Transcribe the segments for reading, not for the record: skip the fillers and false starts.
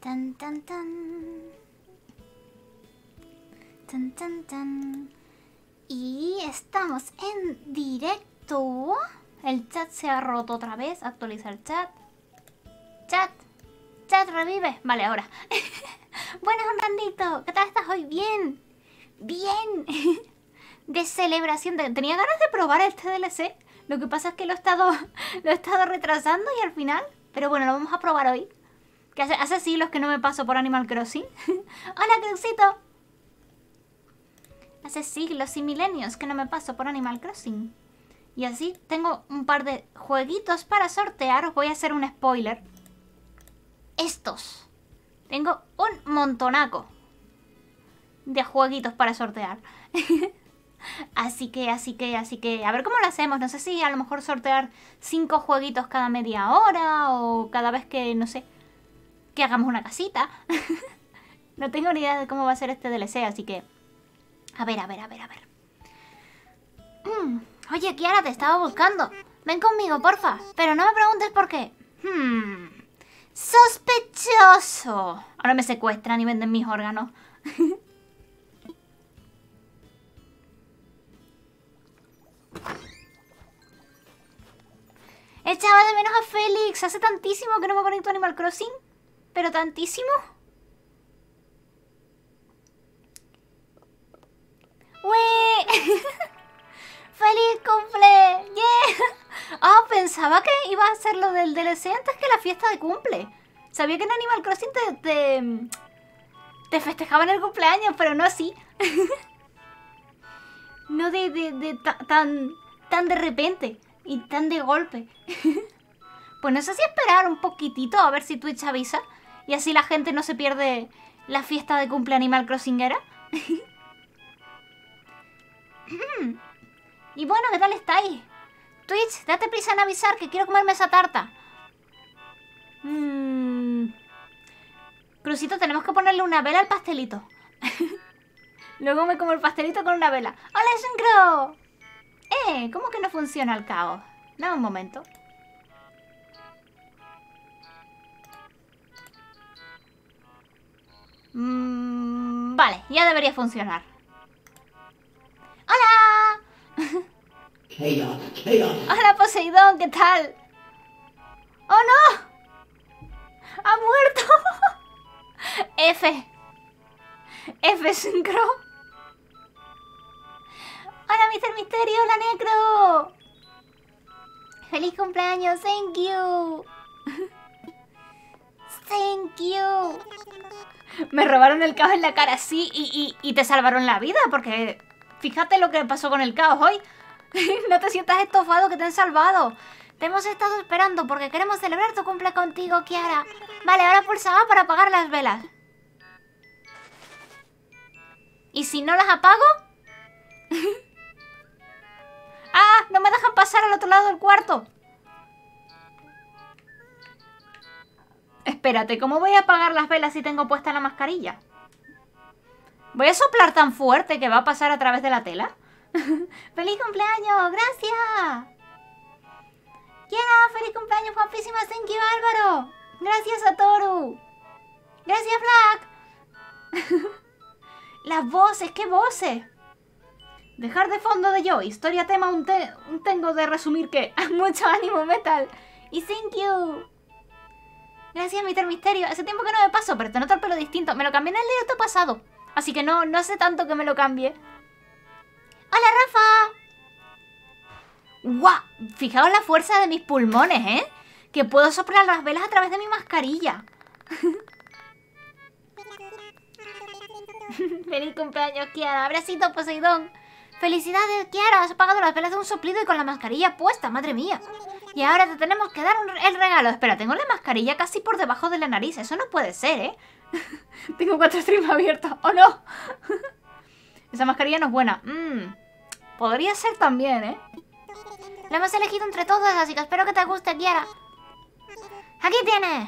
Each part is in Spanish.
Tan, tan, tan. Tan, tan, tan. Y estamos en directo. El chat se ha roto otra vez. Actualiza el chat. Chat, revive. Vale, ahora. Buenas, Hernandito. ¿Qué tal estás hoy? Bien. Bien. De celebración. Tenía ganas de probar este DLC. Lo que pasa es que lo he estado retrasando y al final... Pero bueno, lo vamos a probar hoy. Que hace siglos que no me paso por Animal Crossing. Hola, Cruxito. Hace siglos y milenios que no me paso por Animal Crossing. Y así tengo un par de jueguitos para sortear. Os voy a hacer un spoiler. Estos. Tengo un montonaco de jueguitos para sortear. Así que, a ver cómo lo hacemos. No sé si a lo mejor sortear 5 jueguitos cada media hora o cada vez que, no sé, que hagamos una casita. No tengo ni idea de cómo va a ser este DLC, así que... A ver. Oye, Kiara, te estaba buscando. Ven conmigo, porfa. Pero no me preguntes por qué. Sospechoso. Ahora me secuestran y venden mis órganos. Echaba de menos a Félix. Hace tantísimo que no me conecto a Animal Crossing. Pero tantísimo. ¡Ué! ¡Feliz cumple! ¡Yeah! Ah, pensaba que iba a ser lo del DLC antes que la fiesta de cumple. Sabía que en Animal Crossing te festejaban el cumpleaños, pero no así. No tan de repente y tan de golpe. Pues no sé si esperar un poquitito a ver si Twitch avisa y así la gente no se pierde la fiesta de cumple Animal Crossingera. Y bueno, ¿qué tal estáis? Twitch, date prisa en avisar que quiero comerme esa tarta. Crucito, tenemos que ponerle una vela al pastelito. Luego me como el pastelito con una vela. ¡Hola, Syncro! ¿Cómo que no funciona el caos? Dame un momento. Vale, ya debería funcionar. ¡Hola! ¡Hola, Poseidón! ¿Qué tal? ¡Oh, no! ¡Ha muerto! F, Syncro. ¡Hola, Mr. Misterio! ¡Hola, Necro! ¡Feliz cumpleaños! ¡Thank you! ¡Thank you! Me robaron el caos en la cara, sí, y te salvaron la vida, porque fíjate lo que pasó con el caos hoy. No te sientas estofado, que te han salvado. Te hemos estado esperando porque queremos celebrar tu cumple contigo, Kiara. Vale, ahora pulsa A para apagar las velas. ¿Y si no las apago? ¡Ah! No me dejan pasar al otro lado del cuarto. Espérate, ¿cómo voy a apagar las velas si tengo puesta la mascarilla? ¿Voy a soplar tan fuerte que va a pasar a través de la tela? ¡Feliz cumpleaños! ¡Gracias! ¡Kiara! ¡Feliz cumpleaños, guapísimas! ¡Thank you, Álvaro! ¡Gracias a Toru! ¡Gracias, Black! Las voces, ¿qué voces? Dejar de fondo de yo. Historia tema un tengo de resumir que mucho ánimo metal. Y thank you. Gracias, Mr. Misterio. Hace tiempo que no me paso, pero te noto el pelo distinto. Me lo cambié en el directo pasado. Así que no hace tanto que me lo cambie. ¡Hola, Rafa! ¡Guau! Fijaos la fuerza de mis pulmones, ¿eh? Que puedo soplar las velas a través de mi mascarilla. ¡Feliz cumpleaños, Kiara! ¡Abracito, Poseidón! ¡Felicidades, Kiara! Has apagado las velas de un soplido y con la mascarilla puesta, madre mía. Y ahora te tenemos que dar el regalo. Espera, tengo la mascarilla casi por debajo de la nariz. Eso no puede ser, ¿eh? Tengo 4 streams abiertos. ¡Oh, no! Esa mascarilla no es buena. Podría ser también, ¿eh? La hemos elegido entre todos, así que espero que te guste, Kiara. ¡Aquí tienes!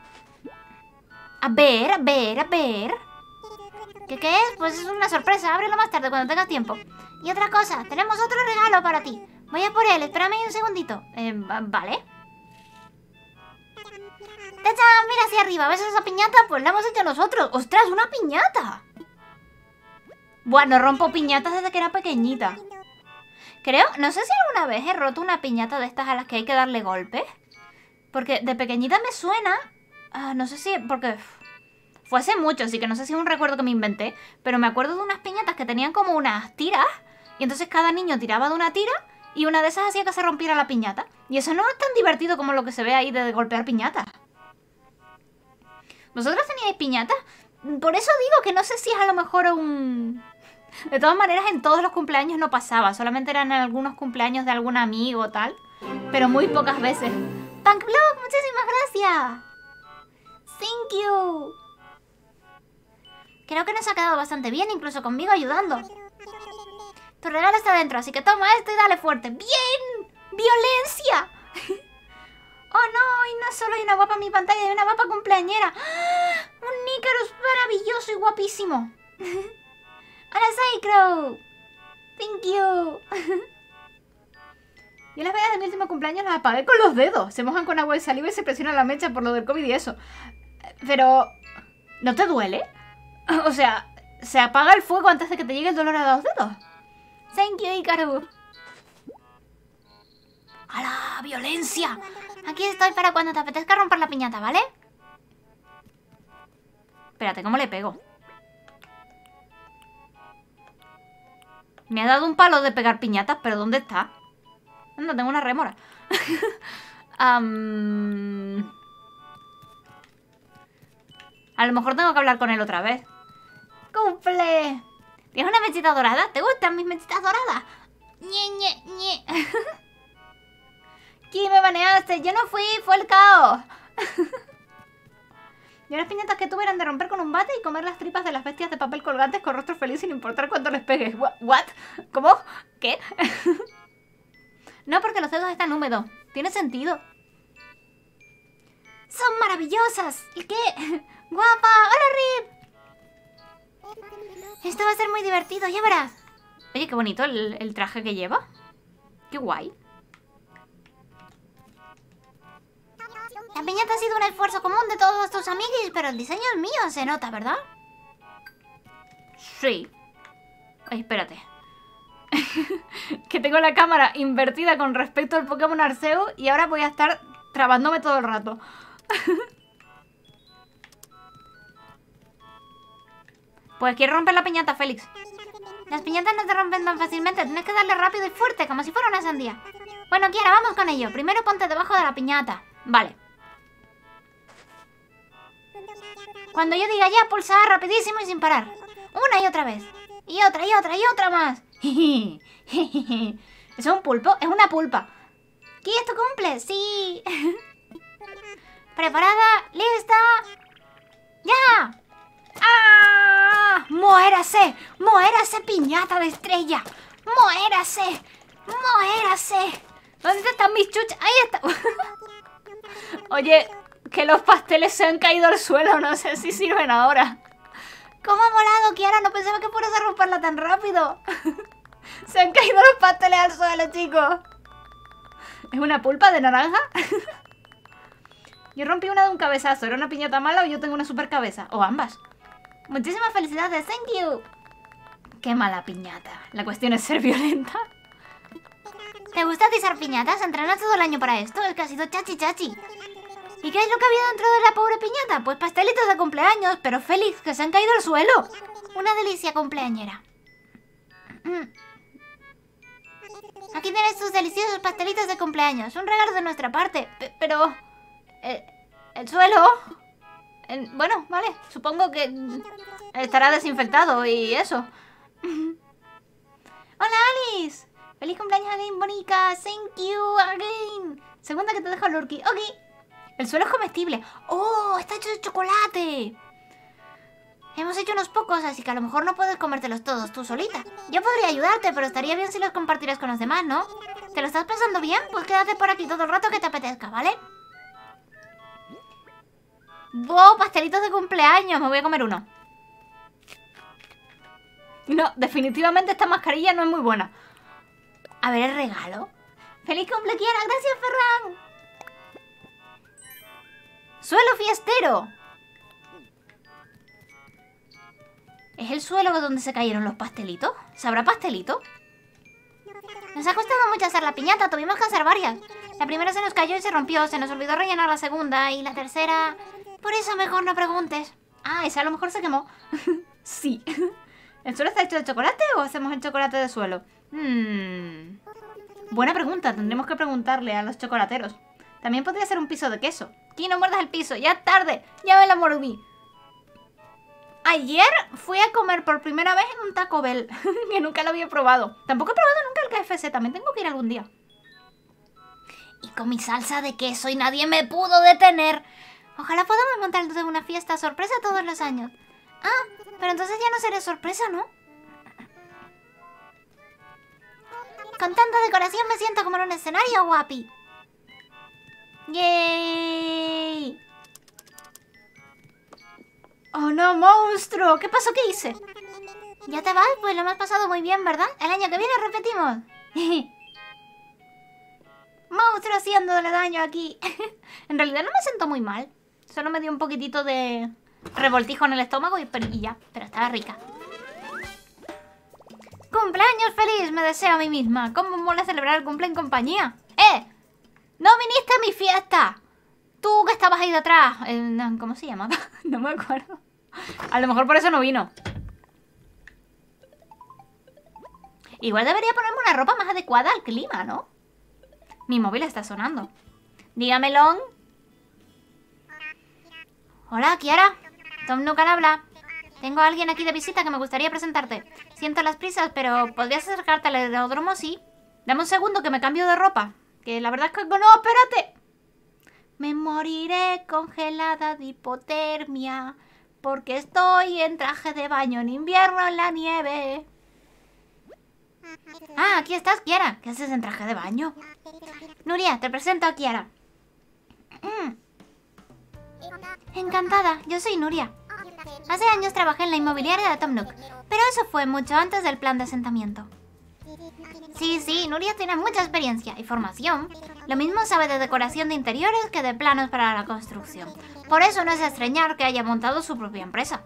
A ver. ¿Qué es? Pues es una sorpresa. Ábrelo más tarde cuando tengas tiempo. Y otra cosa, tenemos otro regalo para ti. Voy a por él, espérame un segundito. Vale. ¡Tachán! mira hacia arriba, ¿ves esa piñata? Pues la hemos hecho nosotros. ¡Ostras, una piñata! Bueno, rompo piñatas desde que era pequeñita. Creo, no sé si alguna vez he roto una piñata de estas a las que hay que darle golpes. Porque de pequeñita me suena... no sé si... porque... fue hace mucho, así que no sé si es un recuerdo que me inventé. Pero me acuerdo de unas piñatas que tenían como unas tiras. Y entonces cada niño tiraba de una tira y una de esas hacía que se rompiera la piñata. Y eso no es tan divertido como lo que se ve ahí de golpear piñatas. ¿Vosotros teníais piñatas? Por eso digo que no sé si es a lo mejor un... De todas maneras, en todos los cumpleaños no pasaba. Solamente eran en algunos cumpleaños de algún amigo o tal. Pero muy pocas veces. ¡Punkblock! ¡Muchísimas gracias! ¡Thank you! Creo que nos ha quedado bastante bien, incluso conmigo ayudando. Tu regalo está dentro, así que toma esto y dale fuerte. ¡Bien! ¡Violencia! ¡Oh no! Y no solo hay una guapa en mi pantalla, hay una guapa cumpleañera. ¡Ah! ¡Un Nícaros maravilloso y guapísimo! ¡Hola, Psycrow! ¡Thank you! Yo las velas de mi último cumpleaños las apagué con los dedos. Se mojan con agua y saliva y se presiona la mecha por lo del COVID y eso. Pero... ¿no te duele? O sea, se apaga el fuego antes de que te llegue el dolor a los dedos. Thank you, Ikaru. ¡Hala! ¡Violencia! Aquí estoy para cuando te apetezca romper la piñata, ¿vale? Espérate, ¿cómo le pego? Me ha dado un palo de pegar piñatas, pero ¿dónde está? No, tengo una rémora. A lo mejor tengo que hablar con él otra vez. ¡Cumple! ¿Tienes una mechita dorada? ¿Te gustan mis mechitas doradas? ¡Ñe, ñe, ñe! ¿Quién me baneaste? Yo no fui, fue el caos. Y unas piñatas que tuve eran de romper con un bate y comer las tripas de las bestias de papel colgantes con rostro feliz sin importar cuánto les pegues. ¿What? ¿Cómo? ¿Qué? No, porque los dedos están húmedos. Tiene sentido. ¡Son maravillosas! ¿Y qué? ¡Guapa! ¡Hola, Rip! Esto va a ser muy divertido, ya verás. Oye, qué bonito el traje que lleva. Qué guay. La piñata ha sido un esfuerzo común de todos tus amiguis, pero el diseño es mío, se nota, ¿verdad? Sí. Ay, espérate. Que tengo la cámara invertida con respecto al Pokémon Arceus y ahora voy a estar trabándome todo el rato. Pues quiero romper la piñata, Félix. Las piñatas no te rompen tan fácilmente, tienes que darle rápido y fuerte, como si fuera una sandía. Bueno, Kiara, vamos con ello. Primero ponte debajo de la piñata. Vale. Cuando yo diga ya, pulsa rapidísimo y sin parar. Una y otra vez. Y otra, y otra, y otra más. ¿Eso es un pulpo? Es una pulpa. ¿Quieres tu cumple? Sí. ¿Preparada? ¿Lista? ¡Ya! ¡Ah! ¡Muérase! ¡Muérase, piñata de estrella! ¡Muérase! ¡Muérase! ¿Dónde están mis chuchas? ¡Ahí está! Oye, que los pasteles se han caído al suelo. No sé si sirven ahora. ¿Cómo ha molado, Kiara? No pensaba que fueras a romperla tan rápido. Se han caído los pasteles al suelo, chicos. ¿Es una pulpa de naranja? Yo rompí una de un cabezazo. ¿Era una piñata mala o yo tengo una super cabeza? O ambas. Muchísimas felicidades, thank you. Qué mala piñata. La cuestión es ser violenta. ¿Te gusta atizar piñatas? ¿Entrenas todo el año para esto? Es que ha sido chachi chachi. ¿Y qué es lo que había dentro de la pobre piñata? Pues pastelitos de cumpleaños, pero Félix, que se han caído al suelo. Una delicia cumpleañera. Aquí tienes tus deliciosos pastelitos de cumpleaños. Un regalo de nuestra parte. Pero... ¿el suelo? Bueno, vale. Supongo que estará desinfectado y eso. ¡Hola, Alice! ¡Feliz cumpleaños again, bonica! ¡Thank you again! Segunda que te dejo Lurky. Ok. El suelo es comestible. ¡Oh! Está hecho de chocolate. Hemos hecho unos pocos, así que a lo mejor no puedes comértelos todos tú solita. Yo podría ayudarte, pero estaría bien si los compartieras con los demás, ¿no? ¿Te lo estás pasando bien? Pues quédate por aquí todo el rato que te apetezca, ¿vale? ¡Wow! Pastelitos de cumpleaños. Me voy a comer uno. No, definitivamente esta mascarilla no es muy buena. A ver el regalo. ¡Feliz cumple, Kiara! ¡Gracias, Ferran! ¡Suelo fiestero! ¿Es el suelo donde se cayeron los pastelitos? ¿Sabrá pastelito? Nos ha costado mucho hacer la piñata, tuvimos que hacer varias. La primera se nos cayó y se rompió, se nos olvidó rellenar la segunda y la tercera... Por eso mejor no preguntes. Ah, esa a lo mejor se quemó. Sí. ¿El suelo está hecho de chocolate o hacemos el chocolate de suelo? Buena pregunta, tendremos que preguntarle a los chocolateros. También podría ser un piso de queso. Aquí no muerdas el piso, ya es tarde. Ya me la mordí. Ayer fui a comer por primera vez en un Taco Bell, que nunca lo había probado. Tampoco he probado nunca el KFC, también tengo que ir algún día. Y con mi salsa de queso y nadie me pudo detener. Ojalá podamos montar una fiesta sorpresa todos los años. Ah, pero entonces ya no seré sorpresa, ¿no? Con tanta decoración me siento como en un escenario, guapi. ¡Yay! ¡Oh, no, monstruo! ¿Qué pasó? ¿Qué hice? ¿Ya te vas? Pues lo hemos pasado muy bien, ¿verdad? El año que viene repetimos. Monstruo haciéndole daño aquí. En realidad no me siento muy mal. Solo me dio un poquitito de revoltijo en el estómago y ya. Pero estaba rica. ¡Cumpleaños feliz! Me deseo a mí misma. ¿Cómo mola celebrar el cumple en compañía? ¡Eh! ¡No viniste a mi fiesta! Tú que estabas ahí detrás. ¿Cómo se llamaba? No me acuerdo. A lo mejor por eso no vino. Igual debería ponerme una ropa más adecuada al clima, ¿no? Mi móvil está sonando. Dígame, Long. Hola, Kiara. Tom Nook al habla. Tengo a alguien aquí de visita que me gustaría presentarte. Siento las prisas, pero ¿podrías acercarte al aeródromo? Sí. Dame un segundo que me cambio de ropa. Que la verdad es que... ¡No, espérate! Me moriré congelada de hipotermia porque estoy en traje de baño en invierno en la nieve. Ah, aquí estás, Kiara. ¿Qué haces en traje de baño? Nuria, te presento a Kiara. Encantada, yo soy Nuria. Hace años trabajé en la inmobiliaria de Tom Nook, pero eso fue mucho antes del plan de asentamiento. Sí, Nuria tiene mucha experiencia y formación. Lo mismo sabe de decoración de interiores que de planos para la construcción. Por eso no es extrañar que haya montado su propia empresa.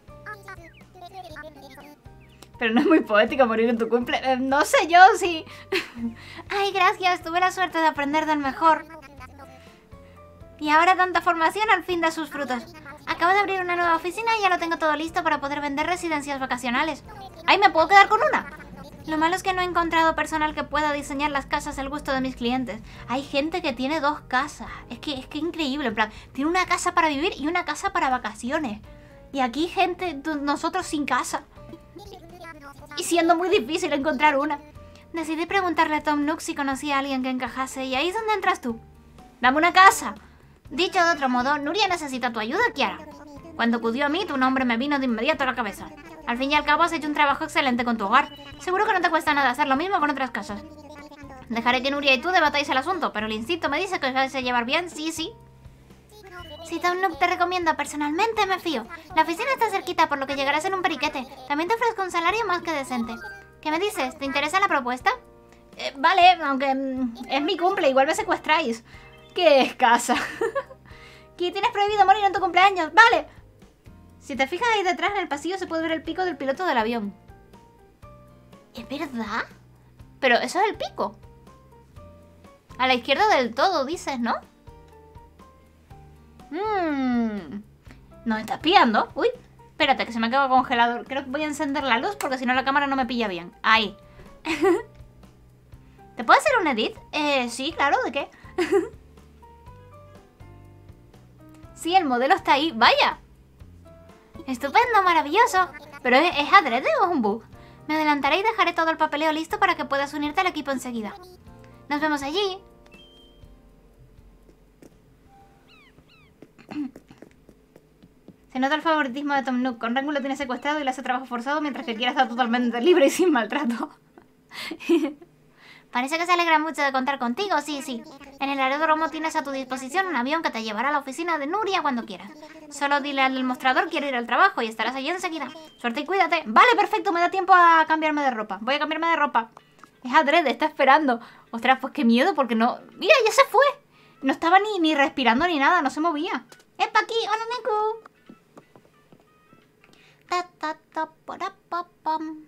Pero no es muy poético morir en tu cumple. No sé yo, sí. Ay, gracias. Tuve la suerte de aprender del mejor. Y ahora tanta formación al fin da sus frutos. Acabo de abrir una nueva oficina y ya lo tengo todo listo para poder vender residencias vacacionales. ¡Ay, me puedo quedar con una! Lo malo es que no he encontrado personal que pueda diseñar las casas al gusto de mis clientes. Hay gente que tiene 2 casas. Es que increíble, en plan, tiene una casa para vivir y una casa para vacaciones. Y aquí gente, nosotros sin casa. Y siendo muy difícil encontrar una. Decidí preguntarle a Tom Nook si conocía a alguien que encajase y ahí es donde entras tú. ¡Dame una casa! Dicho de otro modo, Nuria necesita tu ayuda, Kiara. Cuando acudió a mí, tu nombre me vino de inmediato a la cabeza. Al fin y al cabo has hecho un trabajo excelente con tu hogar. Seguro que no te cuesta nada hacer lo mismo con otras casas. Dejaré que Nuria y tú debatáis el asunto, pero el instinto me dice que os vais a llevar bien, sí. Si Tom Nook te recomiendo personalmente, me fío. La oficina está cerquita, por lo que llegarás en un periquete. También te ofrezco un salario más que decente. ¿Qué me dices? ¿Te interesa la propuesta? Vale, aunque es mi cumple, igual me secuestráis. ¡Qué escasa! ¿Qué tienes prohibido morir en tu cumpleaños? ¡Vale! Si te fijas ahí detrás en el pasillo se puede ver el pico del piloto del avión. ¿Es verdad? Pero eso es el pico. A la izquierda del todo, dices, ¿no? ¿Nos está espiando? Uy, espérate que se me acaba congelador. Creo que voy a encender la luz porque si no la cámara no me pilla bien. Ahí. ¿Te puedo hacer un edit? Sí, claro, ¿de qué? Sí, el modelo está ahí. ¡Vaya! ¡Estupendo, maravilloso! ¿Pero es adrede o es un bug? Me adelantaré y dejaré todo el papeleo listo para que puedas unirte al equipo enseguida. Nos vemos allí. Se nota el favoritismo de Tom Nook. Con Rango lo tiene secuestrado y le hace trabajo forzado, mientras que Kiara está totalmente libre y sin maltrato. Parece que se alegra mucho de contar contigo, sí. En el aeródromo tienes a tu disposición un avión que te llevará a la oficina de Nuria cuando quieras. Solo dile al mostrador quiero ir al trabajo y estarás allí enseguida. Suerte y cuídate. Vale, perfecto, me da tiempo a cambiarme de ropa. Voy a cambiarme de ropa. Es adrede, está esperando. Ostras, pues qué miedo porque no... Mira, ya se fue. No estaba ni respirando ni nada, no se movía. ¡Epa aquí! ¡Hola, Neku! Ta ta ta para pa pam.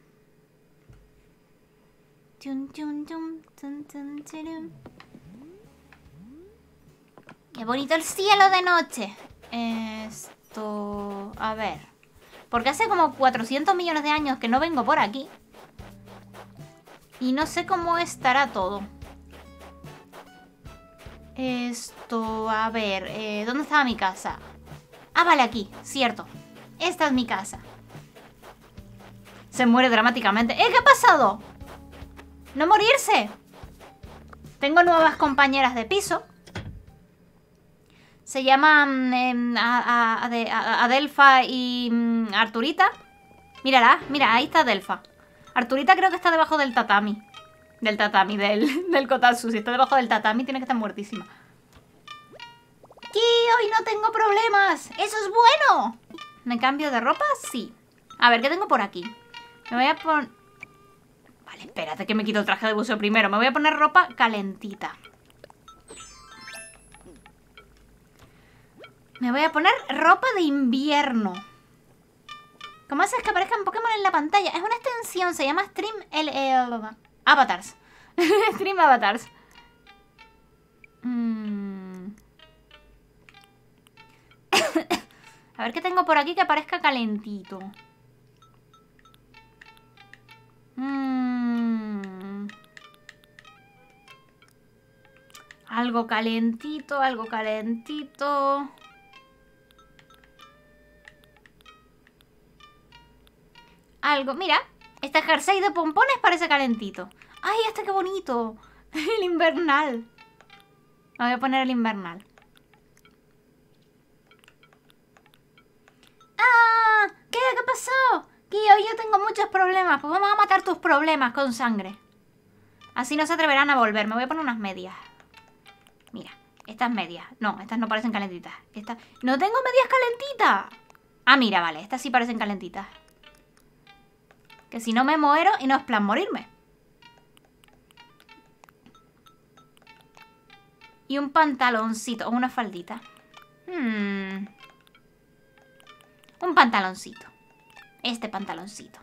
Chun chun chun chun chun chun. Qué bonito el cielo de noche. Esto... A ver. Porque hace como 400 millones de años que no vengo por aquí. Y no sé cómo estará todo. Esto... A ver... ¿dónde estaba mi casa? Ah, vale, aquí. Cierto. Esta es mi casa. Se muere dramáticamente. ¿Qué ha pasado? ¡No morirse! Tengo nuevas compañeras de piso. Se llaman Adelfa y Arturita. Mírala, mira, ahí está Adelfa. Arturita creo que está debajo del tatami. Del kotatsu. Si está debajo del tatami tiene que estar muertísima. ¡Sí! Hoy no tengo problemas. ¡Eso es bueno! ¿Me cambio de ropa? Sí. A ver, ¿qué tengo por aquí? Me voy a poner... Vale, espérate que me quito el traje de buceo primero. Me voy a poner ropa calentita. Me voy a poner ropa de invierno. ¿Cómo haces que aparezcan Pokémon en la pantalla? Es una extensión, se llama Stream Avatars. Stream Avatars. A ver qué tengo por aquí que aparezca calentito. Algo calentito, algo calentito. Algo, mira, este jersey de pompones parece calentito. ¡Ay, este qué bonito! El invernal. Me voy a poner el invernal. ¡Ah! ¿Qué pasó? Kio, yo tengo muchos problemas. Pues vamos a matar tus problemas con sangre. Así no se atreverán a volver. Me voy a poner unas medias. Mira, estas medias. No, estas no parecen calentitas. Estas... ¡No tengo medias calentitas! Ah, mira, vale. Estas sí parecen calentitas. Que si no me muero y no es plan morirme. Y un pantaloncito o una faldita. Un pantaloncito. Este pantaloncito.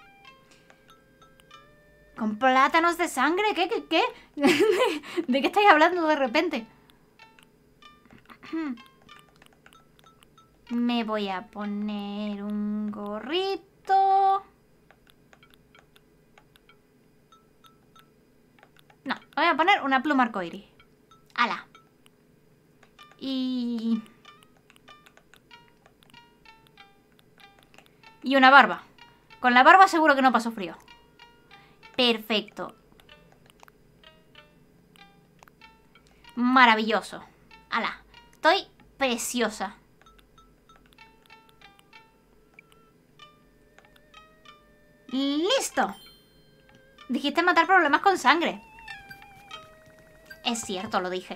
¿Con plátanos de sangre? ¿Qué? ¿De qué estáis hablando de repente? Me voy a poner un gorrito. No, voy a poner una pluma arcoíris. ¡Hala! Y una barba. Con la barba seguro que no paso frío. Perfecto. Maravilloso. ¡Hala! Estoy preciosa. ¡Listo! Dijiste matar problemas con sangre. Es cierto, lo dije.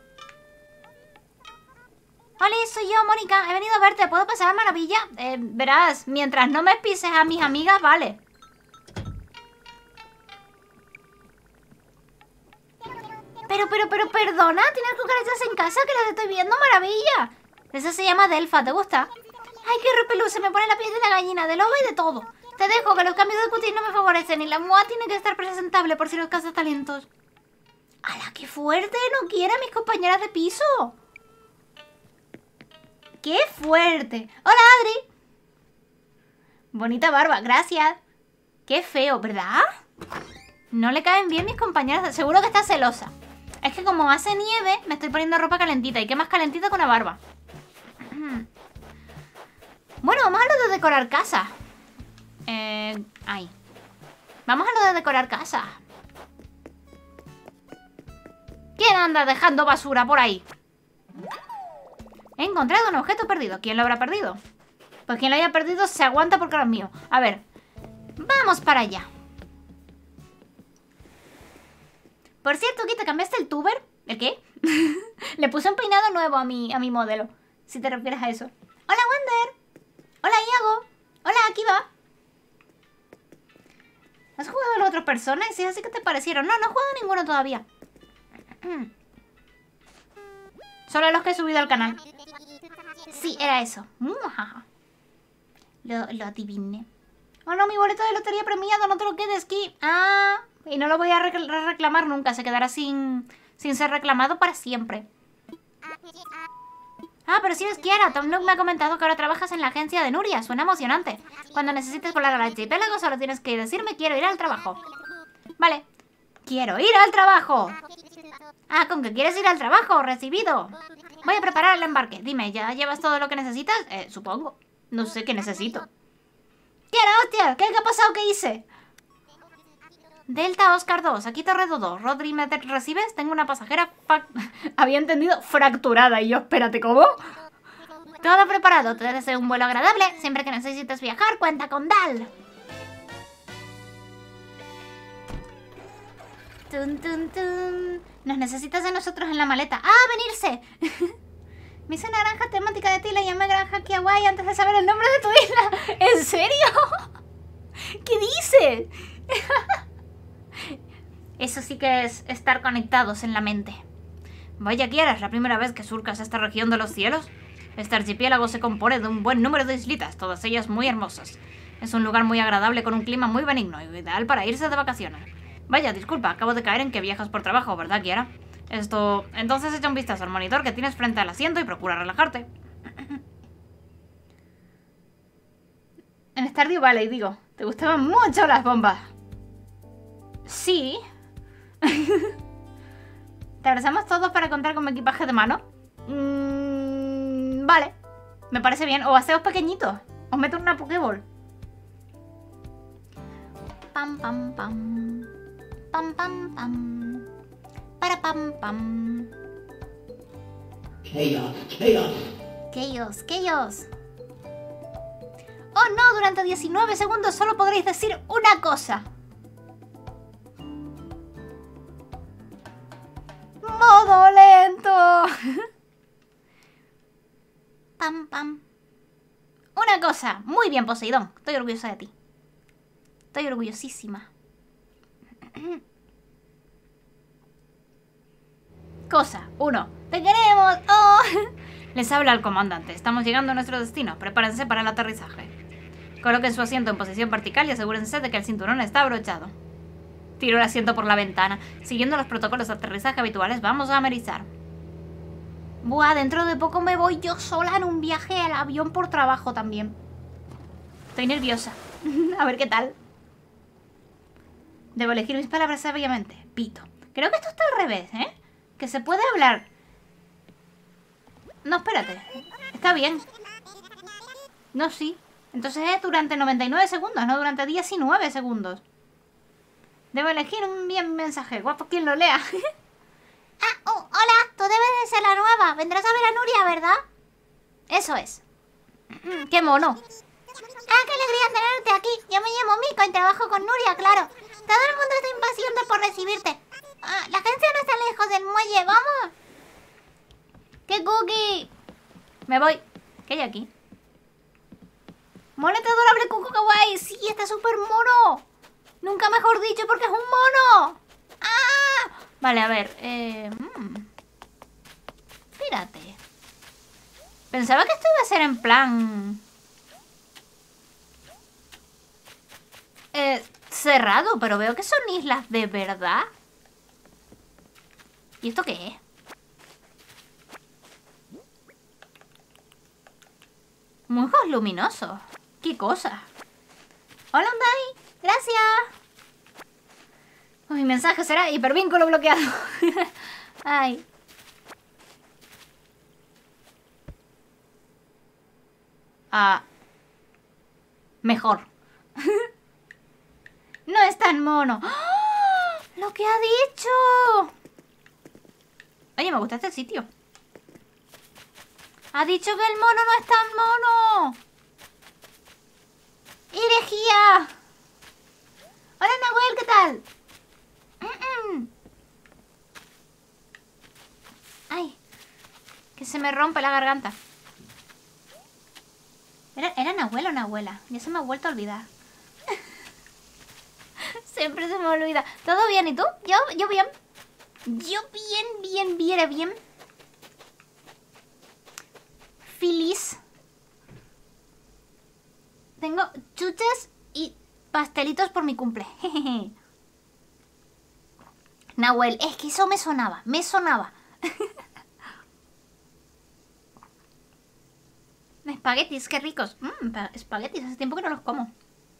Hola, soy yo, Mónica. He venido a verte. ¿Puedo pasar a maravilla? Verás, mientras no me pises a mis amigas, vale. Pero, perdona. ¿Tienes cucarachas en casa que las estoy viendo? ¡Maravilla! Esa se llama Delfa. ¿Te gusta? Ay, qué repelú. Se me pone la piel de la gallina, del lobo y de todo. Te dejo, que los cambios de cutis no me favorecen. Y la MUA tiene que estar presentable por si los cazatalentos. ¡Hala, qué fuerte! ¡No quiere a mis compañeras de piso! ¡Qué fuerte! ¡Hola, Adri! Bonita barba, gracias. ¡Qué feo!, ¿verdad? No le caen bien mis compañeras. Seguro que está celosa. Es que como hace nieve, me estoy poniendo ropa calentita. ¿Y qué más calentita que una barba? Bueno, vamos a lo de decorar casa. Ahí. Vamos a lo de decorar casa. ¿Quién anda dejando basura por ahí? He encontrado un objeto perdido. ¿Quién lo habrá perdido? Pues quien lo haya perdido se aguanta porque ahora es mío. A ver. Vamos para allá. Por cierto, ¿qué te cambiaste el tuber? ¿El qué? Le puse un peinado nuevo a mi modelo. Si te refieres a eso. Hola, Wander. Hola, Iago. Hola, Akiva. ¿Has jugado a los otros personajes? Si es así, ¿qué te parecieron? No, no he jugado a ninguno todavía. Solo los que he subido al canal. Sí, era eso. Lo adiviné. Oh no, mi boleto de lotería premiado, no te lo quedes, Ki. Ah, y no lo voy a reclamar nunca, se quedará sin ser reclamado para siempre. Ah, pero si eres Kiara, Tom Nook me ha comentado que ahora trabajas en la agencia de Nuria, suena emocionante. Cuando necesites volar al archipiélago solo tienes que decirme quiero ir al trabajo. Vale, quiero ir al trabajo. Ah, ¿con qué quieres ir al trabajo? Recibido. Voy a preparar el embarque, dime, ¿ya llevas todo lo que necesitas? Supongo, no sé qué necesito. ¡Kiara, hostia! ¿Qué ha pasado? ¿Qué hice? Delta Oscar 2, aquí Torredo 2. Rodri, ¿me recibes? Tengo una pasajera había entendido fracturada y yo, espérate, ¿cómo? Todo preparado, te deseo un vuelo agradable. Siempre que necesites viajar, cuenta con Dal. Tun, tun, tun. Nos necesitas de nosotros en la maleta. ¡Ah, venirse! Me hice una granja temática de ti, la llamé Granja Kiawai antes de saber el nombre de tu isla. ¿En serio? ¿Qué dices? Eso sí que es estar conectados en la mente. Vaya, Kiara, ¿es la primera vez que surcas esta región de los cielos? Este archipiélago se compone de un buen número de islitas, todas ellas muy hermosas. Es un lugar muy agradable con un clima muy benigno y ideal para irse de vacaciones. Vaya, disculpa, acabo de caer en que viajas por trabajo, ¿verdad, Kiara? Entonces echa un vistazo al monitor que tienes frente al asiento y procura relajarte. En Stardew Valley, digo, ¿te gustaban mucho las bombas? Sí. ¿Te abrazamos todos para contar con mi equipaje de mano? Vale, me parece bien. O haceos pequeñitos. Os meto en una Pokéball. Pam, pam, pam. Pam, pam, pam. Para pam, pam. Chaos, chaos. Chaos, chaos. Oh no, durante 19 segundos solo podréis decir una cosa. Modo lento. Pam, pam. Una cosa. Muy bien, Poseidón. Estoy orgullosa de ti. Estoy orgullosísima. Cosa 1. ¡Te queremos! ¡Oh! Les habla el comandante. Estamos llegando a nuestro destino. Prepárense para el aterrizaje. Coloquen su asiento en posición vertical y asegúrense de que el cinturón está abrochado. Tiro el asiento por la ventana. Siguiendo los protocolos de aterrizaje habituales, vamos a amerizar. Buah, dentro de poco me voy yo sola en un viaje al avión por trabajo también. Estoy nerviosa. A ver qué tal. Debo elegir mis palabras sabiamente. Pito. Creo que esto está al revés, ¿eh? Que se puede hablar. No, espérate. Está bien. No, sí. Entonces es durante 99 segundos, no durante 19 segundos. Debo elegir un bien mensaje. Guapo, quien lo lea. Hola, tú debes de ser la nueva. Vendrás a ver a Nuria, ¿verdad? Eso es. ¡Qué mono! ¡Ah, qué alegría tenerte aquí! Yo me llamo Miko y trabajo con Nuria, claro. Todo el mundo está impaciente por recibirte. La agencia no está lejos del muelle, ¡vamos! ¡Qué cookie! Me voy. ¿Qué hay aquí? ¡Monete adorable Cuco Kawaii! ¡Sí, está súper mono! Nunca mejor dicho porque es un mono. ¡Ah! Vale, a ver. Espérate. Pensaba que esto iba a ser en plan... cerrado, pero veo que son islas de verdad. ¿Y esto qué es? Musgos luminosos. ¿Qué cosa? Hola, Undai. Gracias. Mi mensaje será hipervínculo bloqueado. Ay. Mejor. No es tan mono. ¡Oh! ¡Lo que ha dicho! Oye, me gusta este sitio. Ha dicho que el mono no es tan mono. ¡Herejía! Hola, Nahuel, ¿qué tal? Ay, que se me rompe la garganta. ¿Era Nahuel o Nahuela? Ya se me ha vuelto a olvidar. Siempre se me olvida. ¿Todo bien? ¿Y tú? Yo bien. Yo bien. feliz. Tengo chuches y pastelitos por mi cumple. Nahuel, es que eso me sonaba, Espaguetis, qué ricos. Espaguetis, hace tiempo que no los como.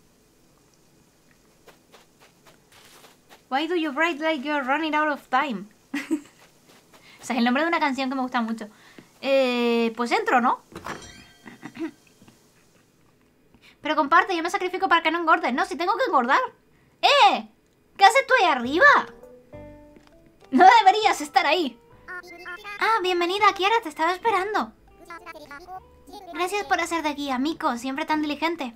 Why do you write like you're running out of time? O sea, es el nombre de una canción que me gusta mucho. Pues entro, ¿no? Pero comparte, yo me sacrifico para que no engordes. No, si tengo que engordar. ¿Qué haces tú ahí arriba? No deberías estar ahí. Ah, bienvenida, Kiara, te estaba esperando. Gracias por hacer de guía, Miko, siempre tan diligente.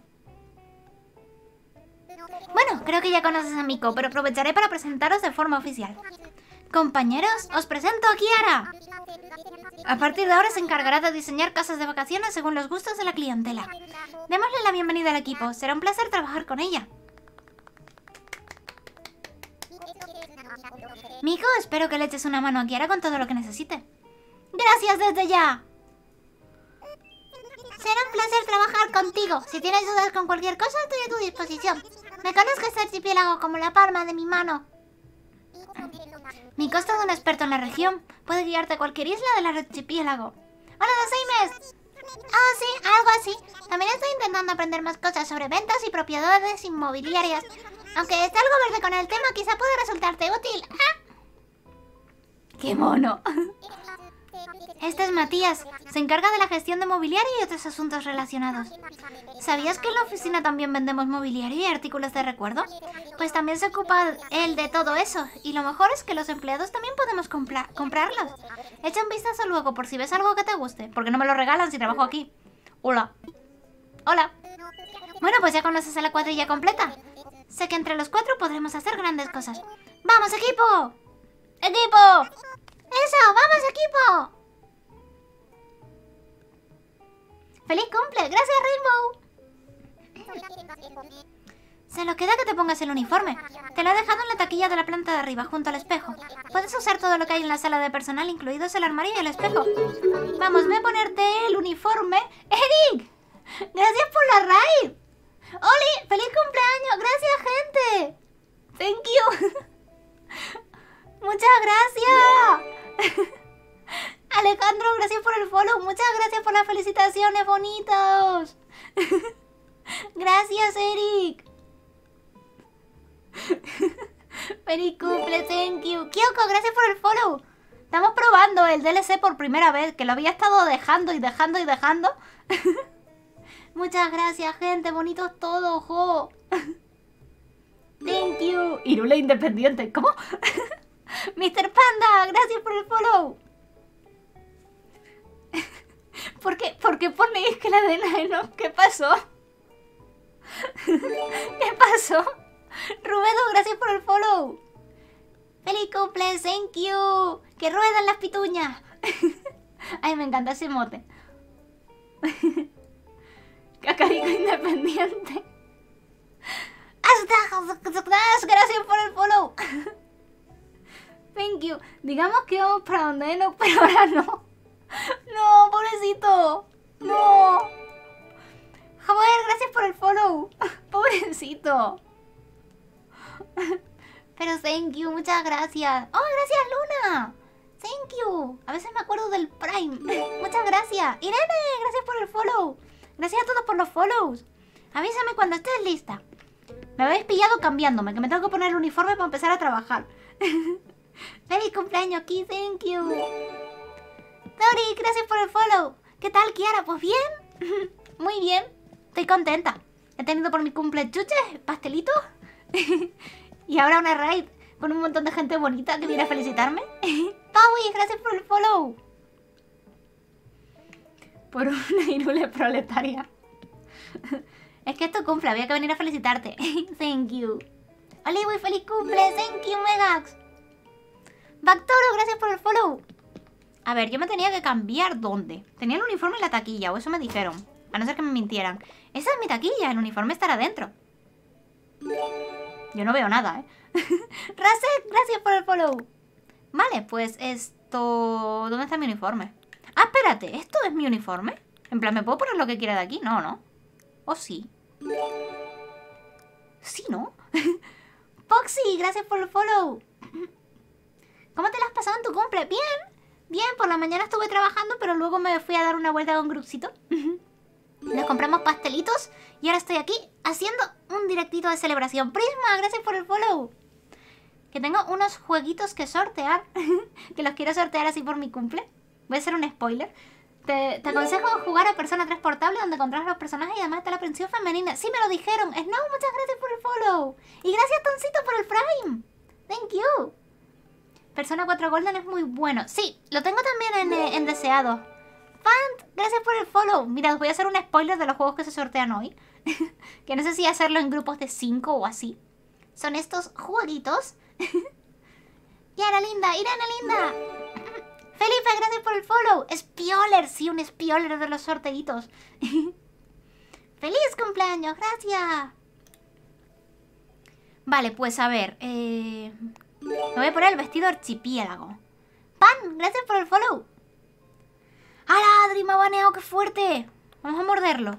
Bueno, creo que ya conoces a Miko, pero aprovecharé para presentaros de forma oficial. Compañeros, os presento a Kiara. A partir de ahora se encargará de diseñar casas de vacaciones según los gustos de la clientela. Démosle la bienvenida al equipo, será un placer trabajar con ella. Miko, espero que le eches una mano a Kiara con todo lo que necesite. ¡Gracias desde ya! Será un placer trabajar contigo. Si tienes dudas con cualquier cosa, estoy a tu disposición. Me conozco este archipiélago como la palma de mi mano. Miko es todo un experto en la región. Puede guiarte a cualquier isla del archipiélago. ¡Hola, Doseimes! Oh, sí, algo así. También estoy intentando aprender más cosas sobre ventas y propiedades inmobiliarias. Aunque esté algo verde con el tema, quizá pueda resultarte útil. ¡Ah! ¡Qué mono! Este es Matías. Se encarga de la gestión de mobiliario y otros asuntos relacionados. ¿Sabías que en la oficina también vendemos mobiliario y artículos de recuerdo? Pues también se ocupa él de todo eso. Y lo mejor es que los empleados también podemos comprarlos. Echa un vistazo luego por si ves algo que te guste. Porque no me lo regalan si trabajo aquí. Hola. Hola. Bueno, pues ya conoces a la cuadrilla completa. Sé que entre los 4 podremos hacer grandes cosas. ¡Vamos, equipo! ¡Equipo! ¡Eso! ¡Vamos, equipo! ¡Feliz cumple! ¡Gracias, Rainbow! Se lo queda que te pongas el uniforme. Te lo he dejado en la taquilla de la planta de arriba, junto al espejo. Puedes usar todo lo que hay en la sala de personal, incluidos el armario y el espejo. Vamos, ve a ponerte el uniforme. ¡Eric! ¡Gracias por la raid! ¡Oli! ¡Feliz cumpleaños! ¡Gracias, gente! ¡Thank you! ¡Muchas gracias! Alejandro, gracias por el follow. Muchas gracias por las felicitaciones, bonitos. Gracias, Eric. Feliz cumple, thank you. Kyoko, gracias por el follow. Estamos probando el DLC por primera vez, que lo había estado dejando y dejando y dejando. Muchas gracias, gente. Bonitos todos, jo. Thank you. Irule Independiente, ¿cómo? Mr. Panda, gracias por el follow. ¿Por qué ponéis que la de Naeno? ¿Qué pasó? ¿Qué pasó? Rubedo, gracias por el follow. ¡Feliz cumple! ¡Thank you! ¡Que ruedan las pituñas! Ay, me encanta ese mote. Cacarico Independiente. Gracias por el follow. Thank you. Digamos que vamos para donde no, pero ahora no. No, pobrecito. No. Javier, gracias por el follow. Pobrecito. Pero thank you, muchas gracias. Oh, gracias, Luna. Thank you. A veces me acuerdo del Prime. Muchas gracias. Irene, gracias por el follow. Gracias a todos por los follows. Avísame cuando estés lista. Me habéis pillado cambiándome, que me tengo que poner el uniforme para empezar a trabajar. Feliz cumpleaños aquí, thank you. Tori, gracias por el follow. ¿Qué tal, Kiara? Pues bien. Muy bien. Estoy contenta. He tenido por mi cumple chuches, pastelitos. Y ahora una raid con un montón de gente bonita que viene a felicitarme. Paui, gracias por el follow. Por una Irule proletaria. Es que esto cumple, había que venir a felicitarte. Thank you. Oliwi, feliz cumple. Thank you, Megax. Bactoro, gracias por el follow. A ver, yo me tenía que cambiar. ¿Dónde? Tenía el uniforme en la taquilla, o eso me dijeron. A no ser que me mintieran. Esa es mi taquilla, el uniforme estará dentro. Yo no veo nada, ¿eh? Raset, gracias por el follow. Vale, pues esto... ¿Dónde está mi uniforme? Ah, espérate, ¿esto es mi uniforme? En plan, ¿me puedo poner lo que quiera de aquí? No, ¿no? ¿O sí? Sí, ¿no? Foxy, gracias por el follow. ¿Cómo te la has pasado en tu cumple? Bien, bien, por la mañana estuve trabajando, pero luego me fui a dar una vuelta con Gruxito. Nos compramos pastelitos y ahora estoy aquí haciendo un directito de celebración. Prisma, gracias por el follow. Que tengo unos jueguitos que sortear, que los quiero sortear así por mi cumple. Voy a hacer un spoiler. Te aconsejo jugar a Persona 3 Portable, donde encontrarás los personajes y además está la aprensión femenina. Sí, me lo dijeron. Snow, muchas gracias por el follow. Y gracias, Toncito, por el Prime. Thank you. Persona 4 Golden es muy bueno. Sí, lo tengo también en deseado. Fant, gracias por el follow. Mira, os voy a hacer un spoiler de los juegos que se sortean hoy. Que no sé si hacerlo en grupos de 5 o así. Son estos jueguitos. Yara linda, Irana linda. Felipe, gracias por el follow. Spioler, sí, un Spioler de los sorteitos. ¡Feliz cumpleaños! ¡Gracias! Vale, pues a ver. Me voy a poner el vestido archipiélago. Pan, gracias por el follow. ¡Hala, Adri, me ha baneado! ¡Qué fuerte! Vamos a morderlo.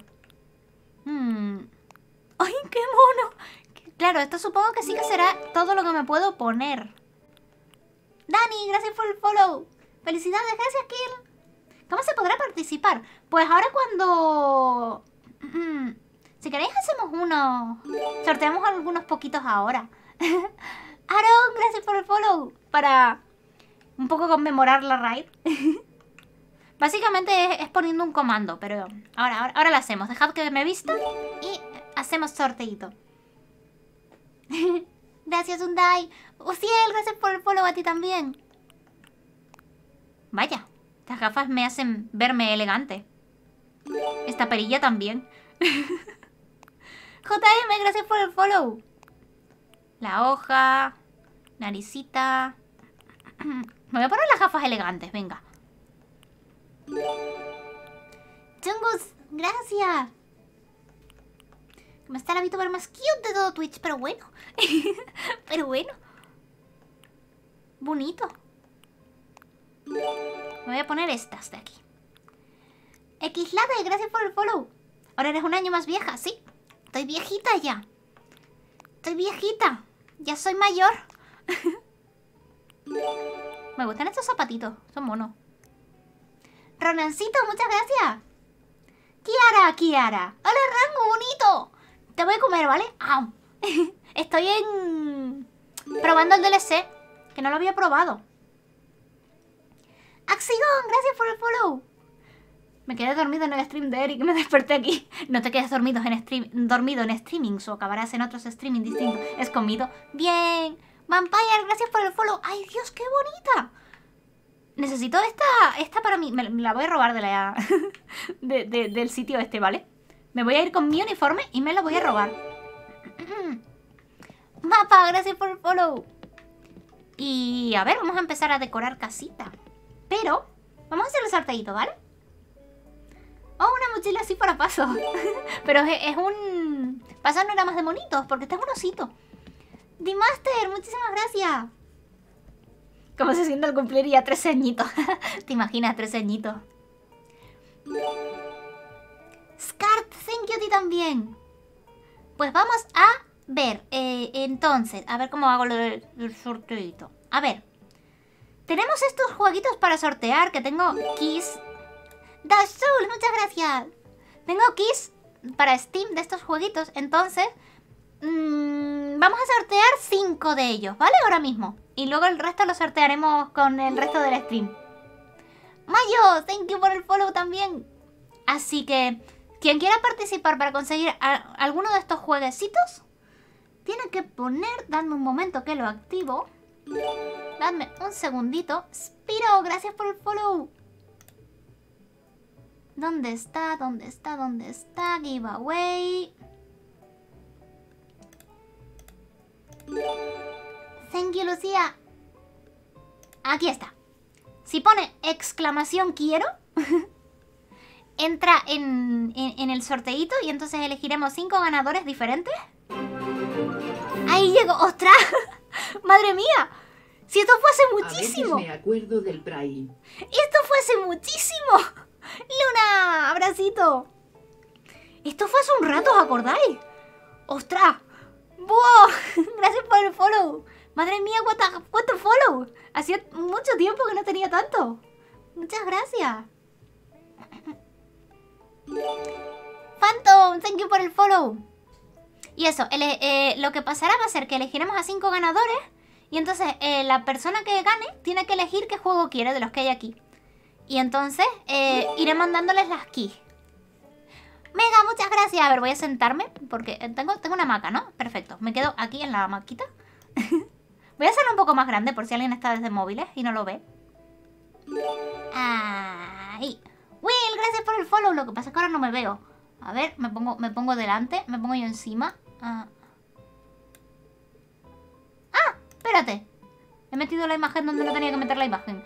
¡Ay, qué mono! Claro, esto supongo que sí que será todo lo que me puedo poner. Dani, gracias por el follow. Felicidades, gracias, Kill. ¿Cómo se podrá participar? Pues ahora cuando... si queréis hacemos uno. Sorteamos algunos poquitos ahora. Aaron, gracias por el follow. Para un poco conmemorar la raid. Básicamente es poniendo un comando, pero ahora lo hacemos. Dejad que me vistan y hacemos sorteito. Gracias, Undai. Uciel, gracias por el follow a ti también. Vaya, estas gafas me hacen verme elegante. Esta perilla también. JM, gracias por el follow. La hoja. Naricita. Me voy a poner las gafas elegantes, venga. Chungus, gracias. Me está la VTuber más cute de todo Twitch, pero bueno. Pero bueno. Bonito. Me voy a poner estas de aquí. Xlade, gracias por el follow. Ahora eres un año más vieja, sí. Estoy viejita ya. Estoy viejita. Ya soy mayor. Me gustan estos zapatitos. Son monos. Ronancito, muchas gracias. Kiara. Hola, Rango, bonito. Te voy a comer, ¿vale? ¡Au! Estoy probando el DLC, que no lo había probado. Axigón, gracias por el follow. Me quedé dormido en el stream de Eric y me desperté aquí. No te quedes dormido en streamings o acabarás en otros streaming distintos. Es comido. Bien. Vampire, gracias por el follow. ¡Ay, Dios, qué bonita! Necesito esta para mí. Me la voy a robar del sitio este, ¿vale? Me voy a ir con mi uniforme y me lo voy a robar. Mapa, gracias por el follow. Y a ver, vamos a empezar a decorar casita. Pero vamos a hacer el sorteito, ¿vale? Oh, una mochila así para paso. Pero es un... Paso no era más de monitos, porque este es un osito. Dimaster, muchísimas gracias. ¿Cómo se siente al cumplir ya 13 añitos? ¿Te imaginas 13 añitos? Scart, thank you a ti también. Pues vamos a ver. Entonces, a ver cómo hago lo del sorteito. A ver. Tenemos estos jueguitos para sortear, que tengo keys. Dashul, muchas gracias. Tengo keys para Steam de estos jueguitos. Entonces, vamos a sortear 5 de ellos, ¿vale? Ahora mismo. Y luego el resto lo sortearemos con el resto del stream. Mayo, thank you por el follow también. Así que, quien quiera participar para conseguir alguno de estos jueguecitos, tiene que poner... Dadme un momento que lo activo. Dadme un segundito. Spiro, gracias por el follow. ¿Dónde está? ¿Dónde está? ¿Dónde está? Giveaway. Thank you, Lucía. Aquí está. Si pone exclamación quiero, entra en el sorteito y entonces elegiremos 5 ganadores diferentes. ¡Ahí llegó! ¡Ostras! ¡Madre mía! Si esto fuese muchísimo. A veces me acuerdo del Prime. ¡Esto fuese muchísimo! ¡Luna! ¡Abracito! Esto fue hace un rato, ¿os acordáis? ¡Ostras! ¡Buah! Gracias por el follow. Madre mía, what the follow. Hacía mucho tiempo que no tenía tanto. Muchas gracias. Phantom, thank you por el follow. Y eso, lo que pasará va a ser que elegiremos a 5 ganadores. Y entonces la persona que gane tiene que elegir qué juego quiere de los que hay aquí. Y entonces iré mandándoles las keys. Mega, muchas gracias. A ver, voy a sentarme porque tengo una hamaca, ¿no? Perfecto, me quedo aquí en la hamaquita. Voy a hacerlo un poco más grande por si alguien está desde móviles y no lo ve. Ahí. Will, gracias por el follow. Lo que pasa es que ahora no me veo. A ver, me pongo delante. Me pongo yo encima. ¡Ah! Espérate. He metido la imagen donde no tenía que meter la imagen.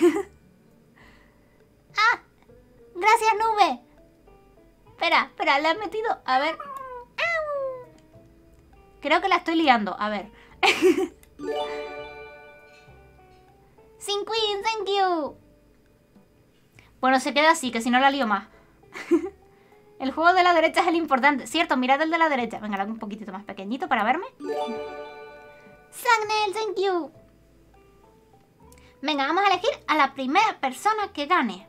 ¡Ah! Gracias, nube. Espera, la he metido. A ver. ¡Au! Creo que la estoy liando. A ver. Sin Queen, thank you. Bueno, se queda así, que si no la lío más. El juego de la derecha es el importante. Cierto, mirad el de la derecha. Venga, lo hago un poquitito más pequeñito para verme. Sagnel, thank you. Venga, vamos a elegir a la primera persona que gane.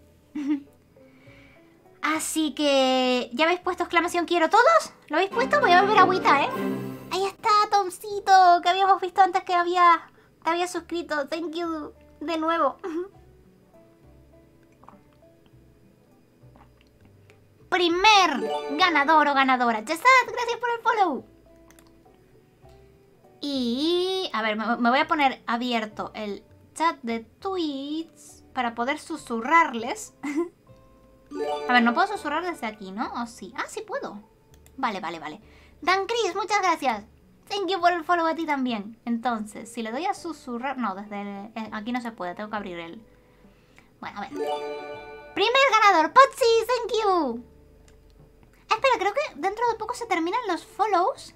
Así que... ¿ya habéis puesto exclamación quiero todos? ¿Lo habéis puesto? Voy a beber agüita, ¿eh? Ahí está, Tomcito, que habíamos visto antes que te había suscrito. Thank you de nuevo. Primer ganador o ganadora. Chesat, gracias por el follow. Y... a ver, me voy a poner abierto el chat de tweets para poder susurrarles. A ver, no puedo susurrar desde aquí, ¿no? ¿O sí? Ah, sí puedo. Vale. Dan Chris, muchas gracias. Thank you por el follow a ti también. Entonces, si le doy a susurrar... no, desde aquí no se puede, tengo que abrir el... Bueno, a ver. Primer ganador, Potsy, thank you. Espera, creo que dentro de poco se terminan los follows.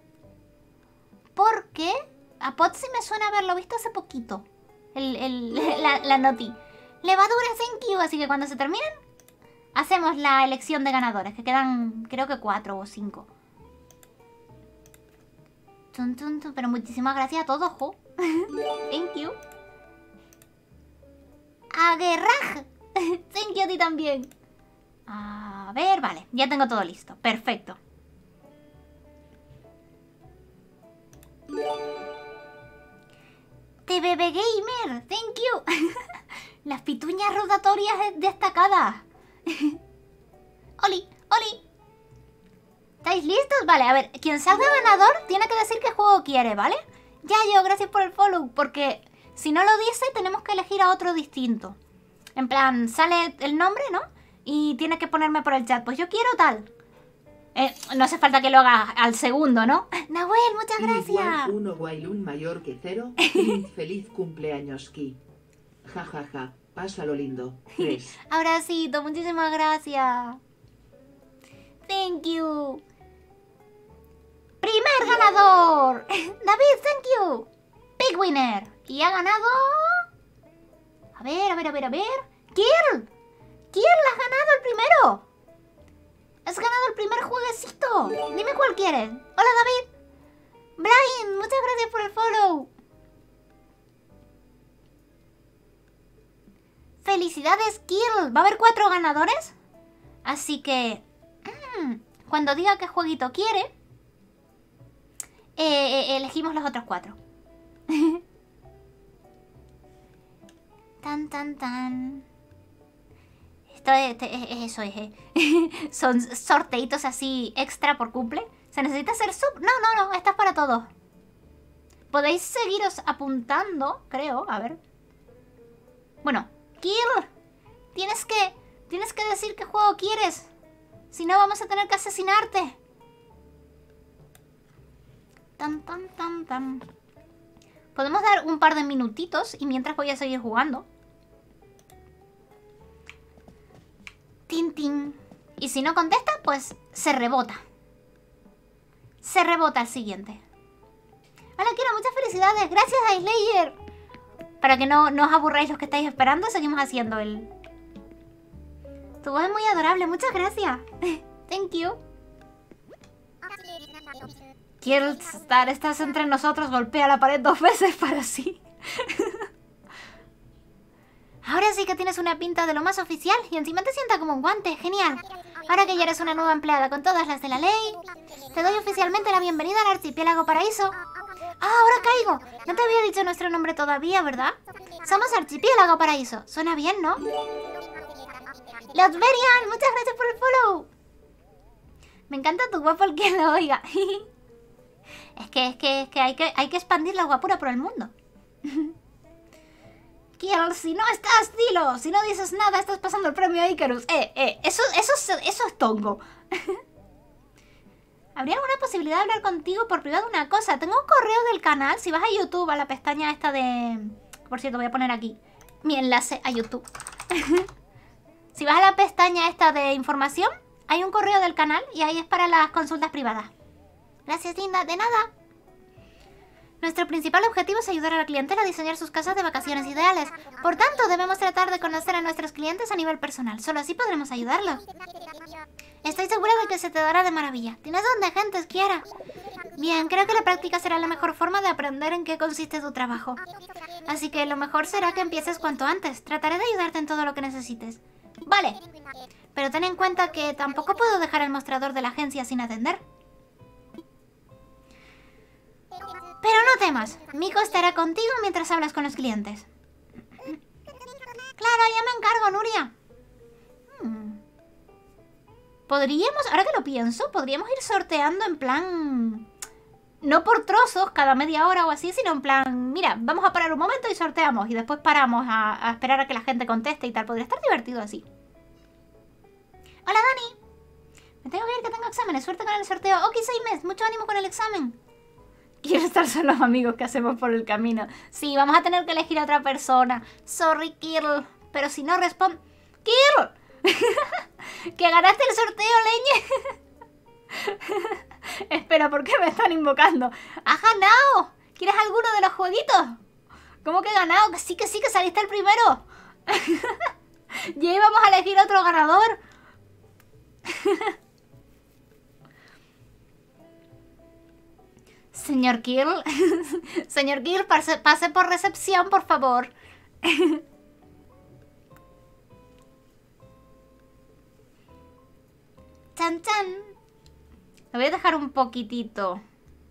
Porque a Potsy me suena haberlo visto hace poquito. La noti. Levadura, thank you. Así que cuando se terminen, hacemos la elección de ganadores. Que quedan, creo que 4 o 5. Pero muchísimas gracias a todos, jo. Thank you. Aguerraj. Thank you a ti también. A ver, vale. Ya tengo todo listo. Perfecto. TBB Gamer. Thank you. Las pituñas rotatorias destacadas. Oli. ¿Estáis listos? Vale, a ver. Quien salga ganador tiene que decir qué juego quiere, ¿vale? Ya yo, gracias por el follow. Porque si no lo dice, tenemos que elegir a otro distinto. En plan, sale el nombre, ¿no? Y tiene que ponerme por el chat. Pues yo quiero tal. No hace falta que lo haga al segundo, ¿no? Nahuel, muchas gracias. 1 Wailun mayor que 0. Feliz cumpleaños, Ki. Ja, ja, ja. Pásalo lindo. 3. Abracito, muchísimas gracias. Thank you. Primer ganador. David, thank you. Big winner. Y ha ganado... A ver. Kiel. Kiel, has ganado el primero. Has ganado el primer jueguecito. Dime cuál quieres. Hola, David. Brian, muchas gracias por el follow. Felicidades, Kiel. Va a haber 4 ganadores. Así que... cuando diga qué jueguito quiere, elegimos los otros 4. Tan. Esto eso es. Son sorteitos así extra por cumple. ¿Se necesita hacer sub? No, esto es para todos. Podéis seguiros apuntando, creo, a ver. Bueno, Kill, tienes que decir qué juego quieres. Si no, vamos a tener que asesinarte. Tan. Podemos dar un par de minutitos y mientras voy a seguir jugando. Tin. Y si no contesta, pues se rebota. Se rebota el siguiente. Hola, Kira, muchas felicidades. Gracias a Slayer. Para que no os aburráis los que estáis esperando, seguimos haciendo el Tu voz es muy adorable, muchas gracias. Thank you. Quiero estás entre nosotros, golpea la pared 2 veces para sí. Ahora sí que tienes una pinta de lo más oficial y encima te sienta como un guante, genial. Ahora que ya eres una nueva empleada con todas las de la ley, te doy oficialmente la bienvenida al Archipiélago Paraíso. Ah, ahora caigo. No te había dicho nuestro nombre todavía, ¿verdad? Somos Archipiélago Paraíso. Suena bien, ¿no? Lotverian, muchas gracias por el follow. Me encanta tu guapo el que lo oiga. Es que hay que expandir la guapura por el mundo. Kiel, si no estás, dilo. Si no dices nada, estás pasando el premio a Icarus. Eso es tongo. ¿Habría alguna posibilidad de hablar contigo por privado una cosa? Tengo un correo del canal. Si vas a YouTube, a la pestaña esta de... Por cierto, voy a poner aquí mi enlace a YouTube. Si vas a la pestaña esta de información, hay un correo del canal y ahí es para las consultas privadas. Gracias, linda. De nada. Nuestro principal objetivo es ayudar a la clientela a diseñar sus casas de vacaciones ideales. Por tanto, debemos tratar de conocer a nuestros clientes a nivel personal. Solo así podremos ayudarlos. Estoy segura de que se te dará de maravilla. Tienes don de gentes, Kiara. Bien, creo que la práctica será la mejor forma de aprender en qué consiste tu trabajo. Así que lo mejor será que empieces cuanto antes. Trataré de ayudarte en todo lo que necesites. Vale. Pero ten en cuenta que tampoco puedo dejar el mostrador de la agencia sin atender. Pero no temas, Miko estará contigo mientras hablas con los clientes. Claro, ya me encargo, Nuria. Podríamos, ahora que lo pienso, podríamos ir sorteando en plan... No por trozos, cada media hora o así, sino en plan... Mira, vamos a parar un momento y sorteamos. Y después paramos a esperar a que la gente conteste y tal. Podría estar divertido así. Hola, Dani. Me tengo que ir, que tengo exámenes. Suerte con el sorteo. Ok, Seimes, mucho ánimo con el examen. Quiero estar con los amigos que hacemos por el camino. Sí, vamos a tener que elegir a otra persona. Sorry, Kirl. Pero si no responde... ¡Kirl! ¡Que ganaste el sorteo, leñe! Espera, ¿por qué me están invocando? ¡Has ganado! ¿Quieres alguno de los jueguitos? ¿Cómo que he ganado? Que sí, que saliste el primero. Ya íbamos a elegir otro ganador. Señor Kirl. Señor Kirl, pase por recepción, por favor. Chan, chan. Lo voy a dejar un poquitito.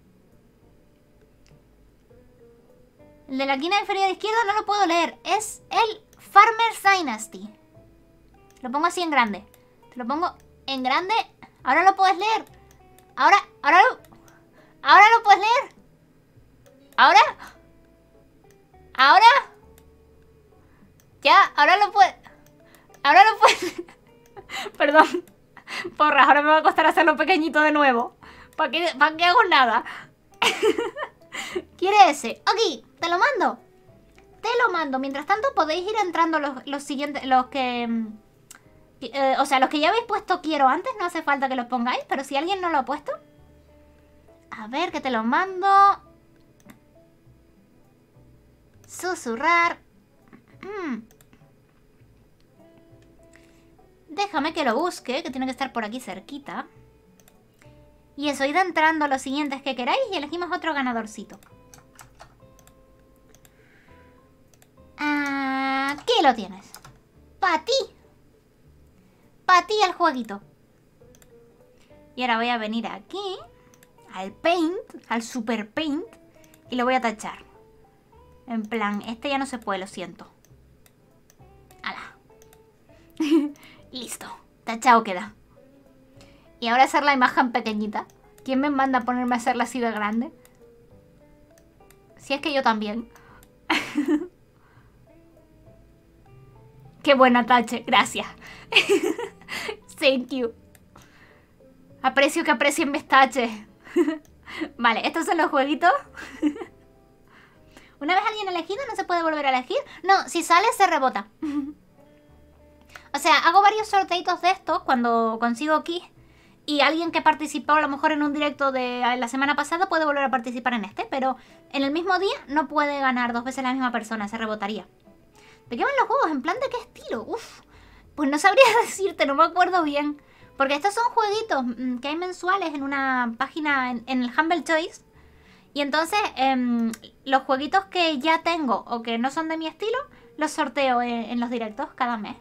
El de la esquina inferior izquierda no lo puedo leer. Es el Farmer's Dynasty. Lo pongo así en grande. Te lo pongo en grande. Ahora lo puedes leer. Ahora lo puedes leer. Ahora. Ya, ahora lo puedes. Perdón. Porra, ahora me va a costar hacerlo pequeñito de nuevo. ¿Para qué hago nada? ¿Quiere ese? Ok, te lo mando. Mientras tanto podéis ir entrando los siguientes, los que... o sea, los que ya habéis puesto quiero antes, no hace falta que los pongáis. Pero si alguien no lo ha puesto... A ver, que te lo mando. Susurrar. Déjame que lo busque, que tiene que estar por aquí cerquita. Y eso, id entrando los siguientes que queráis y elegimos otro ganadorcito. Aquí lo tienes. Para ti. Para ti el jueguito. Y ahora voy a venir aquí, al Paint, al Super Paint, y lo voy a tachar. En plan, este ya no se puede, lo siento. ¡Hala! Listo, tachado queda. Y ahora hacer la imagen pequeñita. ¿Quién me manda a ponerme a hacerla así de grande? Si es que yo también. Qué buena tache, gracias. Thank you. Aprecio que aprecien mis taches. Vale, estos son los jueguitos. Una vez alguien elegido, ¿no se puede volver a elegir? No, si sale se rebota. O sea, hago varios sorteitos de estos cuando consigo keys. Y alguien que participó a lo mejor en un directo de la semana pasada puede volver a participar en este. Pero en el mismo día no puede ganar 2 veces la misma persona, se rebotaría. ¿De qué van los juegos? ¿En plan de qué estilo? Uf. Pues no sabría decirte, no me acuerdo bien. Porque estos son jueguitos que hay mensuales en una página en el Humble Toys. Y entonces los jueguitos que ya tengo o que no son de mi estilo, los sorteo en los directos cada mes.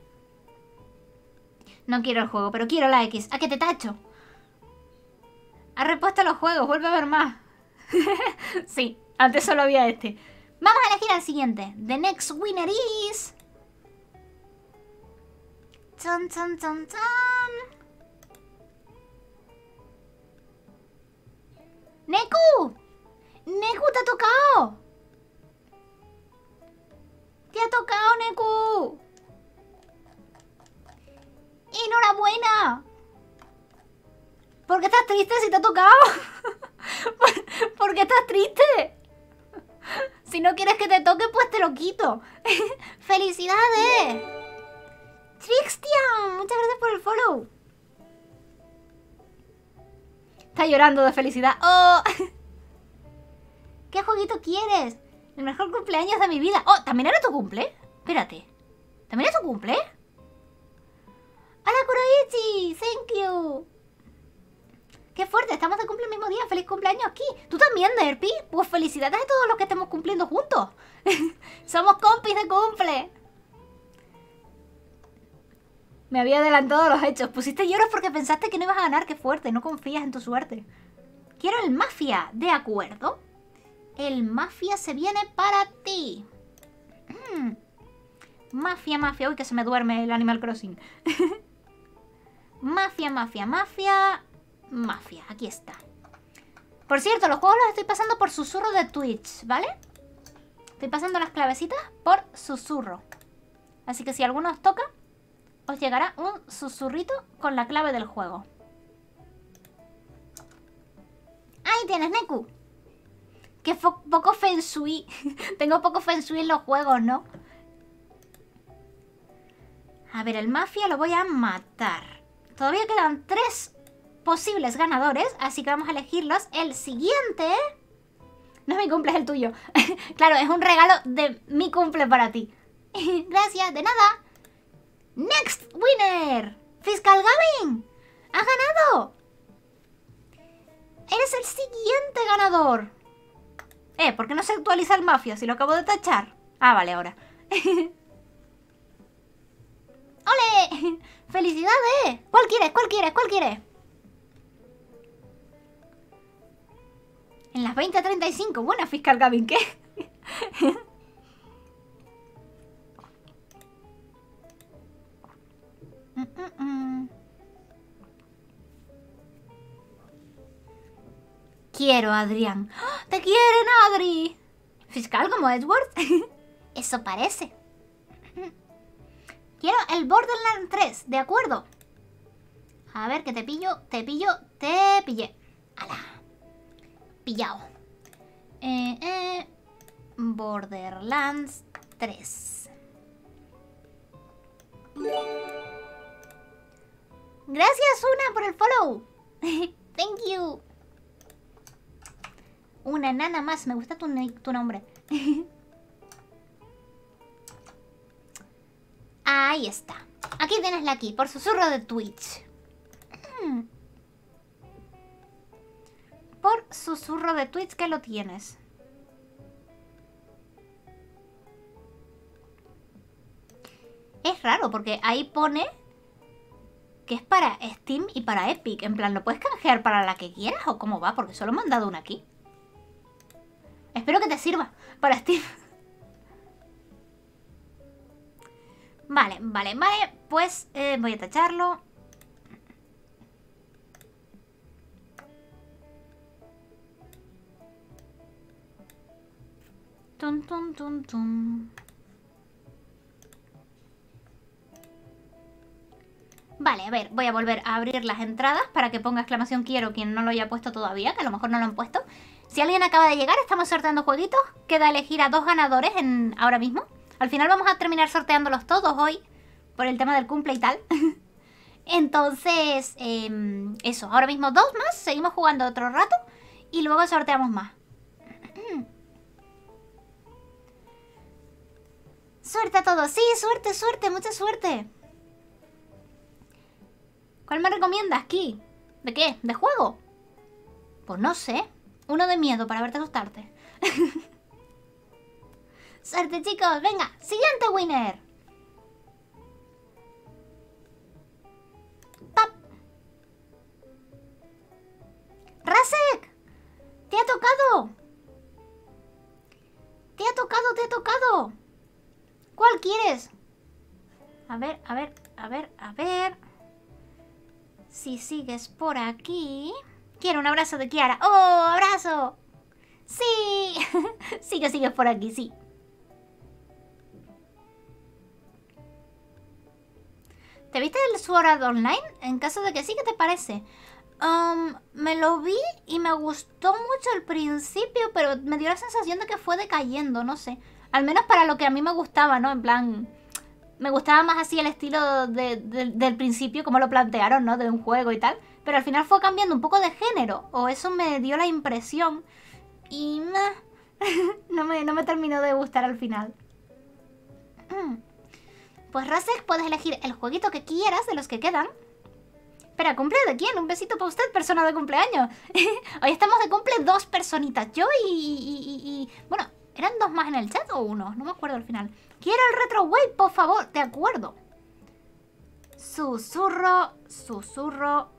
No quiero el juego, pero quiero la X. ¿A qué te tacho? Ha repuesto los juegos, vuelve a ver más. Sí, antes solo había este. Vamos a elegir al siguiente. The next winner is... ¡Tan, tan, tan, tan! ¡Neku! ¡Neku, te ha tocado! ¡Te ha tocado, Neku! ¡Enhorabuena! ¿Por qué estás triste si te ha tocado? ¿Por qué estás triste? Si no quieres que te toque, pues te lo quito. ¡Felicidades! Trixtian, muchas gracias por el follow. Está llorando de felicidad. ¡Oh! ¿Qué jueguito quieres? El mejor cumpleaños de mi vida. ¡Oh! ¿También era tu cumple? Espérate. ¿También era tu cumple? ¡Hola, Kuroichi! ¡Thank you! ¡Qué fuerte! Estamos de cumple el mismo día. ¡Feliz cumpleaños aquí! ¿Tú también, Derpy? Pues felicidades a todos los que estemos cumpliendo juntos. Somos compis de cumple. Me había adelantado a los hechos. Pusiste lloros porque pensaste que no ibas a ganar. ¡Qué fuerte! No confías en tu suerte. Quiero el Mafia. ¿De acuerdo? El Mafia se viene para ti. Mafia, Mafia. Uy, que se me duerme el Animal Crossing. Mafia, Mafia, Mafia. Mafia, aquí está. Por cierto, los juegos los estoy pasando por susurro de Twitch, ¿vale? Estoy pasando las clavecitas por susurro. Así que si alguno os toca, os llegará un susurrito con la clave del juego. Ahí tienes, Neku. Qué poco feng shui. Tengo poco feng shui en los juegos, ¿no? A ver, el Mafia lo voy a matar. Todavía quedan 3 posibles ganadores, así que vamos a elegirlos. El siguiente... No es mi cumple, es el tuyo. Claro, es un regalo de mi cumple para ti. Gracias, de nada. Next winner. Fiscal Gavin. ¡Has ganado! Eres el siguiente ganador. ¿Por qué no se actualiza el Mafia si lo acabo de tachar? Ah, vale, ahora. ¡Ole! ¡Felicidades! ¿Cuál quieres? ¿Cuál quieres? ¿Cuál quieres? En las 20:35. Buena, Fiscal Gavin, ¿qué? Quiero, Adrián. ¡Oh! ¡Te quieren, Adri! ¿Fiscal como Edward? Eso parece. Quiero el Borderlands 3, ¿de acuerdo? A ver, que te pillo, te pillé. ¡Hala! Pillado. Borderlands 3. Gracias, Una, por el follow. Thank you. Una nana más. Me gusta tu nombre. Ahí está. Aquí tienes la key por susurro de Twitch. Por susurro de Twitch que lo tienes. Es raro porque ahí pone que es para Steam y para Epic. En plan, ¿lo puedes canjear para la que quieras o cómo va? Porque solo me han dado una aquí. Espero que te sirva para Steam. Vale. Pues voy a tacharlo. Tum, tum, tum, tum. Vale, a ver, voy a volver a abrir las entradas para que ponga exclamación quiero quien no lo haya puesto todavía, que a lo mejor no lo han puesto. Si alguien acaba de llegar, estamos sorteando jueguitos. Queda elegir a 2 ganadores ahora mismo. Al final vamos a terminar sorteándolos todos hoy, por el tema del cumple y tal. Entonces, eso, ahora mismo 2 más, seguimos jugando otro rato y luego sorteamos más. Suerte a todos, sí, suerte, mucha suerte. ¿Cuál me recomiendas, Ki? ¿De qué? ¿De juego? Pues no sé. Uno de miedo para verte asustarte. Suerte, chicos. Venga, siguiente winner. ¡Tap! ¡Rasek! ¡Te ha tocado! ¡Te ha tocado, te ha tocado! ¿Cuál quieres? A ver, a ver, a ver, a ver. Si sigues por aquí... Quiero un abrazo de Kiara. ¡Oh, abrazo! ¡Sí! Sí que sigues por aquí, sí. ¿Te viste el Sword Art Online? En caso de que sí, ¿qué te parece? Me lo vi y me gustó mucho al principio, pero me dio la sensación de que fue decayendo, no sé. Al menos para lo que a mí me gustaba, ¿no? En plan, me gustaba más así el estilo del principio, como lo plantearon, ¿no? De un juego y tal. Pero al final fue cambiando un poco de género, o eso me dio la impresión. Y no me terminó de gustar al final. Pues Rasek, puedes elegir el jueguito que quieras de los que quedan. Espera, ¿cumple de quién? Un besito para usted, persona de cumpleaños. Hoy estamos de cumple 2 personitas. Yo y... Bueno, ¿eran 2 más en el chat o 1? No me acuerdo al final. Quiero el Retro Wave, por favor. De acuerdo. Susurro, susurro.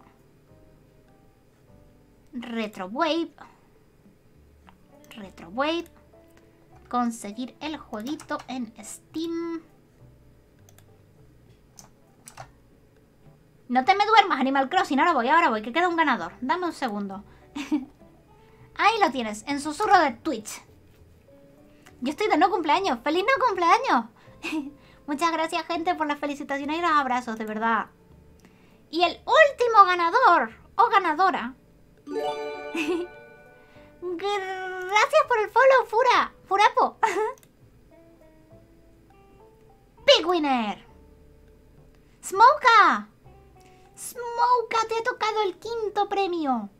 Retro Wave. Retro Wave. Conseguir el jueguito en Steam. No te me duermas, Animal Crossing. Ahora voy, que queda un ganador. Dame un segundo. Ahí lo tienes, en susurro de Twitch. Yo estoy de no cumpleaños. ¡Feliz no cumpleaños! Muchas gracias, gente, por las felicitaciones y los abrazos, de verdad. Y el último ganador o ganadora. Gracias por el follow, Furapo. Big winner. Smoka. Smoka, te ha tocado el 5.º premio.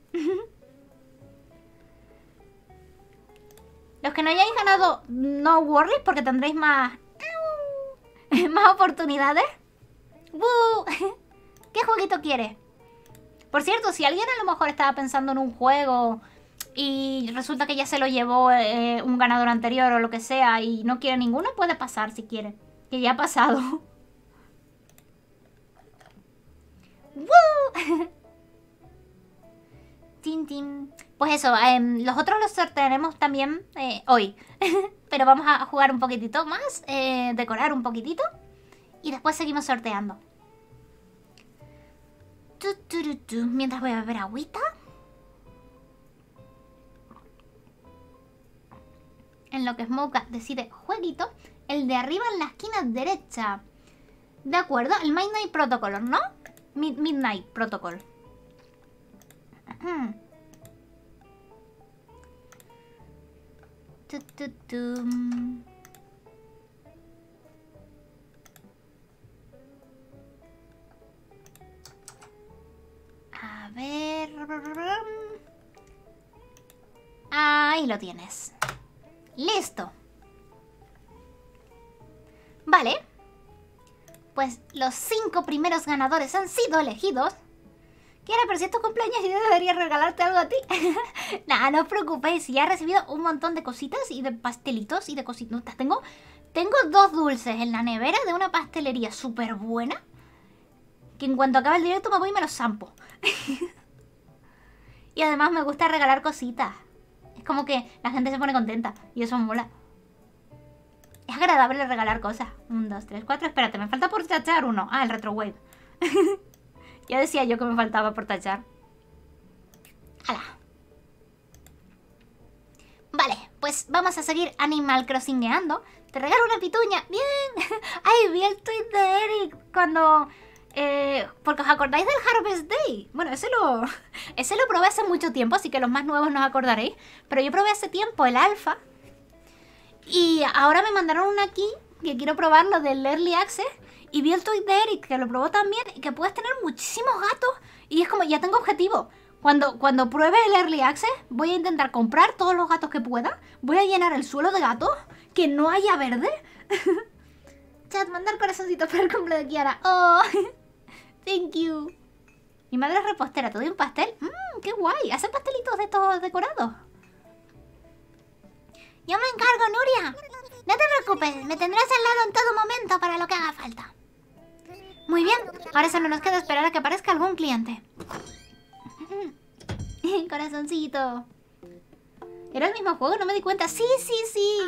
Los que no hayáis ganado, no worries, porque tendréis más oportunidades. ¿Qué jueguito quieres? Por cierto, si alguien a lo mejor estaba pensando en un juego y resulta que ya se lo llevó un ganador anterior o lo que sea y no quiere ninguno, puede pasar si quiere. Que ya ha pasado. Tin, tin. Pues eso, los otros los sortearemos también hoy. Pero vamos a jugar un poquitito más, decorar un poquitito y después seguimos sorteando. Mientras voy a beber agüita. En lo que Smoka decide jueguito, el de arriba en la esquina derecha. De acuerdo, el Midnight Protocol, ¿no? Midnight Protocol. A ver... Ahí lo tienes. Listo. Vale. Pues los 5 primeros ganadores han sido elegidos. Kiara, pero si es tu cumpleaños, yo debería regalarte algo a ti. Nah, no os preocupéis. Ya he recibido un montón de cositas y de pastelitos y de cositas. Tengo 2 dulces en la nevera de una pastelería súper buena. Que en cuanto acabe el directo me voy y me los zampo. Y además me gusta regalar cositas. Es como que la gente se pone contenta. Y eso mola. Es agradable regalar cosas. 1, 2, 3, 4. Espérate, me falta por tachar uno. Ah, el Retro Wave. Ya decía yo que me faltaba por tachar. ¡Hala! Vale, pues vamos a seguir Animal Crossingeando. Te regalo una pituña. ¡Bien! ¡Ay, vi el tweet de Eric cuando... porque os acordáis del Harvest Day. Bueno, ese lo probé hace mucho tiempo, así que los más nuevos no os acordaréis. Pero yo probé hace tiempo el alfa. Y ahora me mandaron una aquí, que quiero probarlo, del Early Access. Y vi el tweet de Eric, que lo probó también, y que puedes tener muchísimos gatos. Y es como, ya tengo objetivo. Cuando pruebe el Early Access, voy a intentar comprar todos los gatos que pueda. Voy a llenar el suelo de gatos, que no haya verde. Chat, mandar corazoncitos para el cumple de Kiara. Oh, thank you. Mi madre es repostera, ¿te doy un pastel? ¡Qué guay! ¿Hacen pastelitos de estos decorados? Yo me encargo, Nuria. No te preocupes, me tendrás al lado en todo momento para lo que haga falta. Muy bien, ahora solo nos queda esperar a que aparezca algún cliente. Corazoncito. ¿Era el mismo juego? No me di cuenta. Sí, sí, sí.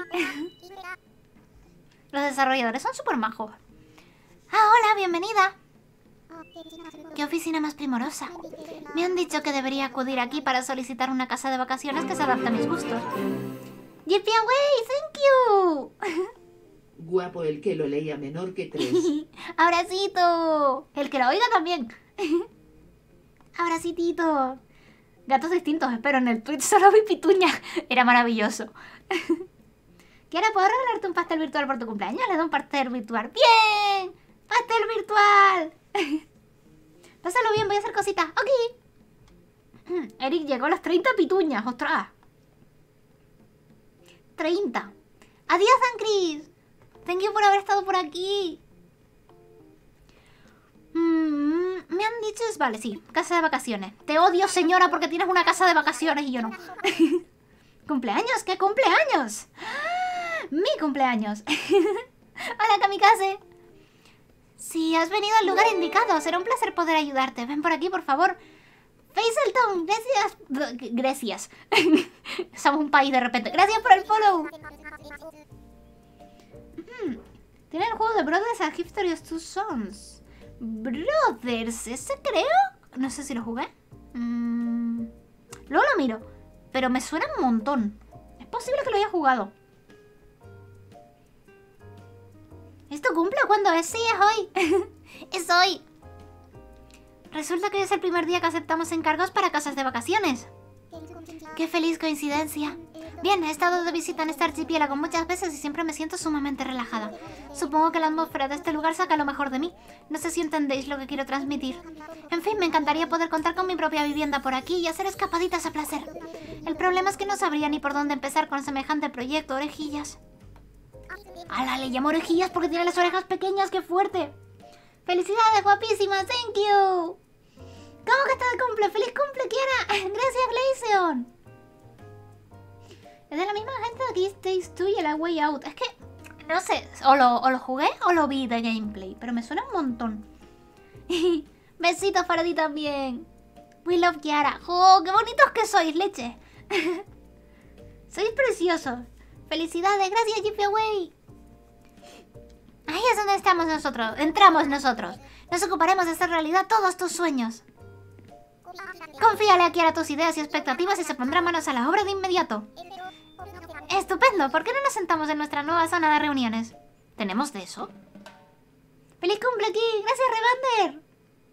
Los desarrolladores son súper majos. Ah, hola, bienvenida. Qué oficina más primorosa. Me han dicho que debería acudir aquí para solicitar una casa de vacaciones que se adapte a mis gustos. Yippee away, thank you. Guapo el que lo leía menor que 3. Abracito. El que lo oiga también. Abracitito. Gatos distintos, espero. En el Twitch solo vi pituña. Era maravilloso. Kiara, ¿puedo regalarte un pastel virtual por tu cumpleaños? Le doy un pastel virtual. ¡Bien! ¡Pastel virtual! Pásalo bien, voy a hacer cositas. ¡Ok! Eric llegó a las 30 pituñas. ¡Ostras! 30. ¡Adiós, Ancris! Thank you por haber estado por aquí. Me han dicho... Vale, sí. Casa de vacaciones. Te odio, señora, porque tienes una casa de vacaciones y yo no. ¿Cumpleaños? ¿Qué cumpleaños? ¡Mi cumpleaños! Hola, Kamikaze. Sí, has venido al lugar indicado. Será un placer poder ayudarte. Ven por aquí, por favor. Facelton, gracias. Gracias. Somos un país de repente. Gracias por el follow. Tiene el juego de Brothers and History of Two Sons. Brothers, ¿ese creo? No sé si lo jugué. Luego lo miro. Pero me suena un montón. Es posible que lo haya jugado. ¿Esto cumple cuándo es? Sí, es hoy. Es hoy. Resulta que es el primer día que aceptamos encargos para casas de vacaciones. ¡Qué feliz coincidencia! Bien, he estado de visita en este archipiélago muchas veces y siempre me siento sumamente relajada. Supongo que la atmósfera de este lugar saca lo mejor de mí. No sé si entendéis lo que quiero transmitir. En fin, me encantaría poder contar con mi propia vivienda por aquí y hacer escapaditas a placer. El problema es que no sabría ni por dónde empezar con semejante proyecto, orejillas. ¡Hala! Le llamo orejillas porque tiene las orejas pequeñas, ¡qué fuerte! ¡Felicidades, guapísimas! ¡Thank you! ¿Cómo que está de cumple? ¡Feliz cumple, Kiara! ¡Gracias, Glaceon! Es de la misma gente de Kiss Takes Two y el A Way Out. Es que, no sé, o lo jugué o lo vi de gameplay, pero me suena un montón. Besitos para ti también. We love Kiara. ¡Oh, qué bonitos que sois, leche! Sois preciosos. ¡Felicidades! ¡Gracias, Jiffy Away! Ahí es donde estamos nosotros. Entramos nosotros. Nos ocuparemos de hacer realidad todos tus sueños. Confíale a Kiara tus ideas y expectativas y se pondrá manos a la obra de inmediato. ¡Estupendo! ¿Por qué no nos sentamos en nuestra nueva zona de reuniones? ¿Tenemos de eso? ¡Feliz cumple aquí! ¡Gracias,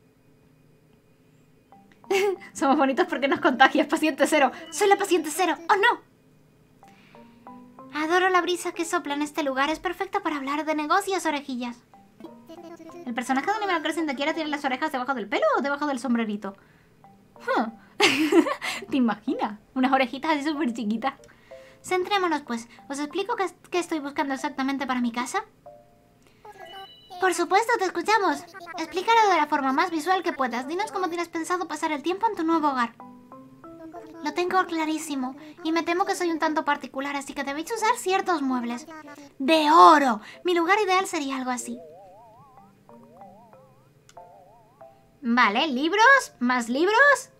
Revander! Somos bonitos porque nos contagias, paciente cero. ¡Soy la paciente cero! ¡Oh, no! Adoro la brisa que sopla en este lugar. Es perfecta para hablar de negocios, orejillas. ¿El personaje de Animal Crossing de Kiara tiene las orejas debajo del pelo o debajo del sombrerito? ¿Te imaginas? Unas orejitas así súper chiquitas. Centrémonos, pues. ¿Os explico qué estoy buscando exactamente para mi casa? Por supuesto, te escuchamos. Explícalo de la forma más visual que puedas. Dinos cómo tienes pensado pasar el tiempo en tu nuevo hogar. Lo tengo clarísimo. Y me temo que soy un tanto particular, así que debéis usar ciertos muebles. ¡De oro! Mi lugar ideal sería algo así. Vale, libros, más libros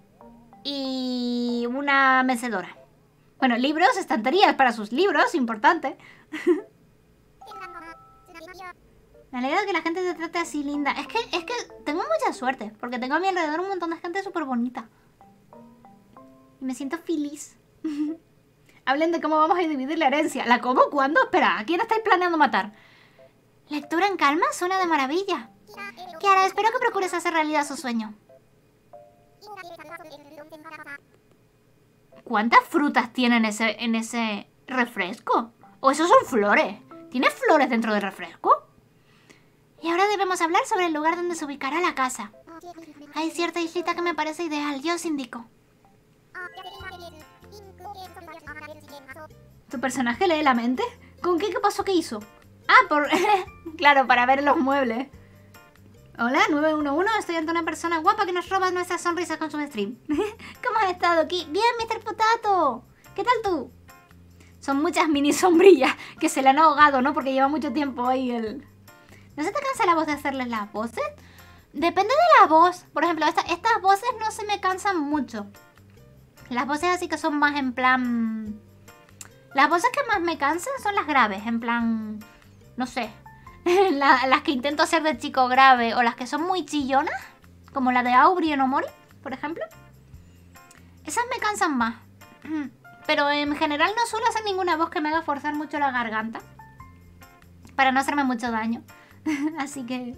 y una mecedora. Bueno, libros, estanterías para sus libros, importante. Me alegra que la gente te trate así, linda. Es que tengo mucha suerte, porque tengo a mi alrededor un montón de gente súper bonita. Y me siento feliz. Hablen de cómo vamos a dividir la herencia. ¿La cómo? ¿Cuándo? Espera, ¿a quién estáis planeando matar? Lectura en calma suena de maravilla. Kiara, espero que procures hacer realidad su sueño. ¿Cuántas frutas tiene en ese refresco? ¿O esos son flores? ¿Tiene flores dentro del refresco? Y ahora debemos hablar sobre el lugar donde se ubicará la casa. Hay cierta islita que me parece ideal, yo os indico. ¿Tu personaje lee la mente? ¿Con qué pasó? ¿Qué hizo? Ah, claro, para ver los muebles. Hola, 911, estoy ante una persona guapa que nos roba nuestras sonrisas con su stream. ¿Cómo has estado aquí? Bien, Mr. Potato. ¿Qué tal tú? Son muchas mini sombrillas que se le han ahogado, ¿no? Porque lleva mucho tiempo ahí el... ¿No se te cansa la voz de hacerles las voces? Depende de la voz. Por ejemplo, estas voces no se me cansan mucho. Las voces así que son más en plan... Las voces que más me cansan son las graves, en plan... No sé. Las que intento hacer de chico grave o las que son muy chillonas, como la de Aubrey en Omori, por ejemplo. Esas me cansan más. Pero en general no suelo hacer ninguna voz que me haga forzar mucho la garganta, para no hacerme mucho daño. Así que...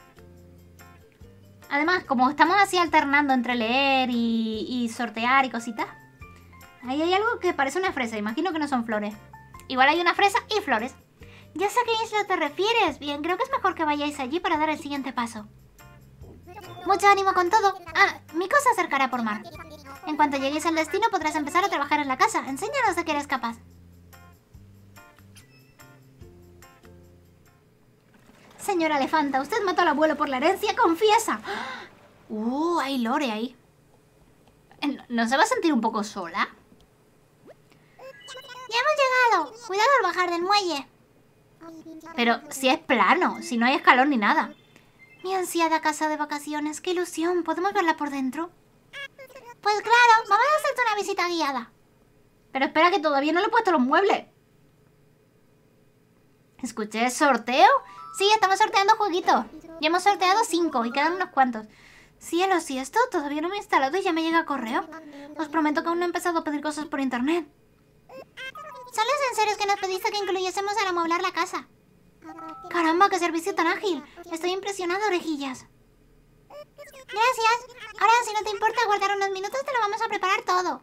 Además, como estamos así alternando entre leer y sortear y cositas, ahí hay algo que parece una fresa. Imagino que no son flores. Igual hay una fresa y flores. Ya sé a qué isla te refieres. Bien, creo que es mejor que vayáis allí para dar el siguiente paso. Mucho ánimo con todo. Ah, Miko se acercará por mar. En cuanto lleguéis al destino podrás empezar a trabajar en la casa. Enséñanos de qué eres capaz. Señora Elefanta, usted mató al abuelo por la herencia, confiesa. Hay lore ahí. ¿No se va a sentir un poco sola? Ya hemos llegado. Cuidado al bajar del muelle. Pero si es plano, si no hay escalón ni nada. Mi ansiada casa de vacaciones, qué ilusión. ¿Podemos verla por dentro? Pues claro, vamos a hacerte una visita guiada. Pero espera, que todavía no le he puesto los muebles. ¿Escuché sorteo? Sí, estamos sorteando jueguitos. Ya hemos sorteado 5 y quedan unos cuantos. Cielo, si esto todavía no me he instalado y ya me llega correo. Os prometo que aún no he empezado a pedir cosas por internet. Son los enseres que nos pediste que incluyésemos al amoblar la casa. Caramba, qué servicio tan ágil. Estoy impresionada, orejillas. Gracias. Ahora, si no te importa guardar unos minutos, te lo vamos a preparar todo.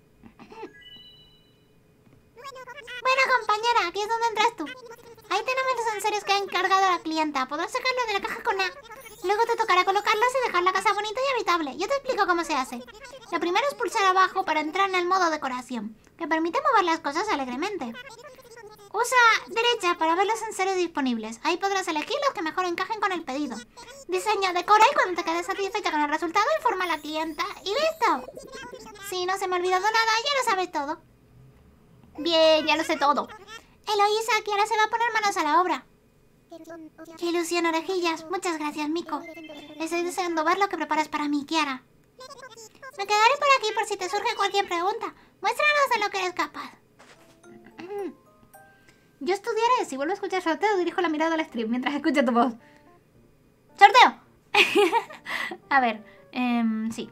Bueno, compañera, aquí es donde entras tú. Ahí tenemos los enseres que ha encargado la clienta. Podrás sacarlos de la caja con A. Luego te tocará colocarlos y dejar la casa bonita y habitable. Yo te explico cómo se hace. Lo primero es pulsar abajo para entrar en el modo decoración, que permite mover las cosas alegremente. Usa derecha para ver los enseres disponibles. Ahí podrás elegir los que mejor encajen con el pedido. Diseña, decora y cuando te quedes satisfecha con el resultado, informa a la clienta y ¡listo! Si no se me ha olvidado nada, ya lo sabes todo. Bien, ya lo sé todo. Eloísa, que ahora se va a poner manos a la obra. ¡Qué ilusión, orejillas! Muchas gracias, Miko. Estoy deseando ver lo que preparas para mí, Kiara. Me quedaré por aquí por si te surge cualquier pregunta. Muéstranos de lo que eres capaz. Yo estudiaré. Si vuelvo a escuchar sorteo, dirijo la mirada al stream mientras escucho tu voz. ¡Sorteo! A ver, sí.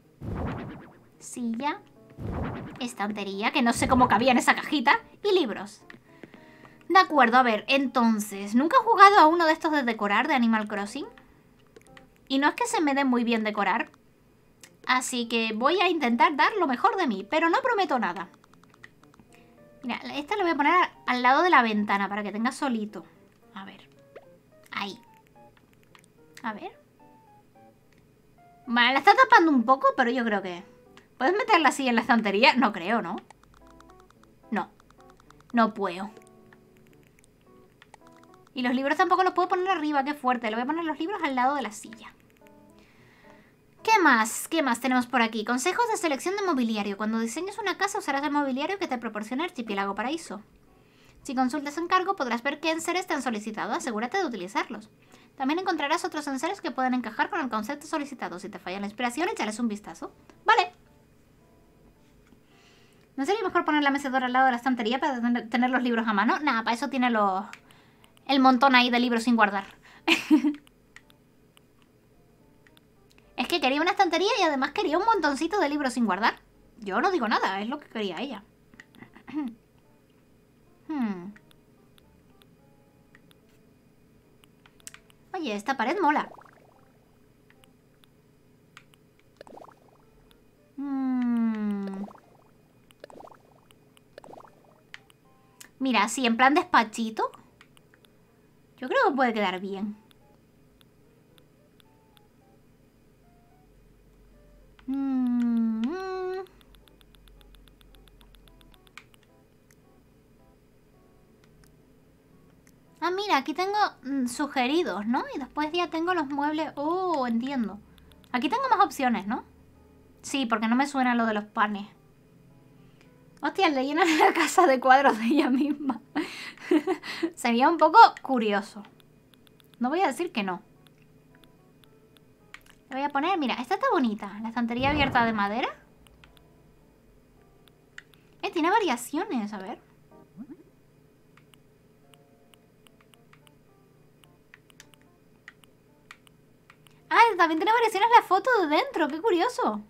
Silla. Estantería, que no sé cómo cabía en esa cajita. Y libros. De acuerdo, a ver, entonces, ¿nunca he jugado a uno de estos de decorar de Animal Crossing? Y no es que se me dé muy bien decorar. Así que voy a intentar dar lo mejor de mí, pero no prometo nada. Mira, esta lo voy a poner al lado de la ventana para que tenga solito. A ver. Ahí. A ver. Vale, la está tapando un poco, pero yo creo que... ¿Puedes meterla así en la estantería? No creo, ¿no? No. No puedo. Y los libros tampoco los puedo poner arriba, qué fuerte. Le voy a poner los libros al lado de la silla. ¿Qué más? ¿Qué más tenemos por aquí? Consejos de selección de mobiliario. Cuando diseñes una casa usarás el mobiliario que te proporciona Archipiélago Paraíso. Si consultas encargo podrás ver qué enseres te han solicitado. Asegúrate de utilizarlos. También encontrarás otros enseres que pueden encajar con el concepto solicitado. Si te falla la inspiración, échales un vistazo. Vale. ¿No sería mejor poner la mecedora al lado de la estantería para tener los libros a mano? Nada, para eso tiene el montón ahí de libros sin guardar. Es que quería una estantería y además quería un montoncito de libros sin guardar. Yo no digo nada, es lo que quería ella. Oye, esta pared mola. Mira, así en plan despachito. Yo creo que puede quedar bien. Ah, mira, aquí tengo sugeridos, ¿no? Y después ya tengo los muebles... Oh, entiendo. Aquí tengo más opciones, ¿no? Sí, porque no me suena lo de los panes. Hostia, le llenan la casa de cuadros de ella misma. Sería un poco curioso. No voy a decir que no. Le voy a poner... Mira, esta está bonita. La estantería abierta de madera. Tiene variaciones, a ver. Ah, también tiene variaciones la foto de dentro. Qué curioso.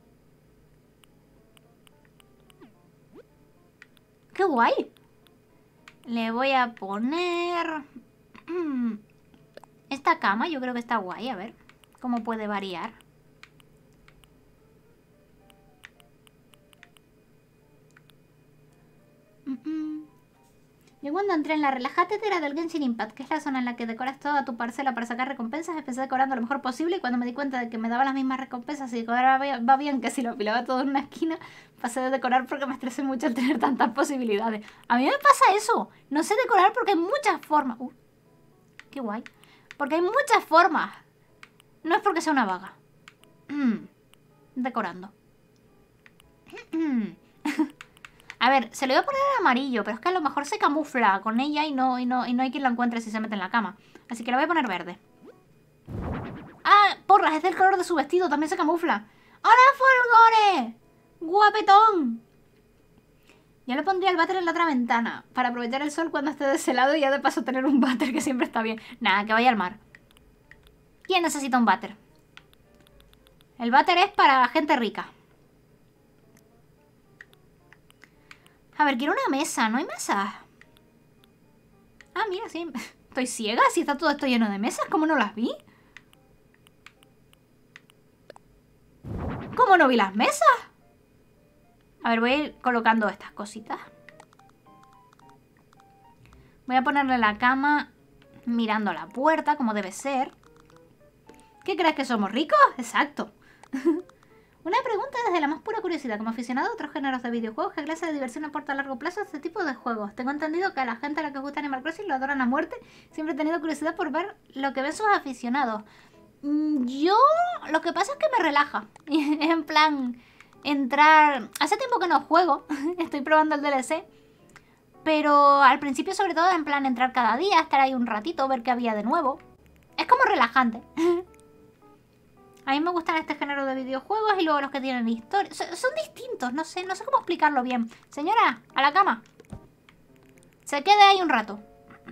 ¡Qué guay! Le voy a poner... Esta cama yo creo que está guay. A ver cómo puede variar. Yo cuando entré en la Relájate era del Genshin Impact, que es la zona en la que decoras toda tu parcela para sacar recompensas, empecé decorando lo mejor posible y cuando me di cuenta de que me daba las mismas recompensas y decoraba va bien que si lo apilaba todo en una esquina, pasé de decorar porque me estresé mucho al tener tantas posibilidades. A mí me pasa eso, no sé decorar porque hay muchas formas. Qué guay. Porque hay muchas formas. No es porque sea una vaga. Decorando. A ver, se lo voy a poner en amarillo, pero es que a lo mejor se camufla con ella y no hay quien la encuentre si se mete en la cama. Así que lo voy a poner verde. ¡Ah! ¡Porras! Es del color de su vestido, también se camufla. ¡Hola, Folgore! ¡Guapetón! Ya le pondría el váter en la otra ventana, para aprovechar el sol cuando esté de ese lado y ya de paso tener un váter que siempre está bien. Nada, que vaya al mar. ¿Quién necesita un váter? El váter es para gente rica. A ver, quiero una mesa. ¿No hay mesa? Ah, mira, sí. Estoy ciega. Si está todo esto lleno de mesas, ¿cómo no las vi? ¿Cómo no vi las mesas? A ver, voy a ir colocando estas cositas. Voy a ponerle la cama mirando a la puerta, como debe ser. ¿Qué crees que somos ricos? Exacto. Una pregunta desde la más pura curiosidad. Como aficionado a otros géneros de videojuegos, ¿qué clase de diversión aporta a largo plazo este tipo de juegos? Tengo entendido que a la gente a la que gusta Animal Crossing lo adoran a muerte. Siempre he tenido curiosidad por ver lo que ven sus aficionados. Yo... Lo que pasa es que me relaja. En plan... Entrar... Hace tiempo que no juego. Estoy probando el DLC. Pero al principio sobre todo en plan entrar cada día, estar ahí un ratito, ver qué había de nuevo. Es como relajante. A mí me gustan este género de videojuegos y luego los que tienen historia. Son distintos, no sé cómo explicarlo bien. Señora, a la cama. Se quede ahí un rato.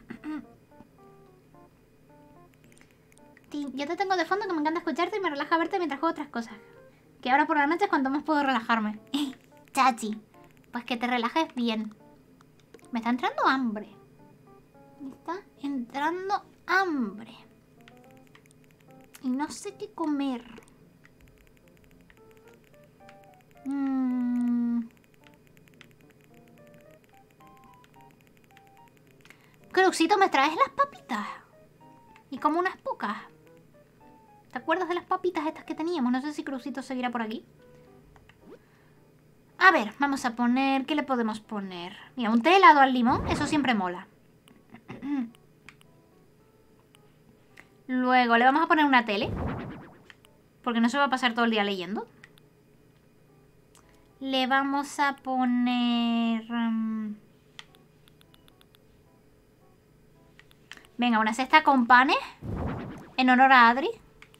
Yo te tengo de fondo que me encanta escucharte y me relaja verte mientras juego otras cosas. Que ahora por la noche es cuando más puedo relajarme. Chachi, pues que te relajes bien. Me está entrando hambre. Me está entrando hambre. Y no sé qué comer. Cruxito, ¿me traes las papitas? Y como unas pocas. ¿Te acuerdas de las papitas estas que teníamos? No sé si Cruxito seguirá por aquí. A ver, vamos a poner... ¿Qué le podemos poner? Mira, un té helado al limón. Eso siempre mola. Luego le vamos a poner una tele. Porque no se va a pasar todo el día leyendo. Le vamos a poner... Venga, una cesta con panes. En honor a Adri.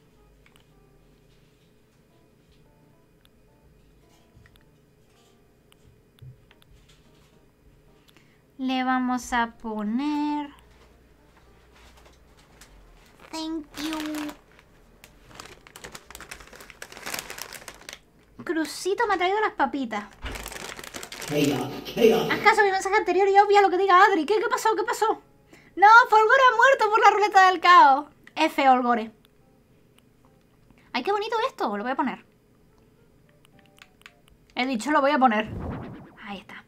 Le vamos a poner... Thank you. Crucito me ha traído las papitas. Haz caso a mi mensaje anterior y obvia lo que diga Adri. ¿Qué pasó? ¿Qué pasó? No, Folgore ha muerto por la ruleta del caos. F, Folgore. Ay, qué bonito esto. Lo voy a poner. He dicho lo voy a poner. Ahí está.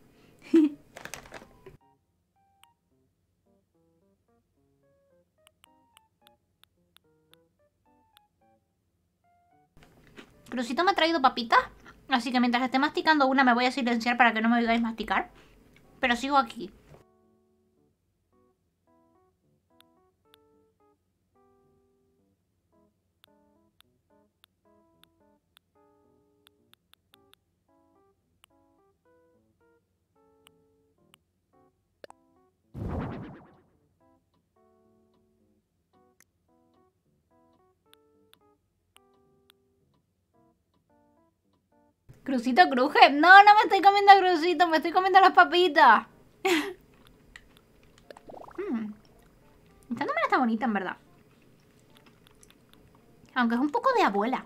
Crucito me ha traído papitas. Así que mientras esté masticando una me voy a silenciar para que no me oigáis masticar. Pero sigo aquí. Crucito cruje. No, no me estoy comiendo crucito, me estoy comiendo las papitas. Esta número está bonita, en verdad. Aunque es un poco de abuela.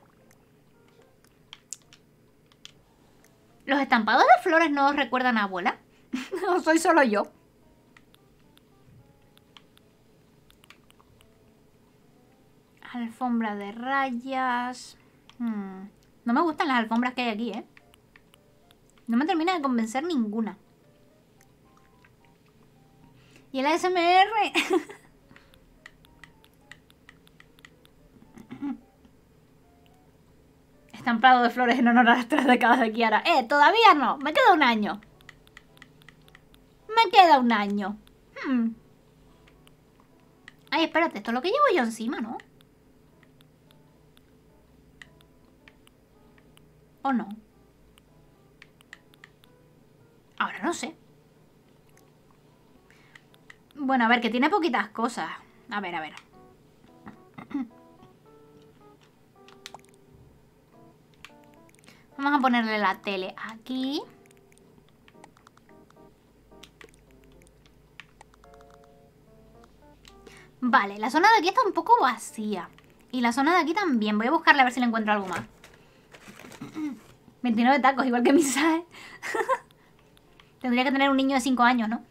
¿Los estampados de flores no os recuerdan a abuela? ¿O soy solo yo? Alfombra de rayas. No me gustan las alfombras que hay aquí, ¿eh? No me termina de convencer ninguna. Y el ASMR. Estampado de flores en honor a las 3 décadas de Kiara. Todavía no. Me queda un año. Me queda un año. Ay, espérate. Esto es lo que llevo yo encima, ¿no? ¿O no? Ahora no sé. Bueno, a ver, que tiene poquitas cosas. A ver, a ver. Vamos a ponerle la tele aquí. Vale, la zona de aquí está un poco vacía. Y la zona de aquí también. Voy a buscarle a ver si le encuentro algo más. 29 tacos, igual que mi Sae. Tendría que tener un niño de 5 años, ¿no?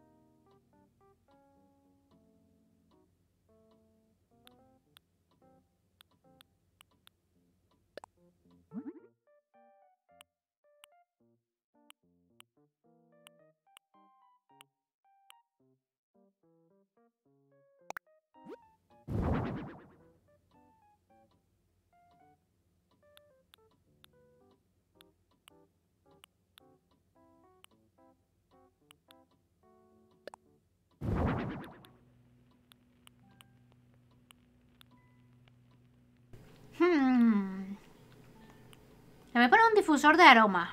Le voy a poner un difusor de aroma.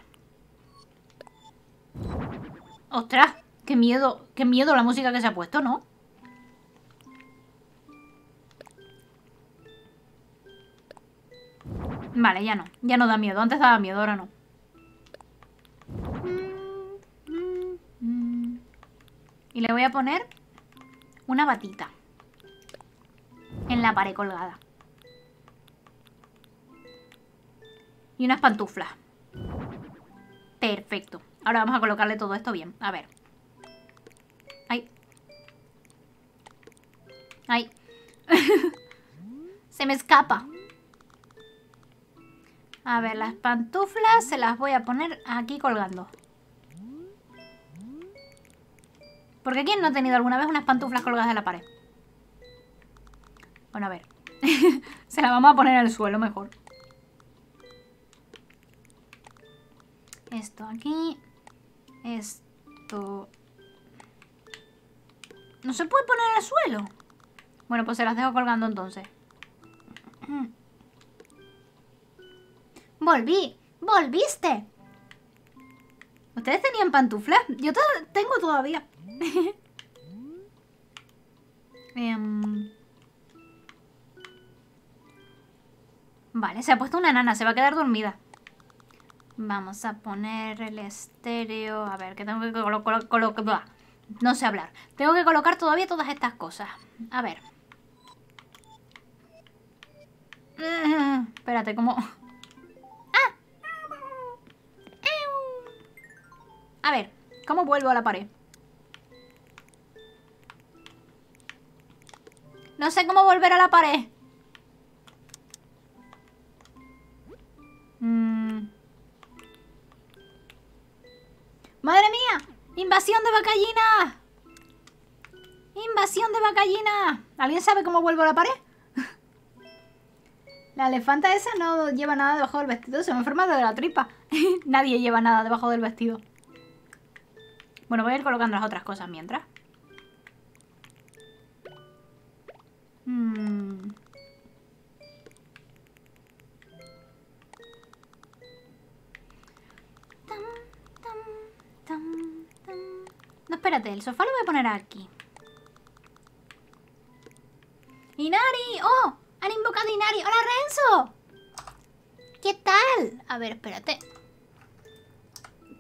¡Ostras! Qué miedo la música que se ha puesto, ¿no? Vale, ya no. Ya no da miedo. Antes daba miedo, ahora no. Y le voy a poner una batita en la pared colgada. Y unas pantuflas. Perfecto. Ahora vamos a colocarle todo esto bien. A ver. ¡Ay! ¡Ay! Se me escapa. A ver, las pantuflas se las voy a poner aquí colgando. Porque ¿quién no ha tenido alguna vez unas pantuflas colgadas de la pared? Bueno, a ver. Se las vamos a poner en el suelo mejor. Esto aquí. Esto. ¿No se puede poner en el suelo? Bueno, pues se las dejo colgando entonces. ¡Volví! ¡Volviste! ¿Ustedes tenían pantuflas? Yo tengo todavía. Vale, se ha puesto una nana. Se va a quedar dormida. Vamos a poner el estéreo. A ver, que tengo que colocar. No sé hablar. Tengo que colocar todavía todas estas cosas. A ver. Espérate, ¿cómo? ¡Ah! A ver, ¿cómo vuelvo a la pared? No sé cómo volver a la pared. ¡Madre mía! ¡Invasión de bacallina! ¡Invasión de bacallina! ¿Alguien sabe cómo vuelvo a la pared? La elefanta esa no lleva nada debajo del vestido. Se me enferma de la tripa. Nadie lleva nada debajo del vestido. Bueno, voy a ir colocando las otras cosas mientras. No, espérate, el sofá lo voy a poner aquí. ¡Inari! ¡Oh! ¡Han invocado a Inari! ¡Hola, Renzo! ¿Qué tal? A ver, espérate.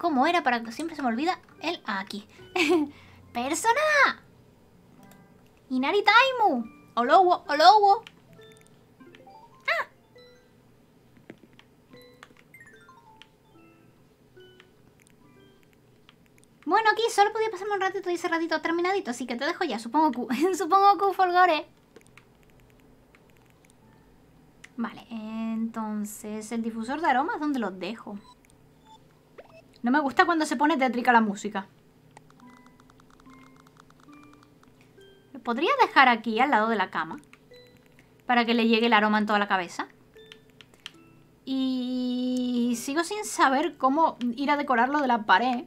¿Cómo era? Para que siempre se me olvida el... aquí. ¡Persona! Inari Taimu. Olowo, olowo. ¡Ah! Bueno, aquí solo podía pasarme un ratito y ese ratito terminadito, así que te dejo ya, supongo que... supongo que Folgore. Vale, entonces el difusor de aromas, ¿dónde los dejo? No me gusta cuando se pone tétrica la música. Lo podría dejar aquí, al lado de la cama, para que le llegue el aroma en toda la cabeza. Y sigo sin saber cómo ir a decorarlo de la pared.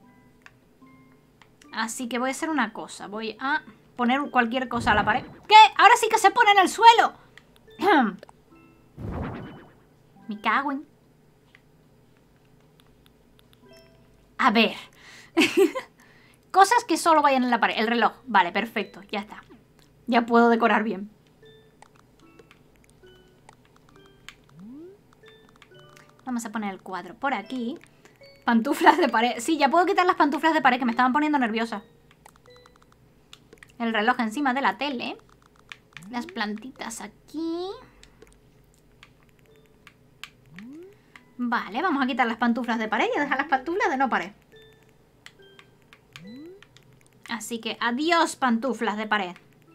Así que voy a hacer una cosa. Voy a poner cualquier cosa a la pared. ¿Qué? Ahora sí que se pone en el suelo. Me cago en... A ver. Cosas que solo vayan en la pared. El reloj. Vale, perfecto. Ya está. Ya puedo decorar bien. Vamos a poner el cuadro por aquí. Pantuflas de pared. Sí, ya puedo quitar las pantuflas de pared que me estaban poniendo nerviosa. El reloj encima de la tele. Las plantitas aquí. Vale, vamos a quitar las pantuflas de pared y a dejar las pantuflas de no pared. Así que adiós pantuflas de pared.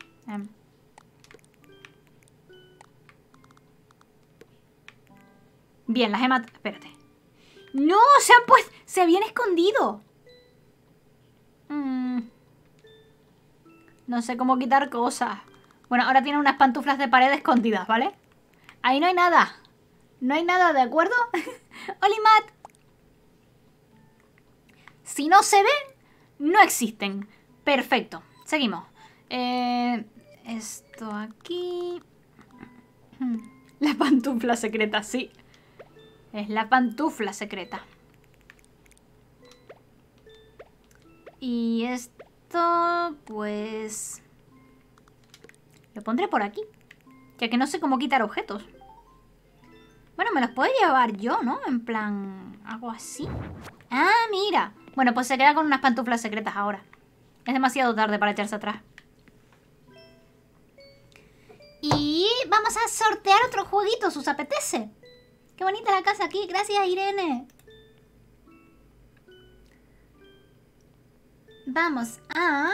Bien, las he matado. Espérate. ¡No! Se han puesto... Se habían escondido. No sé cómo quitar cosas. Bueno, ahora tienen unas pantuflas de pared escondidas, ¿vale? Ahí no hay nada. No hay nada, ¿de acuerdo? ¡Olimat! Si no se ven, no existen. Perfecto. Seguimos. Esto aquí... La pantufla secreta, sí. Es la pantufla secreta. Y esto, pues... Lo pondré por aquí. Ya que no sé cómo quitar objetos. Bueno, me los puedo llevar yo, ¿no? En plan... algo así. ¡Ah, mira! Bueno, pues se queda con unas pantuflas secretas ahora. Es demasiado tarde para echarse atrás. Y vamos a sortear otro jueguito, ¿os apetece? ¡Qué bonita la casa aquí! ¡Gracias, Irene! Vamos a...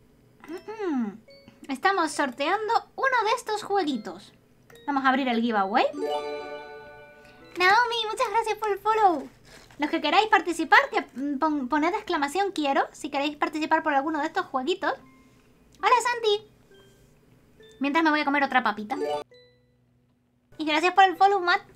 Estamos sorteando uno de estos jueguitos. Vamos a abrir el giveaway. Naomi, muchas gracias por el follow. Los que queráis participar, que poned exclamación quiero. Si queréis participar por alguno de estos jueguitos. Hola, Santi. Mientras me voy a comer otra papita. Y gracias por el follow, Matt.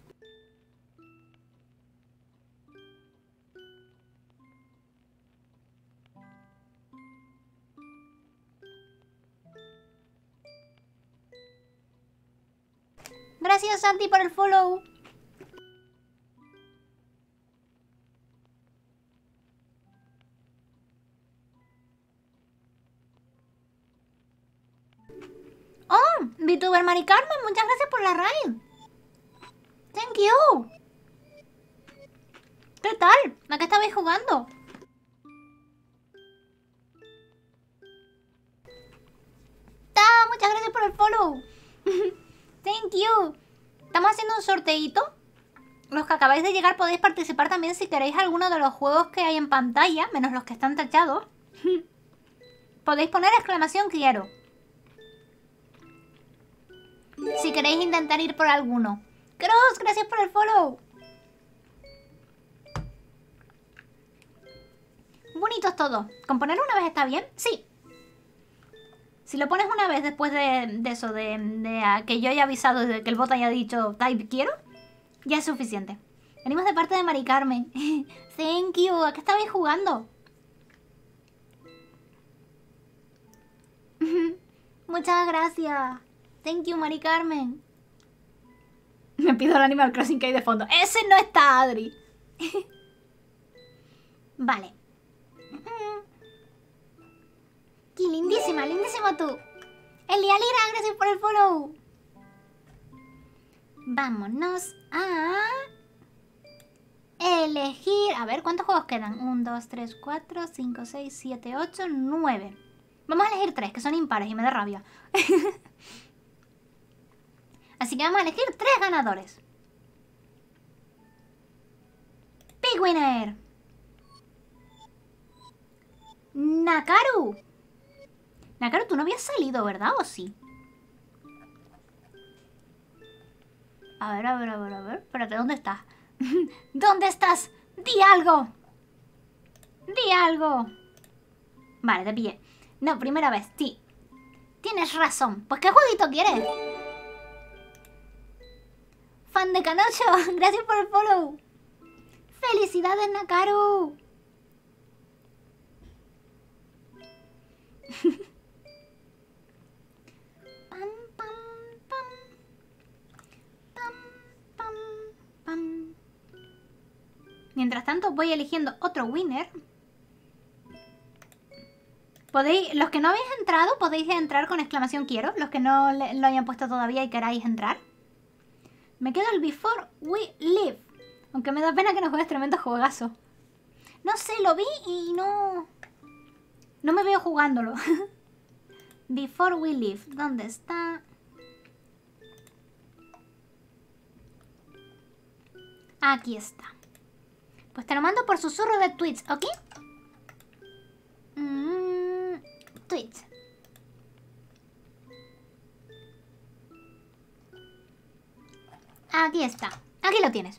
Gracias, Santi, por el follow. Oh, VTuber Mari Carmen, muchas gracias por la raid. Thank you. ¿Qué tal? ¿A qué estabais jugando? Ta, muchas gracias por el follow. Thank you. Estamos haciendo un sorteito. Los que acabáis de llegar podéis participar también si queréis alguno de los juegos que hay en pantalla, menos los que están tachados. Podéis poner exclamación quiero. Si queréis intentar ir por alguno. Cross, gracias por el follow. Bonitos todos. ¿Con ponerlo una vez está bien? Sí. Si lo pones una vez después de eso, de que yo haya avisado, de que el bot haya dicho type quiero, ya es suficiente. Venimos de parte de Mari Carmen. Thank you. ¿A qué estabais jugando? Muchas gracias. Thank you, Mari Carmen. Me pido el Animal Crossing que hay de fondo. ¡Ese no está, Adri! Vale. ¡Qué lindísima, lindísima tú! Elialira, gracias por el follow. Vámonos a... elegir... A ver, ¿cuántos juegos quedan? 1, 2, 3, 4, 5, 6, 7, 8, 9. Vamos a elegir 3, que son impares y me da rabia. Así que vamos a elegir 3 ganadores. Big Winner. Nakaru. Nakaru, tú no habías salido, ¿verdad? ¿O sí? A ver, a ver, a ver, a ver. Espérate, ¿dónde estás? ¿Dónde estás? ¡Di algo! ¡Di algo! Vale, te pillé. No, primera vez, sí. Tienes razón. Pues, ¿qué jueguito quieres? Fan de Canocho, gracias por el follow. ¡Felicidades, Nakaru! Pam, pam, pam. Pam, pam, pam. Mientras tanto voy eligiendo otro winner. Podéis, los que no habéis entrado, podéis entrar con exclamación quiero. Los que no lo hayan puesto todavía y queráis entrar. Me queda el Before We Live. Aunque me da pena que no juegues tremendo juegazo. No sé, lo vi y no me veo jugándolo. Before We Live. ¿Dónde está? Aquí está. Pues te lo mando por susurro de Twitch, ¿ok? Twitch. Aquí está. Aquí lo tienes.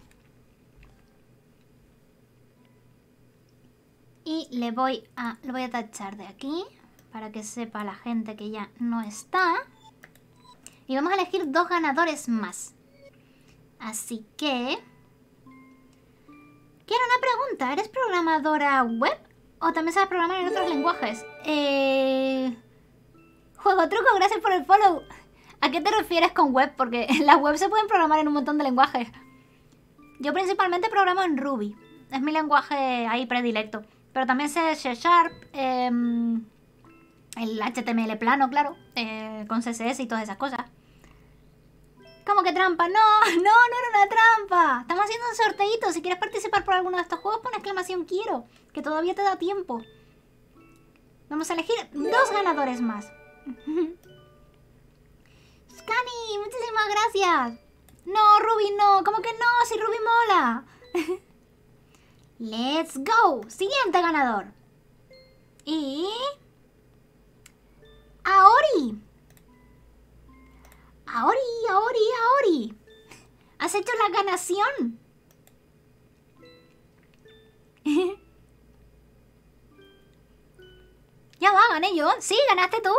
Y lo voy a tachar de aquí para que sepa la gente que ya no está. Y vamos a elegir 2 ganadores más. Así que... Quiero una pregunta. ¿Eres programadora web? ¿O también sabes programar en otros lenguajes? Juego Truco, gracias por el follow. ¿A qué te refieres con web? Porque las webs se pueden programar en un montón de lenguajes. Yo principalmente programo en Ruby. Es mi lenguaje ahí predilecto. Pero también sé C#, el HTML plano, claro, con CSS y todas esas cosas. ¿Cómo que trampa? No era una trampa. Estamos haciendo un sorteito. Si quieres participar por alguno de estos juegos, pon exclamación quiero, que todavía te da tiempo. Vamos a elegir 2 ganadores más. Scani, muchísimas gracias. No, Ruby no. ¿Cómo que no? Si Ruby mola. Let's go. Siguiente ganador. Y... Aori. Aori. ¿Has hecho la ganación? Ya va, gané yo. Sí, ganaste tú.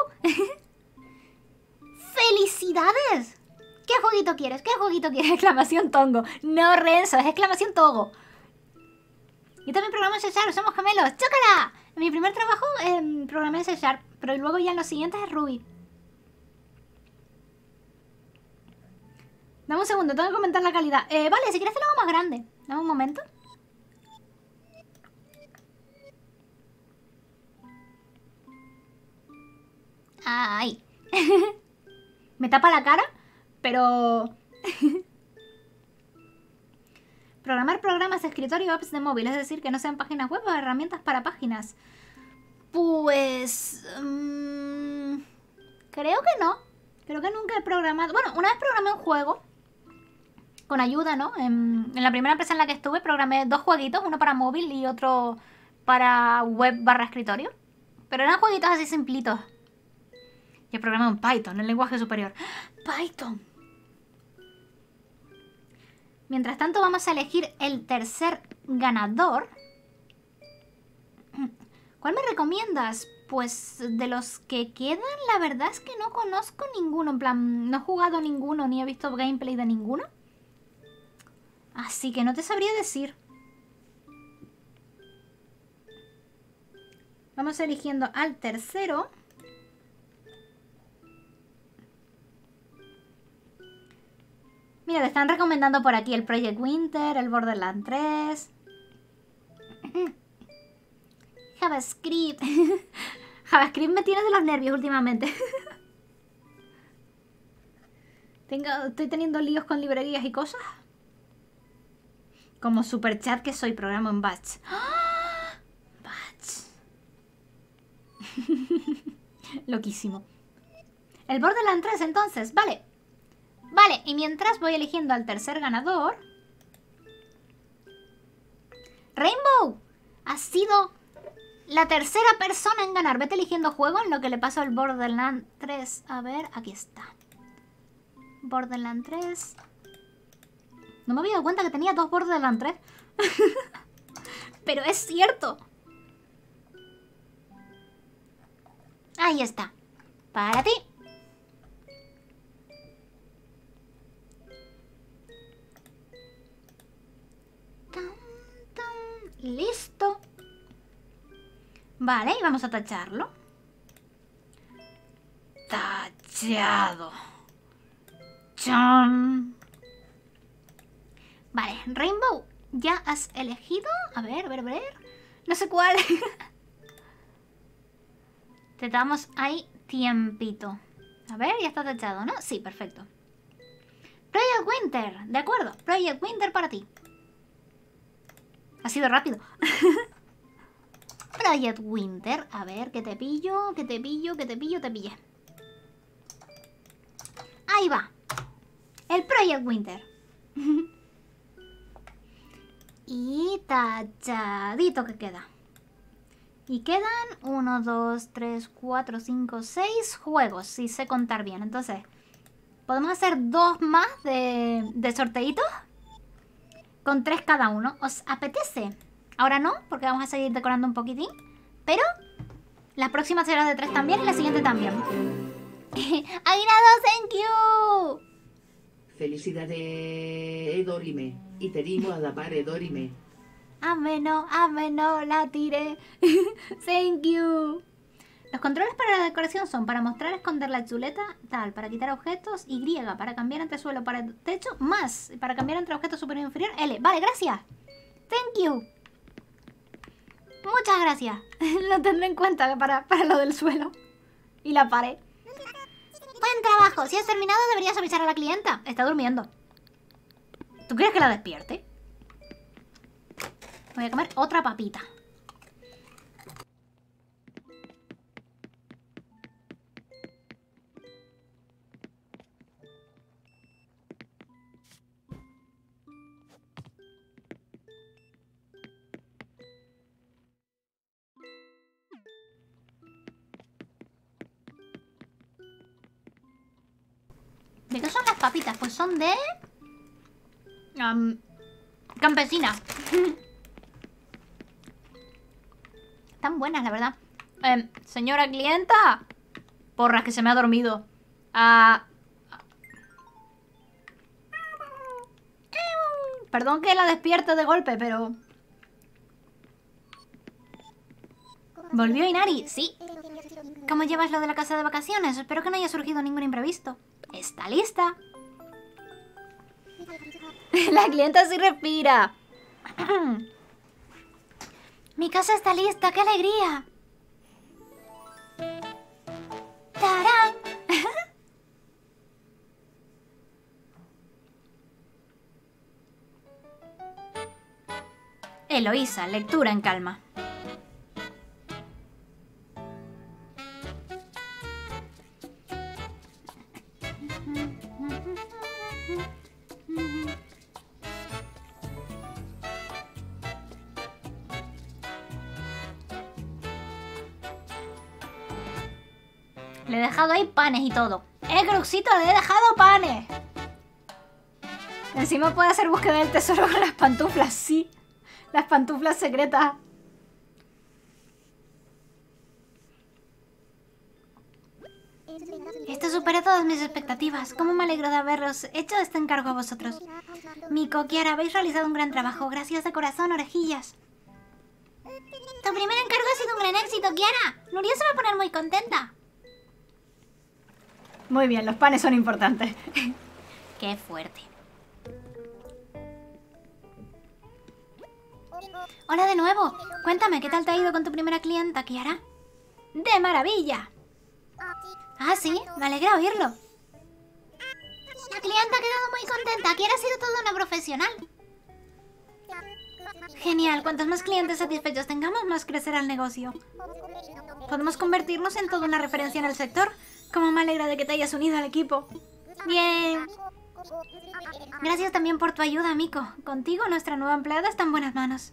¡Felicidades! ¿Qué jueguito quieres? ¿Qué jueguito quieres? Exclamación Tongo. No, Renzo, es exclamación Togo. Yo también programo en C#, somos gemelos. ¡Chócala! En mi primer trabajo programé en C#, pero luego ya en los siguientes es Ruby. Dame un segundo, tengo que comentar la calidad. Vale, si quieres te lo hago más grande. Dame un momento. Ay. Me tapa la cara, pero... Programar programas de escritorio y apps de móvil, es decir, que no sean páginas web o herramientas para páginas. Pues... creo que no. Creo que nunca he programado... Bueno, una vez programé un juego con ayuda, ¿no? En la primera empresa en la que estuve programé 2 jueguitos, uno para móvil y otro para web/escritorio. Pero eran jueguitos así simplitos. Yo programé en Python, el lenguaje superior. ¡Python! Mientras tanto vamos a elegir el tercer ganador. ¿Cuál me recomiendas? Pues de los que quedan, la verdad es que no conozco ninguno. En plan, no he jugado ninguno ni he visto gameplay de ninguno. Así que no te sabría decir. Vamos eligiendo al tercero. Mira, te están recomendando por aquí el Project Winter, el Borderlands 3. JavaScript. JavaScript me tiene de los nervios últimamente. Estoy teniendo líos con librerías y cosas. Como superchat que soy, programa en batch. ¡Ah! Batch. Loquísimo. El Borderlands 3 entonces, vale. Vale, y mientras voy eligiendo al tercer ganador. Rainbow, has sido la tercera persona en ganar. Vete eligiendo juego en lo que le pasó al Borderlands 3. A ver, aquí está. Borderlands 3. No me había dado cuenta que tenía 2 Borderlands 3. Pero es cierto. Ahí está. Para ti. Listo. Vale, y vamos a tacharlo. Tachado. ¡Chan! Vale, Rainbow, ¿ya has elegido? A ver. No sé cuál. Te damos ahí tiempito. A ver, ya está tachado, ¿no? Sí, perfecto. Project Winter, de acuerdo. Project Winter para ti. Ha sido rápido. Project Winter. A ver, que te pillo, te pillé. Ahí va. El Project Winter. Y tachadito que queda. Y quedan 1, 2, 3, 4, 5, 6 juegos, si sé contar bien. Entonces, ¿podemos hacer 2 más de sorteitos? Con 3 cada uno. ¿Os apetece? Ahora no, porque vamos a seguir decorando un poquitín. Pero la próxima será de 3 también y la siguiente también. ¡Aguinaldo, thank you! Felicidades, Dorime. Y te digo a tapar, Dorime. Ameno, la tiré. Thank you. Los controles para la decoración son para mostrar, esconder la chuleta, tal, para quitar objetos, Y, para cambiar entre suelo, para el techo, más, para cambiar entre objetos superior e inferior, L. Vale, gracias. Thank you. Muchas gracias. Lo tendré en cuenta para lo del suelo. Y la pared. Buen trabajo. Si has terminado, deberías avisar a la clienta. Está durmiendo. ¿Tú quieres que la despierte? Voy a comer otra papita. ¿De qué son las papitas? Pues son de... campesina. Están buenas, la verdad. Señora clienta. Porras, que se me ha dormido. Perdón que la despierte de golpe, pero... ¿Volvió Inari? Sí. ¿Cómo llevas lo de la casa de vacaciones? Espero que no haya surgido ningún imprevisto. ¿Está lista? La clienta sí respira. Mi casa está lista, ¡qué alegría! ¡Tarán! Eloísa, lectura en calma. Le he dejado ahí panes y todo. Cruxito, le he dejado panes! Encima puede hacer búsqueda del tesoro con las pantuflas, sí. Las pantuflas secretas. Esto supera todas mis expectativas. ¿Cómo me alegro de haberos hecho este encargo a vosotros? Miko, Kiara, habéis realizado un gran trabajo. Gracias de corazón, orejillas. Tu primer encargo ha sido un gran éxito, Kiara. Nuria se va a poner muy contenta. Muy bien, los panes son importantes. Qué fuerte. Hola de nuevo. Cuéntame, ¿qué tal te ha ido con tu primera clienta, Kiara? ¡De maravilla! Ah, sí, me alegra oírlo. La clienta ha quedado muy contenta. Kiara ha sido toda una profesional. Genial, cuantos más clientes satisfechos tengamos, más crecerá el negocio. Podemos convertirnos en toda una referencia en el sector. Como me alegra de que te hayas unido al equipo. Bien. Gracias también por tu ayuda, Miko. Contigo, nuestra nueva empleada está en buenas manos.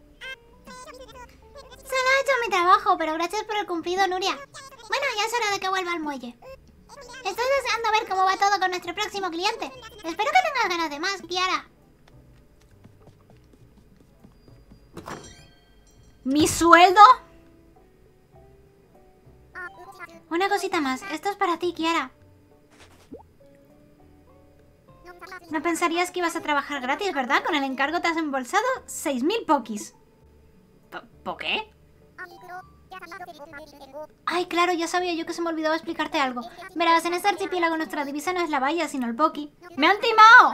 Solo he hecho mi trabajo, pero gracias por el cumplido, Nuria. Bueno, ya es hora de que vuelva al muelle. Estoy deseando ver cómo va todo con nuestro próximo cliente. Espero que tengas ganas de más, Kiara. ¿Mi sueldo? Una cosita más. Esto es para ti, Kiara. No pensarías que ibas a trabajar gratis, ¿verdad? Con el encargo te has embolsado 6.000 pokis. ¿Por qué? Ay, claro, ya sabía yo que se me olvidaba explicarte algo. Verás, en este archipiélago nuestra divisa no es la valla, sino el poki. ¡Me han timado!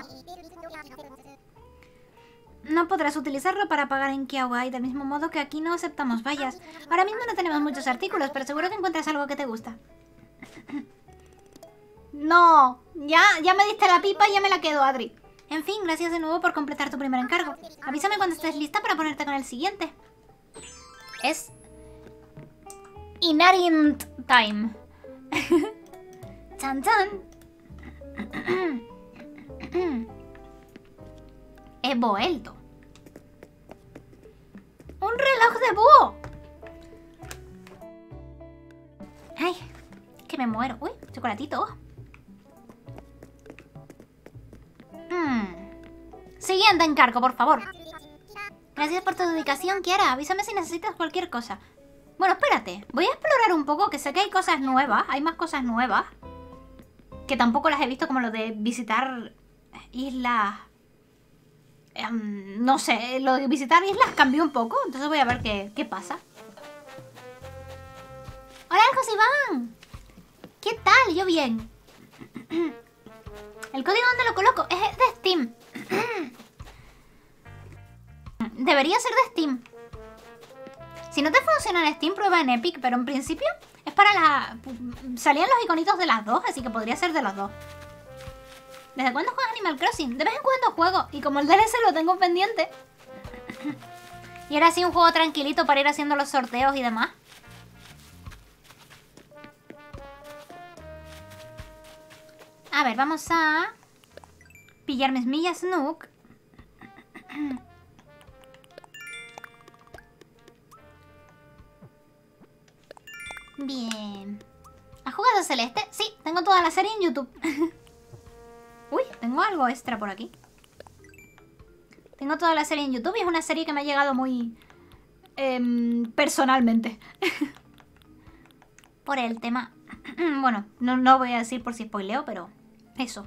No podrás utilizarlo para pagar en Kiawai, del mismo modo que aquí no aceptamos vallas. Ahora mismo no tenemos muchos artículos, pero seguro que encuentras algo que te gusta. No, ya me diste la pipa y ya me la quedo, Adri. En fin, gracias de nuevo por completar tu primer encargo. Avísame cuando estés lista para ponerte con el siguiente. Es Inarint Time. Chan chan. He vuelto. ¡Un reloj de búho! ¡Ay! Que me muero. ¡Uy! Chocolatito. Siguiente encargo, por favor. Gracias por tu dedicación, Kiara. Avísame si necesitas cualquier cosa. Bueno, espérate. Voy a explorar un poco, que sé que hay cosas nuevas. Hay más cosas nuevas. Que tampoco las he visto, como lo de visitar islas... no sé, lo de visitar islas cambió un poco. Entonces voy a ver qué pasa. ¡Hola, Josiván! ¿Qué tal? Yo bien. ¿El código dónde lo coloco? Es de Steam. Debería ser de Steam. Si no te funciona en Steam, prueba en Epic. Pero en principio es para la... Salían los iconitos de las dos, así que podría ser de las dos. ¿Desde cuándo juegas Animal Crossing? De vez en cuando juego. Y como el DLC lo tengo pendiente. Y era así un juego tranquilito para ir haciendo los sorteos y demás. A ver, vamos a pillar mis millas Snook. Bien. ¿Has jugado Celeste? Sí, tengo toda la serie en YouTube. Uy, tengo algo extra por aquí. Tengo toda la serie en YouTube y es una serie que me ha llegado muy... personalmente. Por el tema... Bueno, no voy a decir por si spoileo, pero... Eso.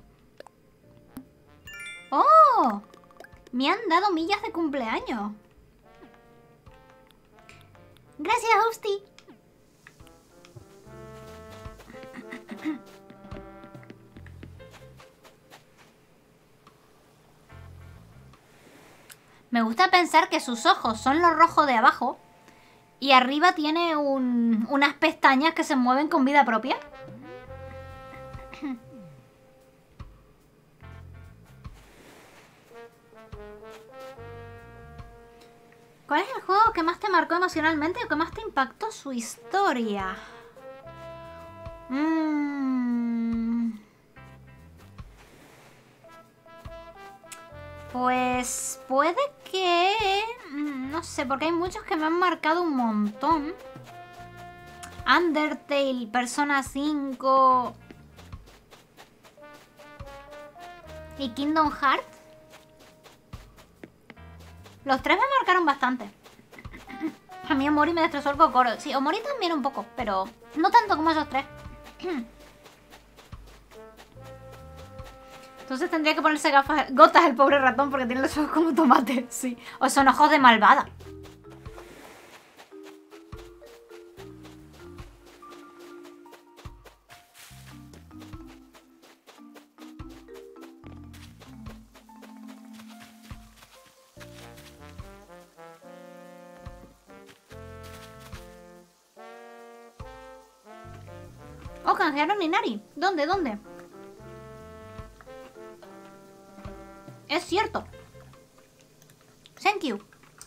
¡Oh! Me han dado millas de cumpleaños. Gracias, Hosty. Me gusta pensar que sus ojos son lo rojo de abajo y arriba tiene unas pestañas que se mueven con vida propia. ¿Cuál es el juego que más te marcó emocionalmente o que más te impactó su historia? Pues puede que... no sé, porque hay muchos que me han marcado un montón. Undertale, Persona 5 y Kingdom Hearts. Los tres me marcaron bastante. A mí Omori me destrozó el cocoro. Sí, Omori también un poco, pero no tanto como esos tres. Entonces tendría que ponerse gafas, gotas el pobre ratón porque tiene los ojos como tomate. Sí. O son ojos de malvada. Oh, canjearon Inari. ¿Dónde? ¿Dónde? Es cierto. Thank you.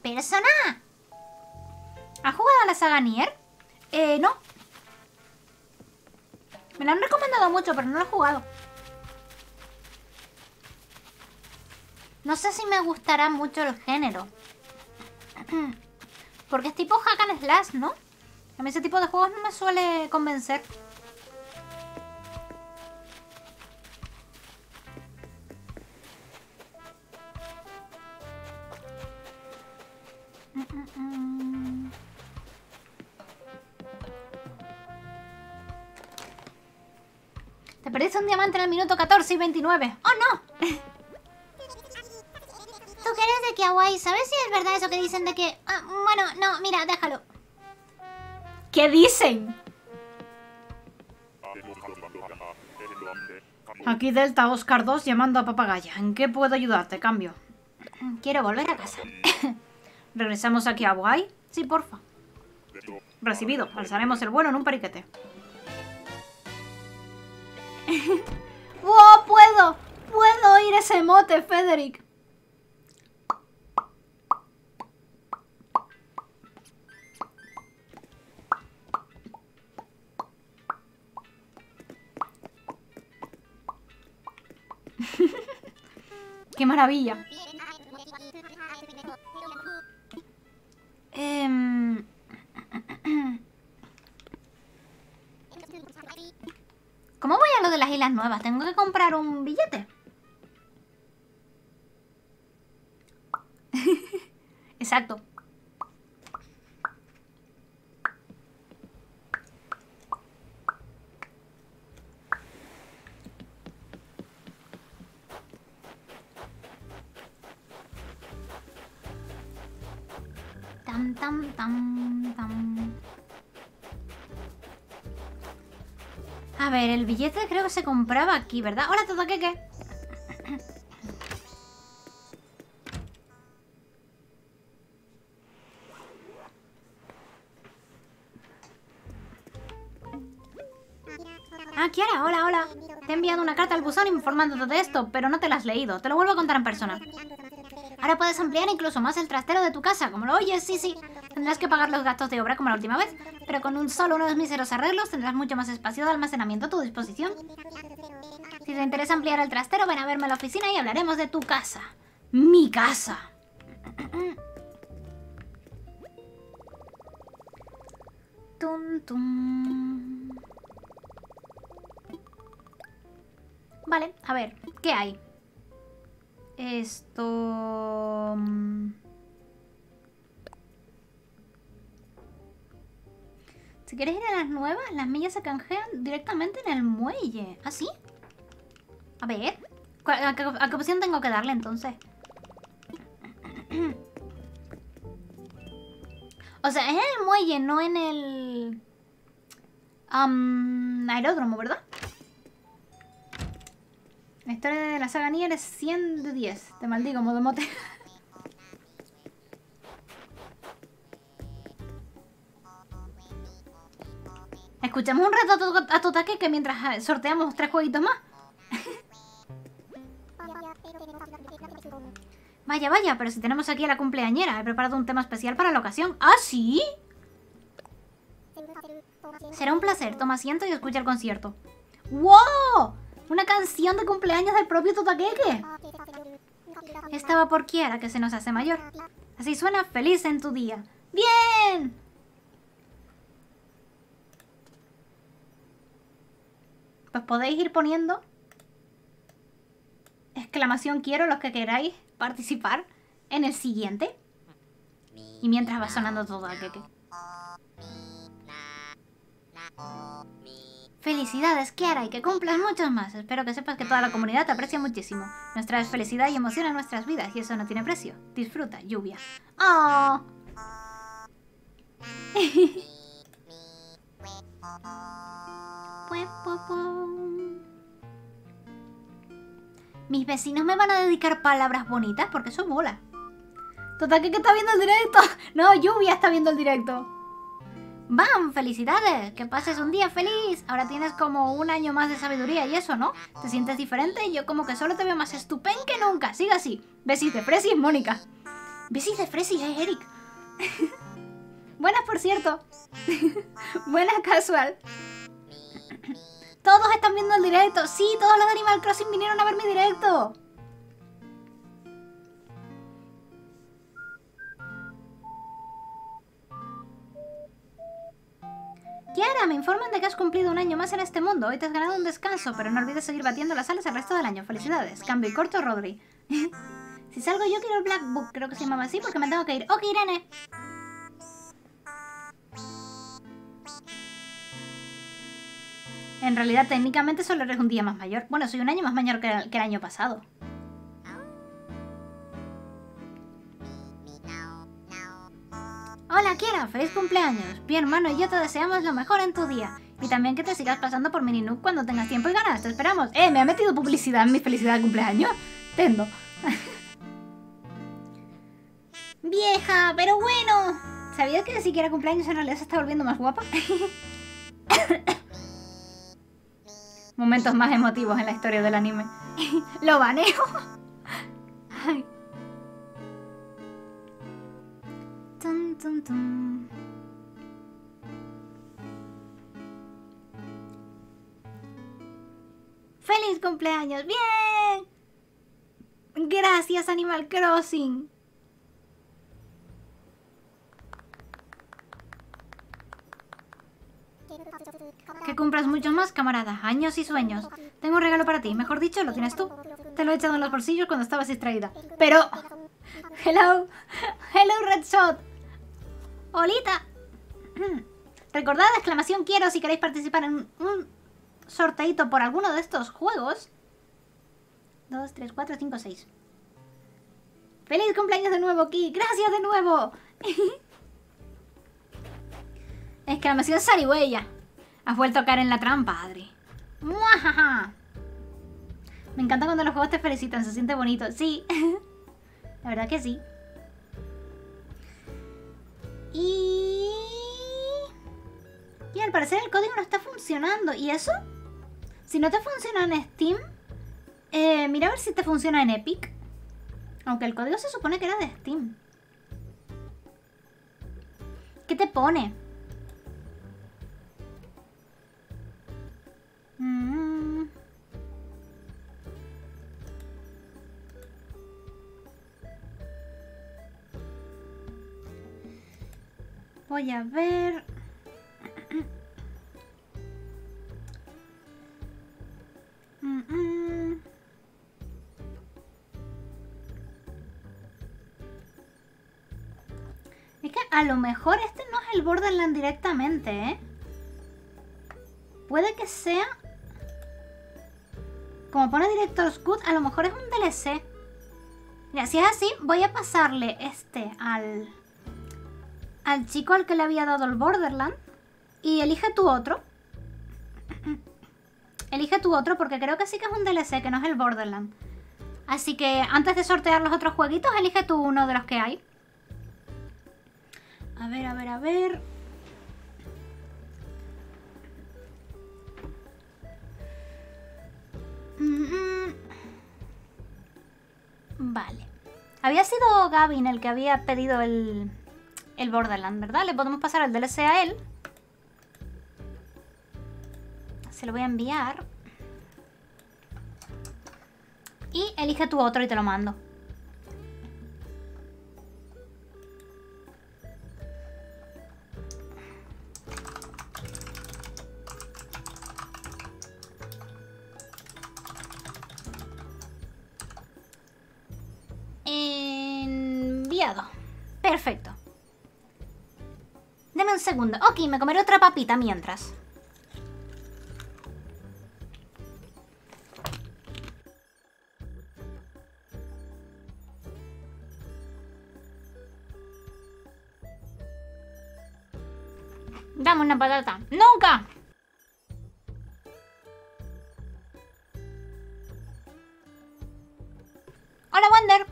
¡Persona! ¿Has jugado a la saga Nier? No. Me la han recomendado mucho, pero no la he jugado. No sé si me gustará mucho el género. Porque es tipo hack and slash, ¿no? A mí ese tipo de juegos no me suele convencer. Te perdiste un diamante en el minuto 14 y 29. ¡Oh, no! ¿Tú que eres de Kiawai? ¿Sabes si es verdad eso que dicen de que... bueno, no, mira, déjalo. ¿Qué dicen? Aquí Delta Oscar 2 llamando a Papagaya. ¿En qué puedo ayudarte? Cambio. Quiero volver a casa. ¿Regresamos aquí a Hawaii? Sí, porfa. Recibido. Alzaremos el vuelo en un periquete. ¡Wow! ¡Puedo! ¡Puedo oír ese mote, Federic! ¡Qué maravilla! ¿Cómo voy a lo de las Islas Nuevas? ¿Tengo que comprar un billete? Exacto. Tam, tam, tam, tam. A ver, el billete creo que se compraba aquí, ¿verdad? ¡Hola, Totaqueque! Ah, Kiara, hola, hola. Te he enviado una carta al buzón informándote de esto, pero no te la has leído. Te lo vuelvo a contar en persona. Ahora puedes ampliar incluso más el trastero de tu casa, como lo oyes, sí, sí. Tendrás que pagar los gastos de obra como la última vez, pero con solo unos míseros arreglos tendrás mucho más espacio de almacenamiento a tu disposición. Si te interesa ampliar el trastero, ven a verme a la oficina y hablaremos de tu casa. ¡Mi casa! Tum, tum. Vale, a ver, ¿qué hay? Esto... Si quieres ir a las nuevas, las millas se canjean directamente en el muelle. ¿Ah, sí? A ver, ¿a qué opción tengo que darle entonces? O sea, es en el muelle, no en el... aeródromo, ¿verdad? La historia de la saga Nier es 100 de 10. Te maldigo, modo mote. Escuchamos un rato a Totaqueque mientras sorteamos 3 jueguitos más. Vaya, vaya, pero si tenemos aquí a la cumpleañera. He preparado un tema especial para la ocasión. ¿Ah, sí? Será un placer. Toma asiento y escucha el concierto. ¡Wow! Una canción de cumpleaños del propio Totaqueque. Estaba por Kiara, que se nos hace mayor. Así suena feliz en tu día. ¡Bien! Pues podéis ir poniendo exclamación quiero los que queráis participar en el siguiente. Y mientras va sonando Totaqueque. Felicidades, Kiara, y que cumplas muchos más. Espero que sepas que toda la comunidad te aprecia muchísimo. Nos traes felicidad y emoción a nuestras vidas y eso no tiene precio. Disfruta, lluvia. ¡Oh! Mis vecinos me van a dedicar palabras bonitas porque eso mola. Totaqueque está viendo el directo. No, Lluvia está viendo el directo. ¡Bam! ¡Felicidades! ¡Que pases un día feliz! Ahora tienes como un año más de sabiduría y eso, ¿no? ¿Te sientes diferente? Yo como que solo te veo más estupendo que nunca. Sigue así. Besite, Fresis, Mónica. Bicis de Fresi, Eric. Buenas, por cierto. Buenas, casual. Todos están viendo el directo. Sí, todos los de Animal Crossing vinieron a ver mi directo. Kiara, me informan de que has cumplido un año más en este mundo. Hoy te has ganado un descanso, pero no olvides seguir batiendo las alas el resto del año. Felicidades. Cambio y corto, Rodri. Si salgo yo quiero el Black Book, creo que se llamaba así, porque me tengo que ir. Ok, Irene. En realidad, técnicamente solo eres un día más mayor. Bueno, soy un año más mayor que el año pasado. Hola, Kiara, feliz cumpleaños. Mi hermano y yo te deseamos lo mejor en tu día. Y también que te sigas pasando por Mininook cuando tengas tiempo y ganas. Te esperamos. Me ha metido publicidad en mi felicidad de cumpleaños. Tendo. Vieja, pero bueno. ¿Sabías que si quiera cumpleaños en realidad se está volviendo más guapa? Momentos más emotivos en la historia del anime. Lo baneo. Ay. Tum, tum, tum. ¡Feliz cumpleaños! ¡Bien! Gracias, Animal Crossing. Que cumplas muchos más, camarada. Años y sueños. Tengo un regalo para ti. Mejor dicho, lo tienes tú. Te lo he echado en los bolsillos cuando estabas distraída. Pero... Hello. Hello, Red Shot. Olita. Recordad, exclamación quiero si queréis participar en un sorteito por alguno de estos juegos. 2, 3, 4, 5, 6. ¡Feliz cumpleaños de nuevo, Ki! ¡Gracias de nuevo! Exclamación zarigüeya. Has vuelto a caer en la trampa, Adri. ¡Muajaja! Me encanta cuando los juegos te felicitan, se siente bonito. Sí, la verdad que sí. Y al parecer el código no está funcionando. ¿Y eso? Si no te funciona en Steam, mira a ver si te funciona en Epic. Aunque el código se supone que era de Steam. ¿Qué te pone? Voy a ver. Es que a lo mejor este no es el Borderland directamente, ¿eh? Puede que sea... Como pone Director's Cut, a lo mejor es un DLC. Mira, si es así, voy a pasarle este al chico al que le había dado el Borderland. Y elige tu otro. Elige tu otro porque creo que sí que es un DLC, que no es el Borderland. Así que antes de sortear los otros jueguitos, elige tú uno de los que hay. A ver, a ver, a ver. Vale. Había sido Gavin el que había pedido el Borderland, ¿verdad? Le podemos pasar el DLC a él. Se lo voy a enviar. Y elige tu otro y te lo mando. Enviado. Perfecto. Deme un segundo. Ok, me comeré otra papita mientras. Dame una patata. ¡Nunca! Hola, Wander.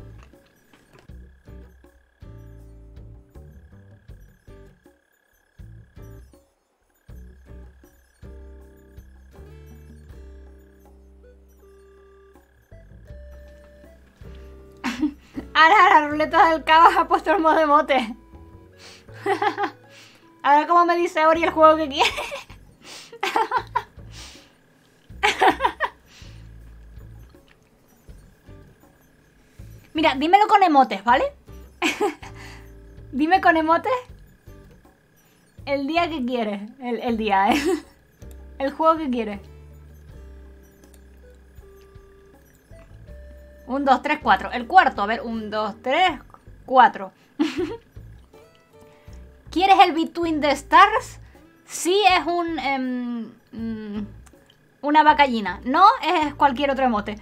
Ahora la ruleta del caos ha puesto el modo emote. A ver cómo me dice Ori el juego que quiere. Mira, dímelo con emotes, ¿vale? Dime con emotes el día que quieres. El día, ¿eh? El juego que quieres. 1, 2, 3, 4. El cuarto, a ver, 1, 2, 3, 4. ¿Quieres el Between the Stars? Sí, es una vacallina. No, es cualquier otro emote.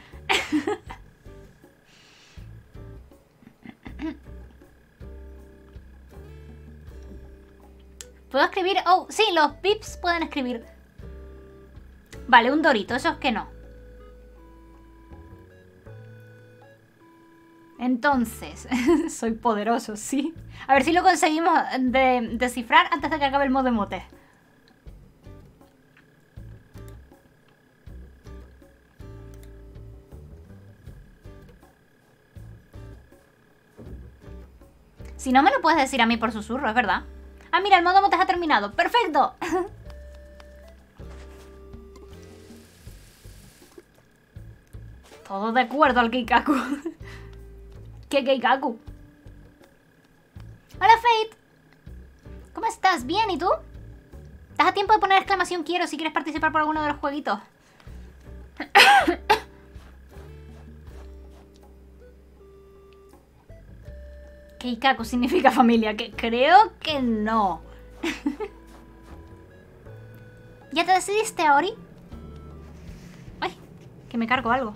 ¿Puedo escribir? Oh, sí, los pips pueden escribir. Vale, un dorito, eso es que no. Entonces, soy poderoso, sí. A ver si lo conseguimos descifrar antes de que acabe el modo emote. Si no, me lo puedes decir a mí por susurro, es verdad. Ah, mira, el modo emote ha terminado. ¡Perfecto! Todo de acuerdo al Keikaku. ¿Qué Keikaku? Hola, Fate. ¿Cómo estás? ¿Bien? ¿Y tú? ¿Estás a tiempo de poner exclamación quiero si quieres participar por alguno de los jueguitos? Keikaku significa familia, que creo que no. ¿Ya te decidiste, Ori? Ay, que me cargo algo.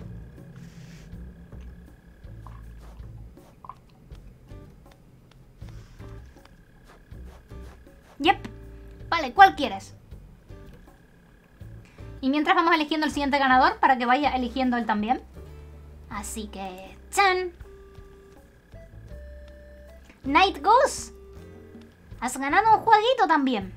Yep. Vale, ¿cuál quieres? Y mientras vamos eligiendo el siguiente ganador para que vaya eligiendo él también. Así que... ¡chan! Night Goose. Has ganado un jueguito también.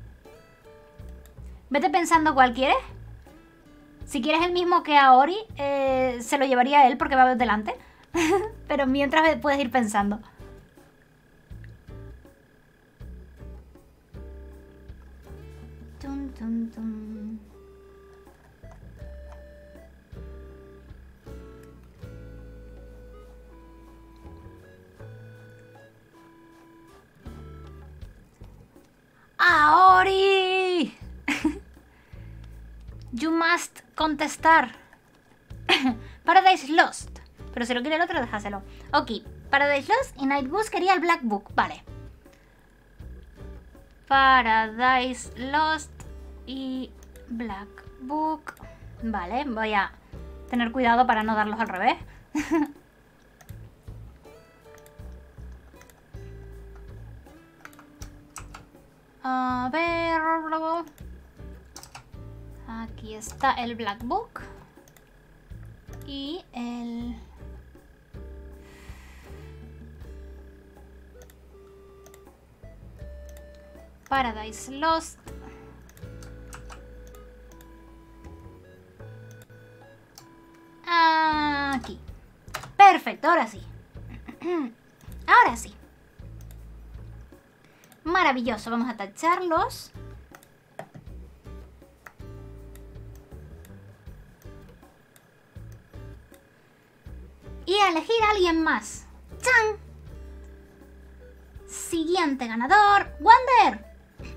Vete pensando cuál quieres. Si quieres el mismo que a Ori, se lo llevaría a él porque va delante. Pero mientras puedes ir pensando. Tum, tum, tum. ¡Ori! You must contestar. Paradise Lost. Pero si lo quiere el otro, déjaselo. Ok, Paradise Lost y Night Goose quería el Black Book. Vale. Paradise Lost y Black Book. Vale, voy a tener cuidado para no darlos al revés. A ver... Aquí está el Black Book. Y el... Paradise Lost. Aquí. Perfecto, ahora sí. Ahora sí. Maravilloso, vamos a tacharlos. Y a elegir a alguien más. ¡Chan! Siguiente ganador, Wander.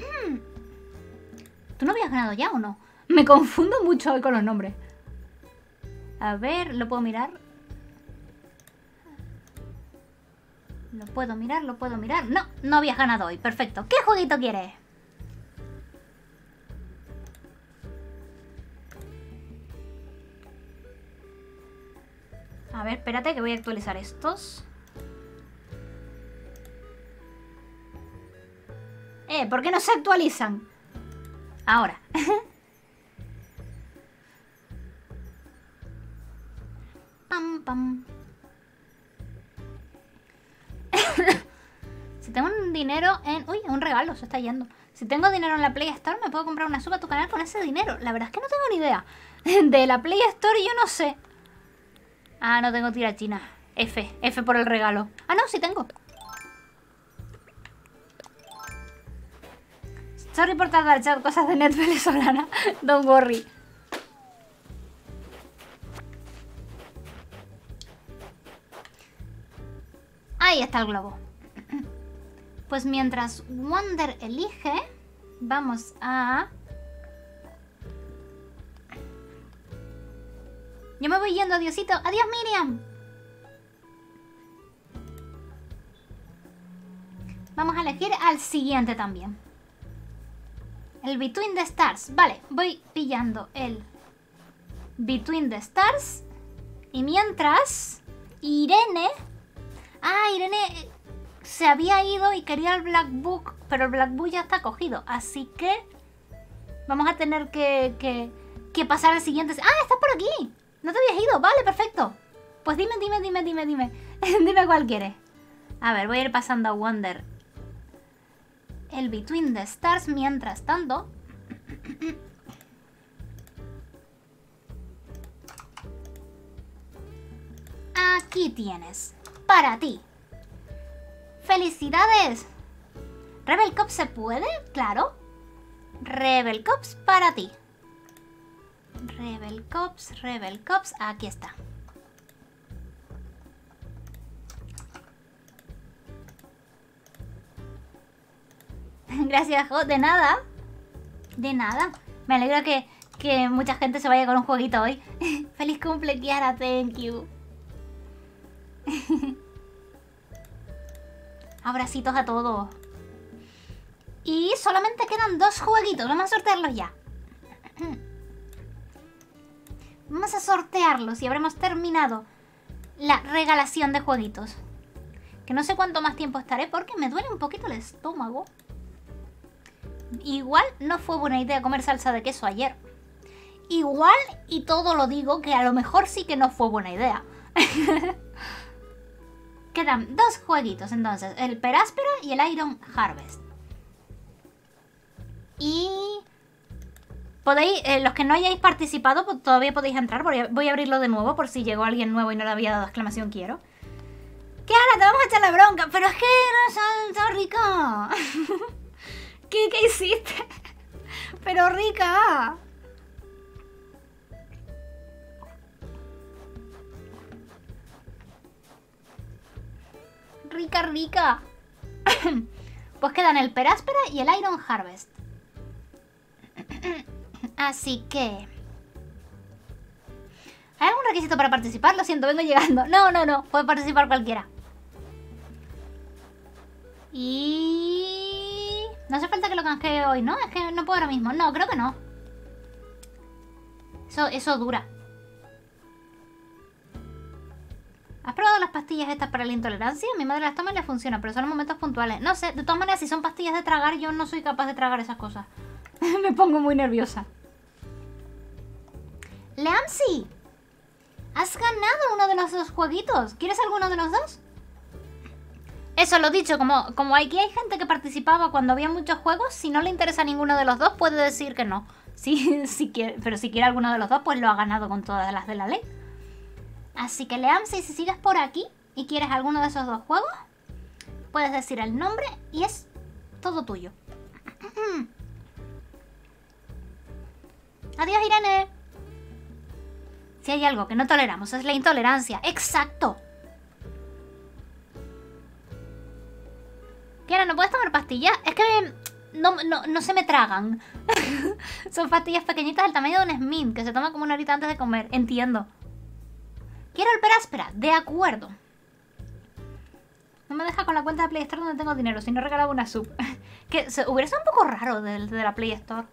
¿Tú no habías ganado ya o no? Me confundo mucho hoy con los nombres. A ver, ¿lo puedo mirar? Lo puedo mirar, lo puedo mirar. No, no habías ganado hoy. Perfecto. ¿Qué jueguito quieres? A ver, espérate que voy a actualizar estos. ¿Por qué no se actualizan? Ahora. Pam, pam. Si tengo un dinero en... Uy, un regalo, se está yendo. Si tengo dinero en la Play Store, me puedo comprar una sub a tu canal con ese dinero. La verdad es que no tengo ni idea. De la Play Store yo no sé. Ah, no tengo tirachina. F por el regalo. Ah, no, sí tengo. Sorry por tardar, chat, cosas de net venezolana. Don't worry. Ahí está el globo. Pues mientras Wonder elige, vamos a... Yo me voy yendo, adiosito. Adiós, Miriam. Vamos a elegir al siguiente también. El Between the Stars. Vale, voy pillando el Between the Stars. Y mientras, Irene... Ah, Irene se había ido y quería el Black Book, pero el Black Book ya está cogido. Así que vamos a tener que pasar al siguiente. ¡Ah, estás por aquí! No te habías ido. Vale, perfecto. Pues dime. Dime cuál quieres. A ver, voy a ir pasando a Wonder el Between the Stars mientras tanto. Aquí tienes. Para ti. ¡Felicidades! ¿Rebel Cops se puede? Claro. Rebel Cops para ti. Rebel Cops. Aquí está. Gracias, Jo. De nada. De nada. Me alegra que mucha gente se vaya con un jueguito hoy. Feliz cumple, Kiara. Thank you. Abracitos a todos. Y solamente quedan 2 jueguitos. Vamos a sortearlos ya. Vamos a sortearlos y habremos terminado la regalación de jueguitos. Que no sé cuánto más tiempo estaré porque me duele un poquito el estómago. Igual no fue buena idea comer salsa de queso ayer. Igual, y todo lo digo, que a lo mejor sí que no fue buena idea. Quedan 2 jueguitos entonces, el Peráspera y el Iron Harvest. Y podéis, los que no hayáis participado, pues todavía podéis entrar. Voy a abrirlo de nuevo por si llegó alguien nuevo y no le había dado exclamación quiero. ¿Qué ahora? Te vamos a echar la bronca. Pero es que no salsa rica. ¿Qué hiciste? Pero rica. Rica. Pues quedan el Peráspera y el Iron Harvest. Así que... ¿hay algún requisito para participar? Lo siento, vengo llegando. No. Puede participar cualquiera. Y... no hace falta que lo canjee hoy, ¿no? Es que no puedo ahora mismo. No, creo que no. Eso dura. ¿Has probado las pastillas estas para la intolerancia? Mi madre las toma y le funciona, pero son en momentos puntuales. No sé, de todas maneras, si son pastillas de tragar, yo no soy capaz de tragar esas cosas. Me pongo muy nerviosa. Leamsi, has ganado uno de los 2 jueguitos. ¿Quieres alguno de los 2? Eso, lo dicho, como aquí hay gente que participaba cuando había muchos juegos, si no le interesa ninguno de los 2, puede decir que no. Sí, pero si quiere alguno de los 2, pues lo ha ganado con todas las de la ley. Así que Leamsi, si sigues por aquí y quieres alguno de esos 2 juegos, puedes decir el nombre y es todo tuyo. Adiós, Irene. Si hay algo que no toleramos es la intolerancia. ¡Exacto! Kiara, ¿no puedes tomar pastillas? Es que no se me tragan. Son pastillas pequeñitas del tamaño de un Smith que se toma como una horita antes de comer. Entiendo. Quiero el Peráspera. De acuerdo. No me deja con la cuenta de Play Store donde tengo dinero. Si no regalaba una sub. Que hubiera sido un poco raro de la Play Store.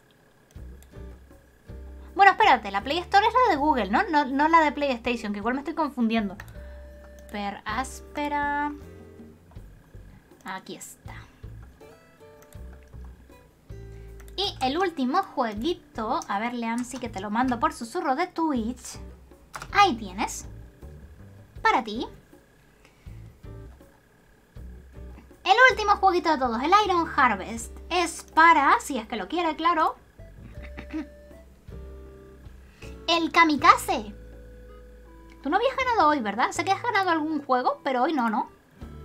Bueno, espérate. La Play Store es la de Google, ¿no? No la de PlayStation, que igual me estoy confundiendo. Peráspera. Aquí está. Y el último jueguito. A ver, Leamsi, que te lo mando por susurro de Twitch. Ahí tienes. Para ti. El último jueguito de todos, el Iron Harvest. Es para, si es que lo quiere, claro, el Kamikaze. Tú no habías ganado hoy, ¿verdad? Sé que has ganado algún juego, pero hoy no, ¿no?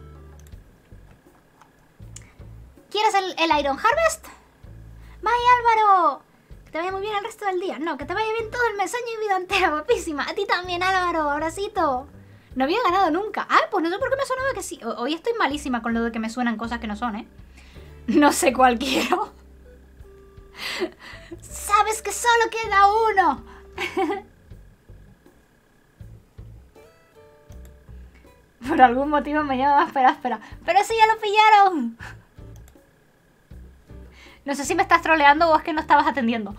¿Quieres el Iron Harvest? ¡Vaya, Álvaro! Que te vaya muy bien el resto del día. No, que te vaya bien todo el mes, año y vida entera, guapísima. A ti también, Álvaro. Abracito. No había ganado nunca. Ah, pues no sé por qué me sonaba que sí. Hoy estoy malísima con lo de que me suenan cosas que no son, ¿eh? No sé cuál quiero. ¡Sabes que solo queda uno! Por algún motivo me llama espera. ¡Pero sí, ya lo pillaron! No sé si me estás troleando o es que no estabas atendiendo.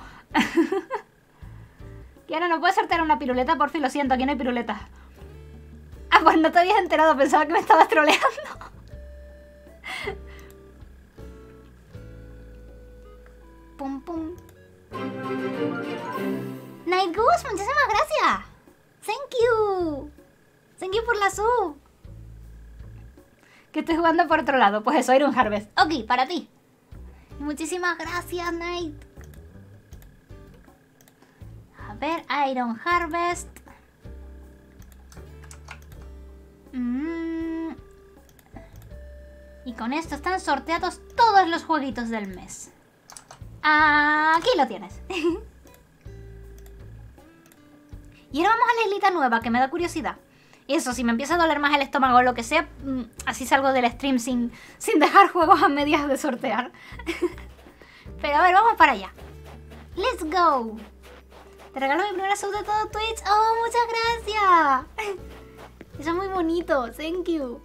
Kiara, ¿no puedes sortear una piruleta? Por fin, lo siento, aquí no hay piruletas. Ah, pues no te habías enterado, pensaba que me estabas troleando. Pum, pum. Night Goose, muchísimas gracias. Thank you. Thank you por la sub. Que estoy jugando por otro lado. Pues eso, Iron Harvest. Ok, para ti. Muchísimas gracias, Night. A ver, Iron Harvest. Y con esto están sorteados todos los jueguitos del mes. Aquí lo tienes. Y ahora vamos a la islita nueva, que me da curiosidad. Y eso, si me empieza a doler más el estómago o lo que sea, así salgo del stream sin dejar juegos a medias de sortear. Pero a ver, vamos para allá. ¡Let's go! Te regalo mi primera sub de todo Twitch. ¡Oh, muchas gracias! Eso es muy bonito. Thank you.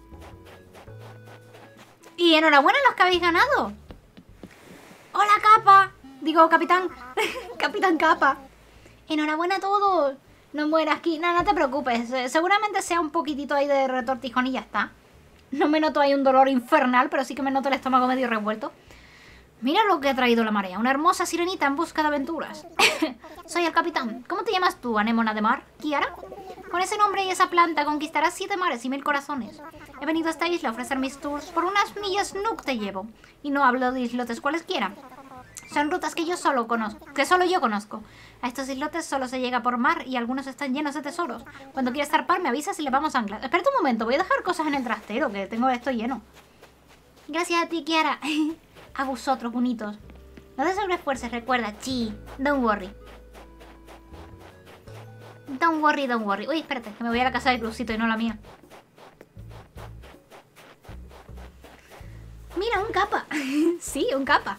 Y enhorabuena a los que habéis ganado. ¡Hola, Capa! Digo, Capitán. Capitán Capa. Enhorabuena a todos. No mueras aquí. No te preocupes. Seguramente sea un poquitito ahí de retortijón y ya está. No me noto ahí un dolor infernal, pero sí que me noto el estómago medio revuelto. Mira lo que ha traído la marea. Una hermosa sirenita en busca de aventuras. Soy el capitán. ¿Cómo te llamas tú, anémona de mar? ¿Kiara? Con ese nombre y esa planta conquistarás 7 mares y 1000 corazones. He venido a esta isla a ofrecer mis tours. Por unas millas Nook te llevo. Y no hablo de islotes cualesquiera. Son rutas que solo yo conozco. A estos islotes solo se llega por mar y algunos están llenos de tesoros. Cuando quieras zarpar me avisas y le vamos a anclar. Espera un momento, voy a dejar cosas en el trastero, que tengo esto lleno. Gracias a ti, Kiara. A vosotros, bonitos. No te sobreesfuerces, recuerda, don't worry. Don't worry. Uy, espérate, que me voy a la casa de Crucito y no la mía. Mira, un capa. Sí, un capa.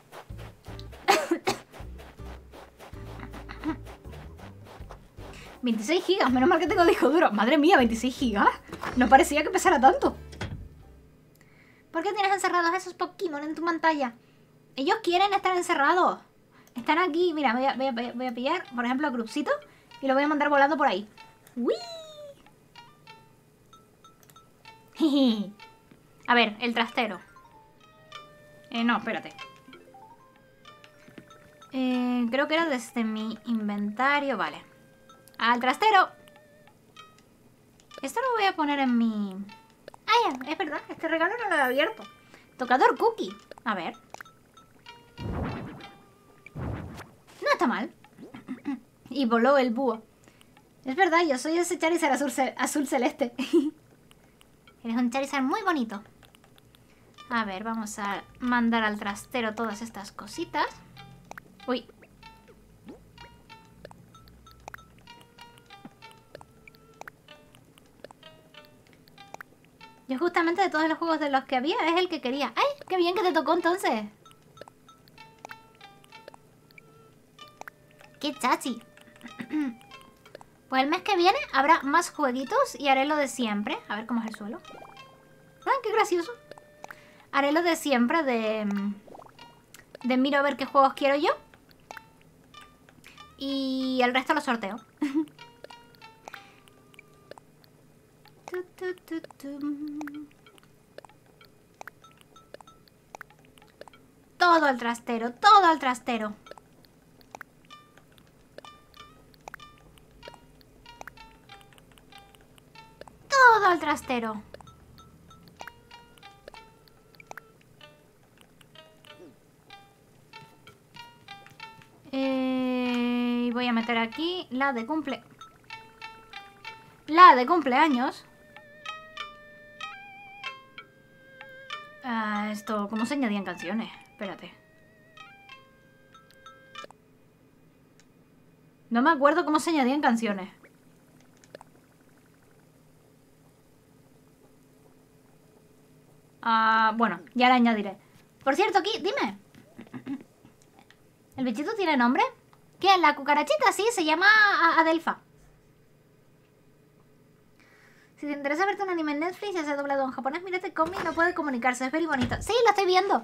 $26 gigas, menos mal que tengo disco duro. Madre mía, 26 gigas. No parecía que pesara tanto. ¿Por qué tienes encerrados esos Pokémon en tu pantalla? Ellos quieren estar encerrados. Están aquí. Mira, voy a pillar, por ejemplo, a Crucito y lo voy a mandar volando por ahí. ¡Uy! A ver, el trastero. No, espérate. Creo que era desde mi inventario. Vale. Al trastero. Esto lo voy a poner en mi... Ah, ya, es verdad. Este regalo no lo he abierto. Tocador cookie. A ver. No está mal. Y voló el búho. Es verdad, yo soy ese Charizard azul celeste. Eres un Charizard muy bonito. A ver, vamos a mandar al trastero todas estas cositas. Uy. Yo justamente de todos los juegos de los que había es el que quería. ¡Ay! ¡Qué bien que te tocó entonces! ¡Qué chachi! Pues el mes que viene habrá más jueguitos y haré lo de siempre. A ver cómo es el suelo. ¡Ah, qué gracioso! Haré lo de siempre de miro a ver qué juegos quiero yo. Y el resto lo sorteo. Todo al trastero, todo al trastero. Todo al trastero. Y voy a meter aquí la de cumple. La de cumpleaños. Esto, ¿cómo se añadían canciones? Espérate. No me acuerdo cómo se añadían canciones. Bueno, ya la añadiré. Por cierto, aquí, dime. ¿El bichito tiene nombre? ¿Qué? ¿La cucarachita? Sí, se llama Adelfa. Si te interesa verte un anime en Netflix, ya se ha doblado en japonés, mírate cómic, no puede comunicarse, es muy bonito. Sí, lo estoy viendo.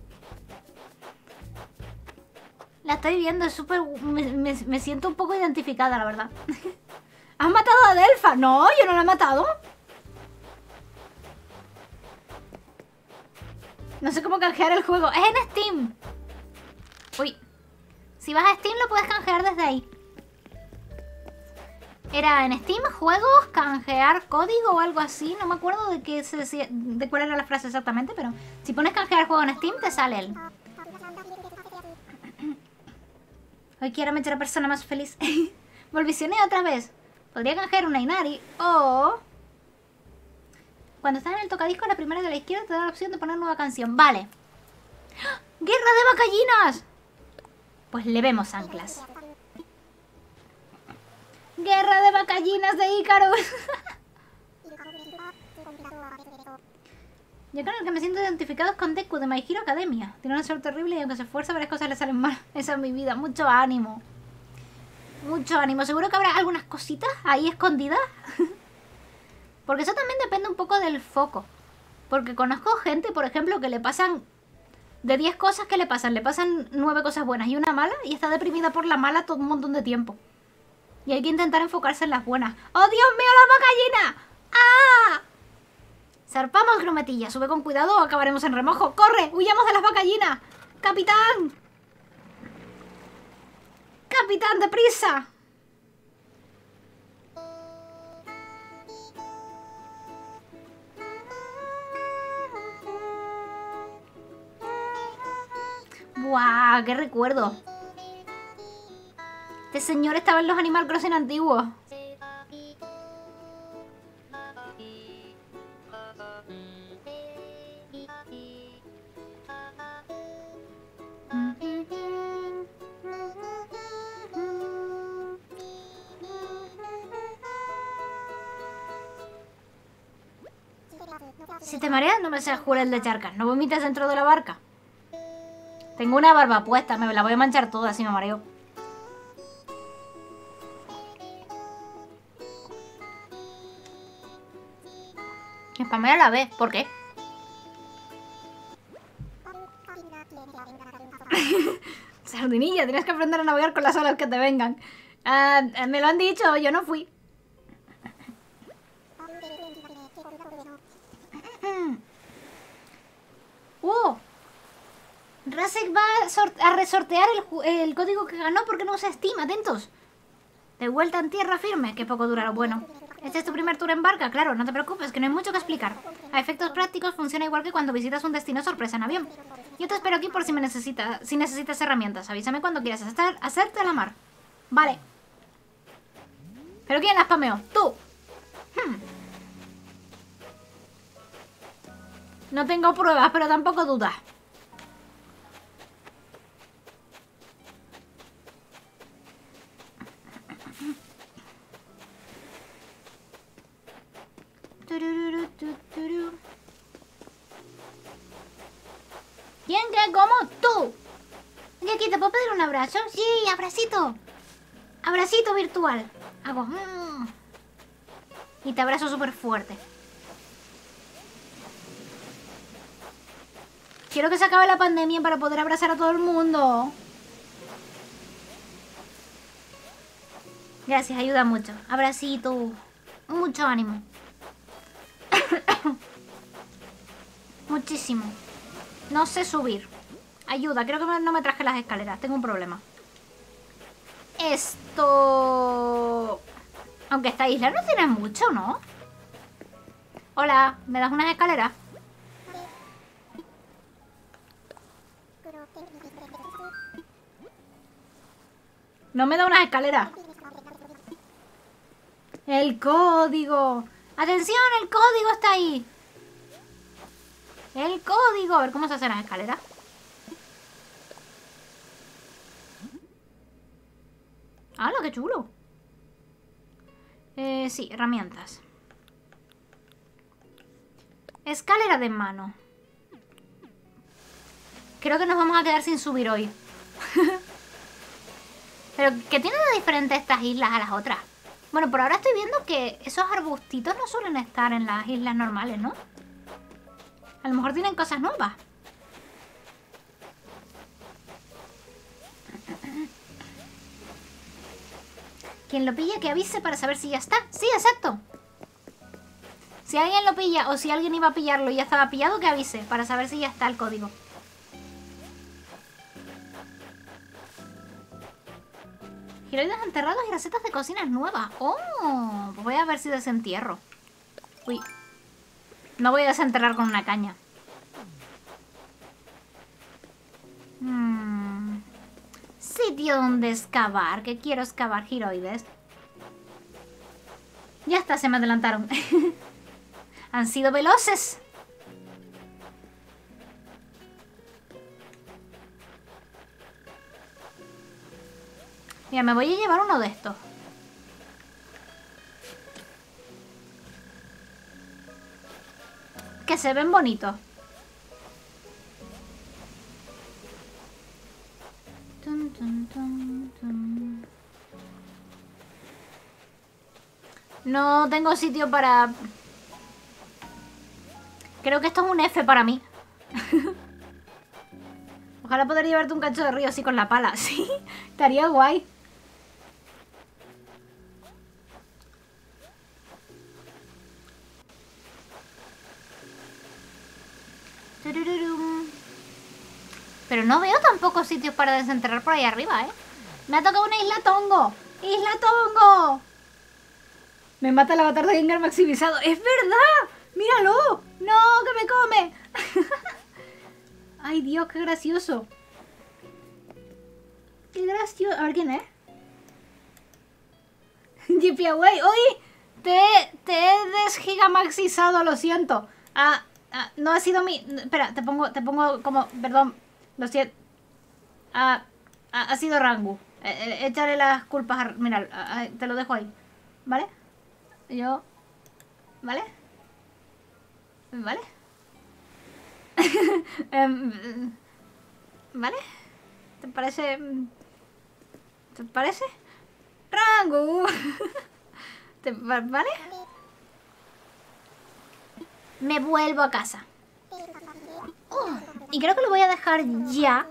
La estoy viendo, es súper... Me siento un poco identificada, la verdad. ¿Has matado a Adelfa? No, yo no la he matado. No sé cómo canjear el juego. Es en Steam. Uy. Si vas a Steam lo puedes canjear desde ahí. Era en Steam, juegos, canjear código o algo así. No me acuerdo de qué se decía, de cuál era la frase exactamente, pero si pones canjear juego en Steam te sale él. Hoy quiero meter a la persona más feliz. Volvisioné otra vez. Podría canjear una Inari o... Cuando estás en el tocadiscos, la primera de la izquierda te da la opción de poner nueva canción. Vale. ¡Ah! ¡Guerra de bacallinas! Pues le vemos anclas. ¡Guerra de bacallinas de Ícaros! Yo con el que me siento identificado es con Deku de My Hero Academia. Tiene una suerte horrible y aunque se esfuerza varias cosas le salen mal. Esa es mi vida. Mucho ánimo. Mucho ánimo. Seguro que habrá algunas cositas ahí escondidas. Porque eso también depende un poco del foco. Porque conozco gente, por ejemplo, que le pasan... De 10 cosas que le pasan 9 cosas buenas y una mala. Y está deprimida por la mala todo un montón de tiempo. Y hay que intentar enfocarse en las buenas. ¡Oh, Dios mío, la bacallina! ¡Ah! Zarpamos, Grumetilla. Sube con cuidado o acabaremos en remojo. ¡Corre! ¡Huyamos de las bacallinas! ¡Capitán! ¡Capitán, deprisa! ¡Buah! ¡Qué recuerdo! Este señor estaba en los Animal Crossing antiguos. Si te mareas, no me seas jurel de charcas. No vomites dentro de la barca. Tengo una barba puesta, me la voy a manchar toda si me mareo. Spamea a la vez, ¿por qué? Sardinilla, tienes que aprender a navegar con las olas que te vengan. Me lo han dicho, yo no fui. Rasek va a resortear el código que ganó porque no usa Steam, atentos. De vuelta en tierra firme, que poco dura lo bueno. ¿Este es tu primer tour en barca? Claro, no te preocupes, que no hay mucho que explicar. A efectos prácticos funciona igual que cuando visitas un destino sorpresa en avión. Yo te espero aquí por si necesitas herramientas. Avísame cuando quieras hacerte a la mar. Vale. ¿Pero quién la spameó? ¡Tú! No tengo pruebas, pero tampoco dudas. ¿Quién que como tú? Y aquí, ¿te puedo pedir un abrazo? Sí, abracito. Abracito virtual. Hago... Y te abrazo súper fuerte. Quiero que se acabe la pandemia para poder abrazar a todo el mundo. Gracias, ayuda mucho. Abracito. Mucho ánimo. Muchísimo. No sé subir. Ayuda, creo que no me traje las escaleras. Tengo un problema. Esto... Aunque esta isla no tiene mucho, ¿no? Hola, ¿me das unas escaleras? No me da unas escaleras. El código. ¡Atención! ¡El código está ahí! El código. A ver cómo se hacen las escaleras. ¡Hala, qué chulo! Sí, herramientas. Escalera de mano. Creo que nos vamos a quedar sin subir hoy. Pero, ¿qué tiene de diferente estas islas a las otras? Bueno, por ahora estoy viendo que esos arbustitos no suelen estar en las islas normales, ¿no? A lo mejor tienen cosas nuevas. Quien lo pille, que avise para saber si ya está. Sí, exacto. Si alguien lo pilla o si alguien iba a pillarlo y ya estaba pillado, que avise para saber si ya está el código. Giroides enterrados y recetas de cocinas nuevas. ¡Oh! Voy a ver si desentierro. Uy. No voy a desenterrar con una caña. Sitio donde excavar. Que quiero excavar giroides. Ya está, se me adelantaron. Han sido veloces. Mira, me voy a llevar uno de estos. Que se ven bonitos. Tun, tun, tun, tun. No tengo sitio para... Creo que esto es un F para mí. Ojalá poder llevarte un cacho de río así con la pala. Sí, estaría guay. Pero no veo tampoco sitios para desenterrar por ahí arriba, ¿eh? Me ha tocado una isla tongo. ¡Isla tongo! Me mata el avatar de Gengar maximizado. ¡Es verdad! ¡Míralo! ¡No, que me come! ¡Ay, Dios, qué gracioso! ¡Qué gracioso! A ver, ¿quién es? Jippy Away. ¡Uy! Te he desgigamaxizado, lo siento. No ha sido mi... Espera, te pongo como... Perdón, lo siento. Ha sido Rangu. Échale las culpas a... Mira, te lo dejo ahí. ¿Vale? Yo... ¿Vale? ¿Vale? ¿Vale? ¿Te parece? ¿Te parece? Rangu. ¿Vale? Me vuelvo a casa. Y creo que lo voy a dejar ya.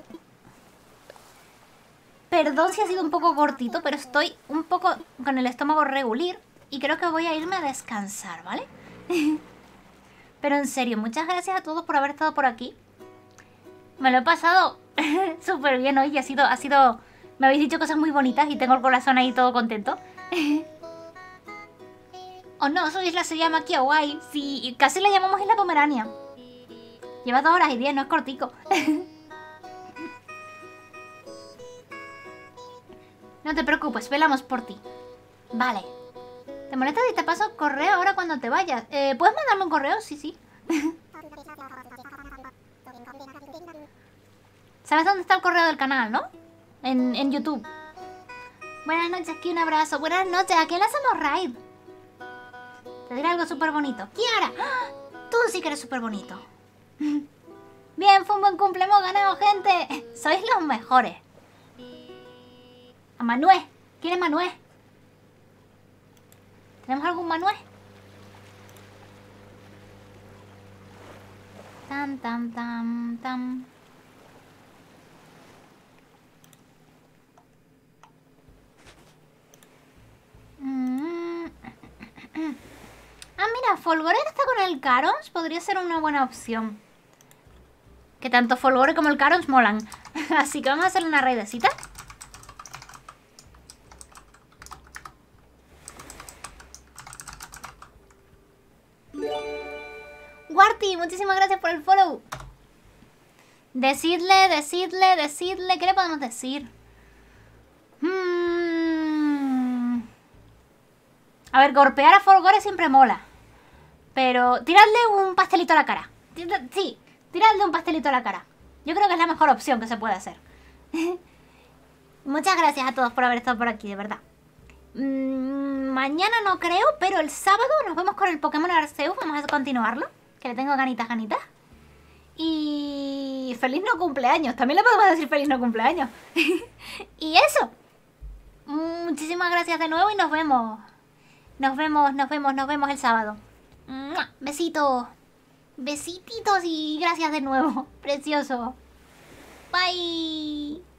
Perdón si ha sido un poco cortito, pero estoy un poco con el estómago regular y creo que voy a irme a descansar, ¿vale? Pero en serio, muchas gracias a todos por haber estado por aquí. Me lo he pasado súper bien hoy. Ha sido... Me habéis dicho cosas muy bonitas y tengo el corazón ahí todo contento. Oh no, su isla se llama Kiawai. Sí, casi la llamamos Isla Pomerania. Lleva 2 horas y 10, no es cortico. No te preocupes, velamos por ti. Vale. ¿Te molesta si te paso correo ahora cuando te vayas? ¿Puedes mandarme un correo? Sí, sí. ¿Sabes dónde está el correo del canal, no? En YouTube. Buenas noches, aquí un abrazo. Buenas noches, ¿a quién le hacemos raid? Te diré algo súper bonito. ¡Kiara! ¡Ah! Tú sí que eres súper bonito. Bien, fue un buen cumple, hemos ganado, gente. Sois los mejores. A Manuel. ¿Quién es Manuel? ¿Tenemos algún Manuel? Tam, tam, tam, tam. Ah, mira, Folgore está con el Carons. Podría ser una buena opción. Que tanto Folgore como el Carons molan. Así que vamos a hacer una raidecita. Warty, muchísimas gracias por el follow. Decidle, ¿qué le podemos decir? A ver, golpear a Folgore siempre mola. Pero tiradle un pastelito a la cara. Sí, tiradle un pastelito a la cara. Yo creo que es la mejor opción que se puede hacer. Muchas gracias a todos por haber estado por aquí, de verdad. Mañana no creo, pero el sábado nos vemos con el Pokémon Arceus. Vamos a continuarlo, que le tengo ganitas. Y feliz no cumpleaños. También le podemos decir feliz no cumpleaños. Y eso. Muchísimas gracias de nuevo y nos vemos. Nos vemos el sábado. Besitos. Besititos y gracias de nuevo. Precioso. Bye.